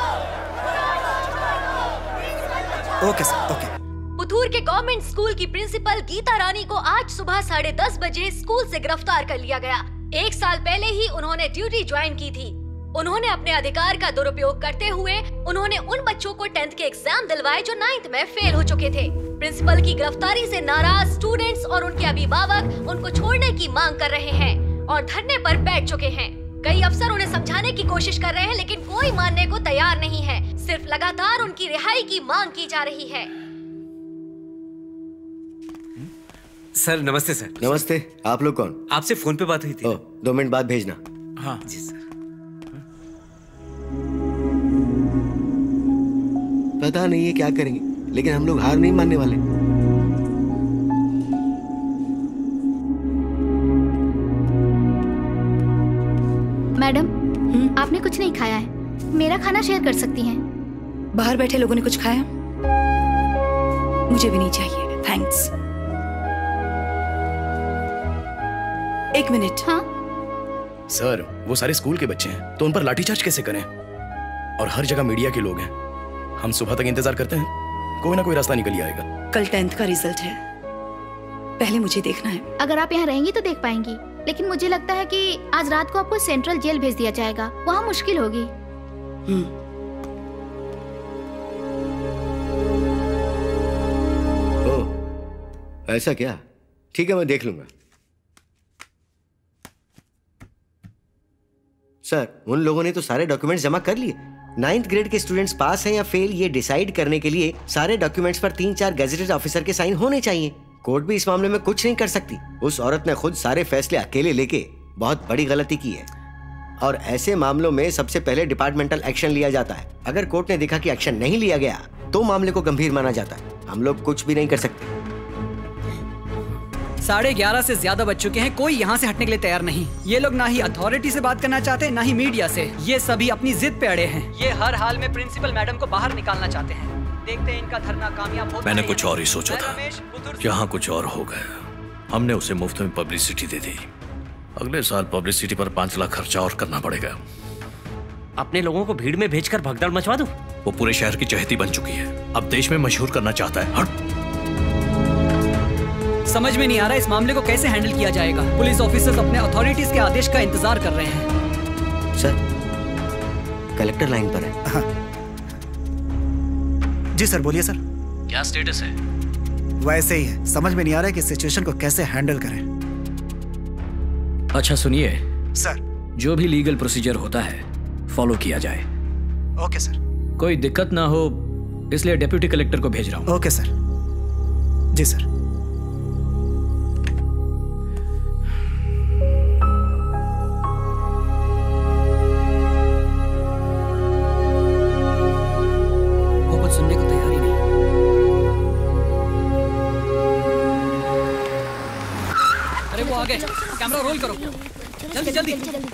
S13: Okay sir, okay.
S1: पुथूर के गवर्नमेंट स्कूल की प्रिंसिपल गीता रानी को आज सुबह साढ़े दस बजे स्कूल से गिरफ्तार कर लिया गया। एक साल पहले ही उन्होंने ड्यूटी ज्वाइन की थी। उन्होंने अपने अधिकार का दुरुपयोग करते हुए उन्होंने उन बच्चों को टेंथ के एग्जाम दिलवाए जो नाइन्थ में फेल हो चुके थे। प्रिंसिपल की गिरफ्तारी से नाराज स्टूडेंट्स और उनके अभिभावक उनको छोड़ने की मांग कर रहे हैं और धरने पर बैठ चुके हैं। कई अफसर उन्हें समझाने की कोशिश कर रहे हैं, लेकिन कोई मानने को तैयार नहीं है। सिर्फ लगातार उनकी रिहाई की मांग की जा रही है।
S11: सर नमस्ते सर।
S15: नमस्ते। आप लोग कौन?
S11: आपसे फोन पे बात हुई थी।
S15: ओ, दो मिनट बाद भेजना।
S11: हाँ जी सर।
S15: पता नहीं है क्या करेंगे, लेकिन हम लोग हार नहीं मानने वाले।
S18: मैडम, आपने कुछ नहीं खाया है, मेरा खाना शेयर कर सकती हैं।
S12: बाहर बैठे लोगों ने कुछ खाया? मुझे भी नहीं चाहिए, थैंक्स। एक मिनट।
S18: हाँ
S8: सर, वो सारे स्कूल के बच्चे हैं तो उन पर लाठीचार्ज कैसे करें? और हर जगह मीडिया के लोग हैं। हम सुबह तक इंतजार करते हैं, कोई ना कोई रास्ता निकल ही आएगा।
S12: कल टेंथ का रिजल्ट है, पहले मुझे देखना है।
S18: अगर आप यहाँ रहेंगी तो देख पाएंगी, लेकिन मुझे लगता है कि आज रात को आपको सेंट्रल जेल भेज दिया जाएगा, वहाँ मुश्किल होगी।
S15: ओह, ऐसा क्या? ठीक है, मैं देख लूंगा। सर, उन लोगों ने तो सारे डॉक्यूमेंट्स जमा कर लिए। नाइन्थ ग्रेड के स्टूडेंट्स पास हैं या फेल ये डिसाइड करने के लिए सारे डॉक्यूमेंट्स पर तीन चार गैजेटेड ऑफिसर के साइन होने चाहिए। कोर्ट भी इस मामले में कुछ नहीं कर सकती। उस औरत ने खुद सारे फैसले अकेले लेके बहुत बड़ी गलती की है, और ऐसे मामलों में सबसे पहले डिपार्टमेंटल एक्शन लिया जाता है। अगर कोर्ट ने देखा कि एक्शन नहीं लिया गया तो मामले को गंभीर माना जाता है। हम लोग कुछ भी नहीं कर सकते।
S20: साढ़े ग्यारह से ज्यादा बज चुके हैं, कोई यहाँ से हटने के लिए तैयार नहीं। ये लोग ना ही अथॉरिटी से बात करना चाहते, ना ही मीडिया से। ये सभी अपनी जिद पे अड़े हैं। ये हर हाल में प्रिंसिपल मैडम को बाहर निकालना चाहते हैं। देखते हैं इनका धरना कामयाब होता है।
S3: मैंने कुछ और ही सोचा था, यहाँ कुछ और हो गया। हमने उसे मुफ्त में पब्लिसिटी दे दी। अगले साल पब्लिसिटी पर पांच लाख खर्चा और करना पड़ेगा।
S6: अपने लोगों को भीड़ में भेजकर भगदड़ मचवा दूं?
S3: वो पूरे शहर की चहेती बन चुकी है, अब देश में मशहूर करना चाहता है। हट।
S20: समझ में नहीं आ रहा इस मामले को कैसे हैंडल किया जाएगा। पुलिस ऑफिसर्स अपने अथॉरिटीज के आदेश का इंतजार कर रहे हैं।
S15: सर, कलेक्टर लाइन पर है।
S13: हाँ। जी सर, बोलिए सर।
S19: क्या स्टेटस है?
S13: वैसे ही है, समझ में नहीं आ रहा है कि सिचुएशन को कैसे हैंडल करें।
S19: अच्छा सुनिए
S13: सर,
S19: जो भी लीगल प्रोसीजर होता है फॉलो किया जाए।
S13: Okay sir.
S19: कोई दिक्कत ना हो इसलिए डिप्टी कलेक्टर को भेज रहा हूँ।
S13: Okay sir. जी सर।
S20: सुनने को तैयार ही नहीं। अरे वो आ गए, कैमरा रोल करो जल्दी जल्दी।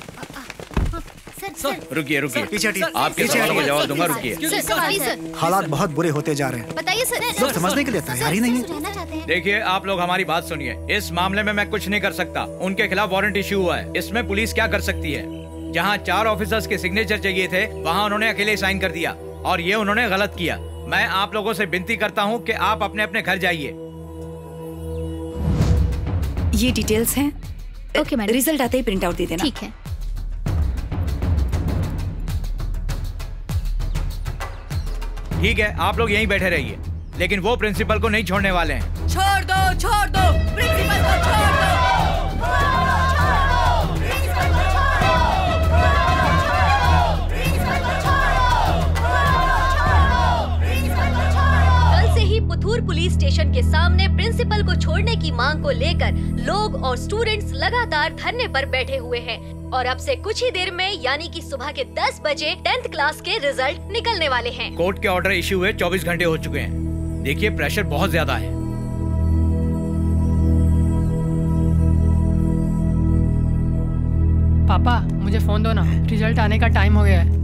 S10: रुकिए रुकिए,
S13: पीछे
S10: आपके सवालों का जवाब दूंगा, रुकिए।
S13: हालात बहुत बुरे होते जा रहे हैं।
S18: बताइए सर।
S13: लोग समझने के लिए तैयार ही नहीं है।
S10: देखिए आप लोग हमारी बात सुनिए। इस मामले में मैं कुछ नहीं कर सकता। उनके खिलाफ वारंट इश्यू हुआ है। इसमें पुलिस क्या कर सकती है? जहाँ चार ऑफिसर्स के सिग्नेचर चाहिए थे वहाँ उन्होंने अकेले साइन कर दिया, और ये उन्होंने गलत किया। मैं आप लोगों से विनती करता हूँ कि आप अपने अपने घर जाइए।
S12: ये डिटेल्स हैं।
S18: Okay madam.
S12: रिजल्ट आते ही प्रिंट आउट दे देना।
S18: ठीक है।
S10: ठीक है, आप लोग यहीं बैठे रहिए, लेकिन वो प्रिंसिपल को नहीं छोड़ने वाले हैं।
S7: छोड़ दो, छोड़ दो, प्रिंसिपल को छोड़ दो।
S1: पुलिस स्टेशन के सामने प्रिंसिपल को छोड़ने की मांग को लेकर लोग और स्टूडेंट्स लगातार धरने पर बैठे हुए हैं और अब से कुछ ही देर में यानी कि सुबह के दस बजे टेंथ क्लास के रिजल्ट निकलने वाले हैं।
S10: कोर्ट के ऑर्डर इश्यू हुए चौबीस घंटे हो चुके हैं। देखिए प्रेशर बहुत ज्यादा है।
S4: पापा मुझे फोन दो ना, रिजल्ट आने का टाइम हो गया है।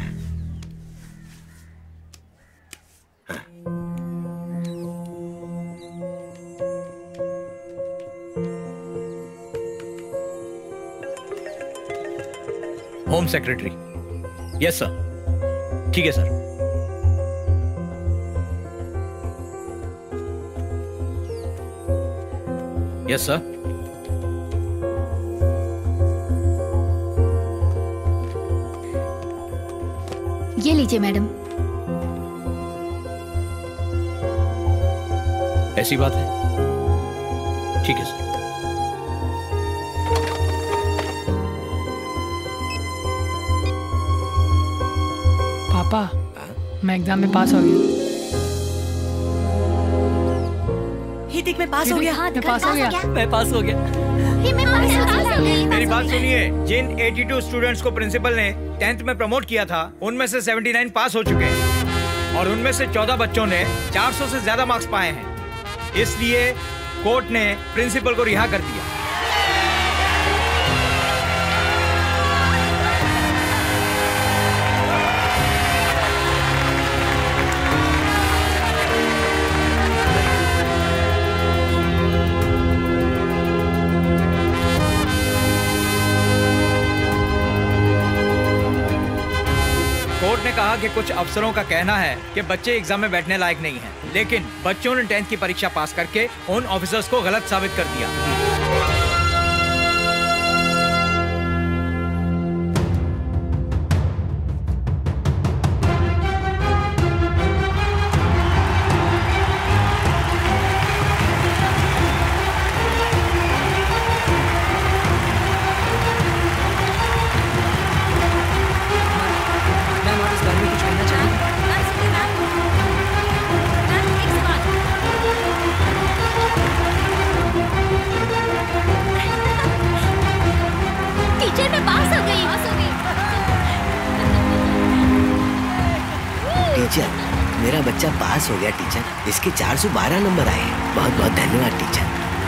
S10: Home secretary. Yes sir. ठीक है सर। Yes sir.
S18: ये लीजिए मैडम।
S10: ऐसी बात है। ठीक है सर।
S4: पापा मैं एग्जाम में पास हो गया।
S7: हितिक में पास हो गया।
S4: मैं पास हो गया।
S20: मैं पास हो गया।
S10: मेरी बात सुनिए, जिन बयासी स्टूडेंट्स को प्रिंसिपल ने टेंथ में प्रमोट किया था उनमें से उन्यासी पास हो चुके हैं और उनमें से चौदह बच्चों ने चार सौ से ज्यादा मार्क्स पाए हैं। इसलिए कोर्ट ने प्रिंसिपल को रिहा कर दिया। कोर्ट ने कहा कि कुछ अफसरों का कहना है कि बच्चे एग्जाम में बैठने लायक नहीं हैं, लेकिन बच्चों ने टेंथ की परीक्षा पास करके उन ऑफिसर्स को गलत साबित कर दिया।
S15: टीचर मेरा बच्चा पास हो गया टीचर। इसके चार सौ बारह नंबर आए हैं। बहुत बहुत धन्यवाद टीचर।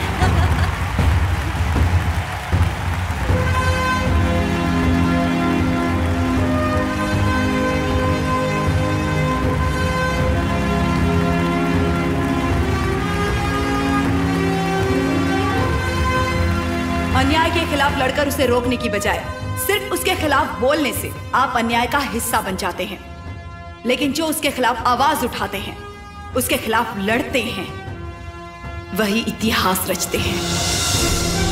S7: अन्याय के खिलाफ लड़कर उसे रोकने की बजाय सिर्फ उसके खिलाफ बोलने से आप अन्याय का हिस्सा बन जाते हैं, लेकिन जो उसके खिलाफ आवाज उठाते हैं, उसके खिलाफ लड़ते हैं, वही इतिहास रचते हैं।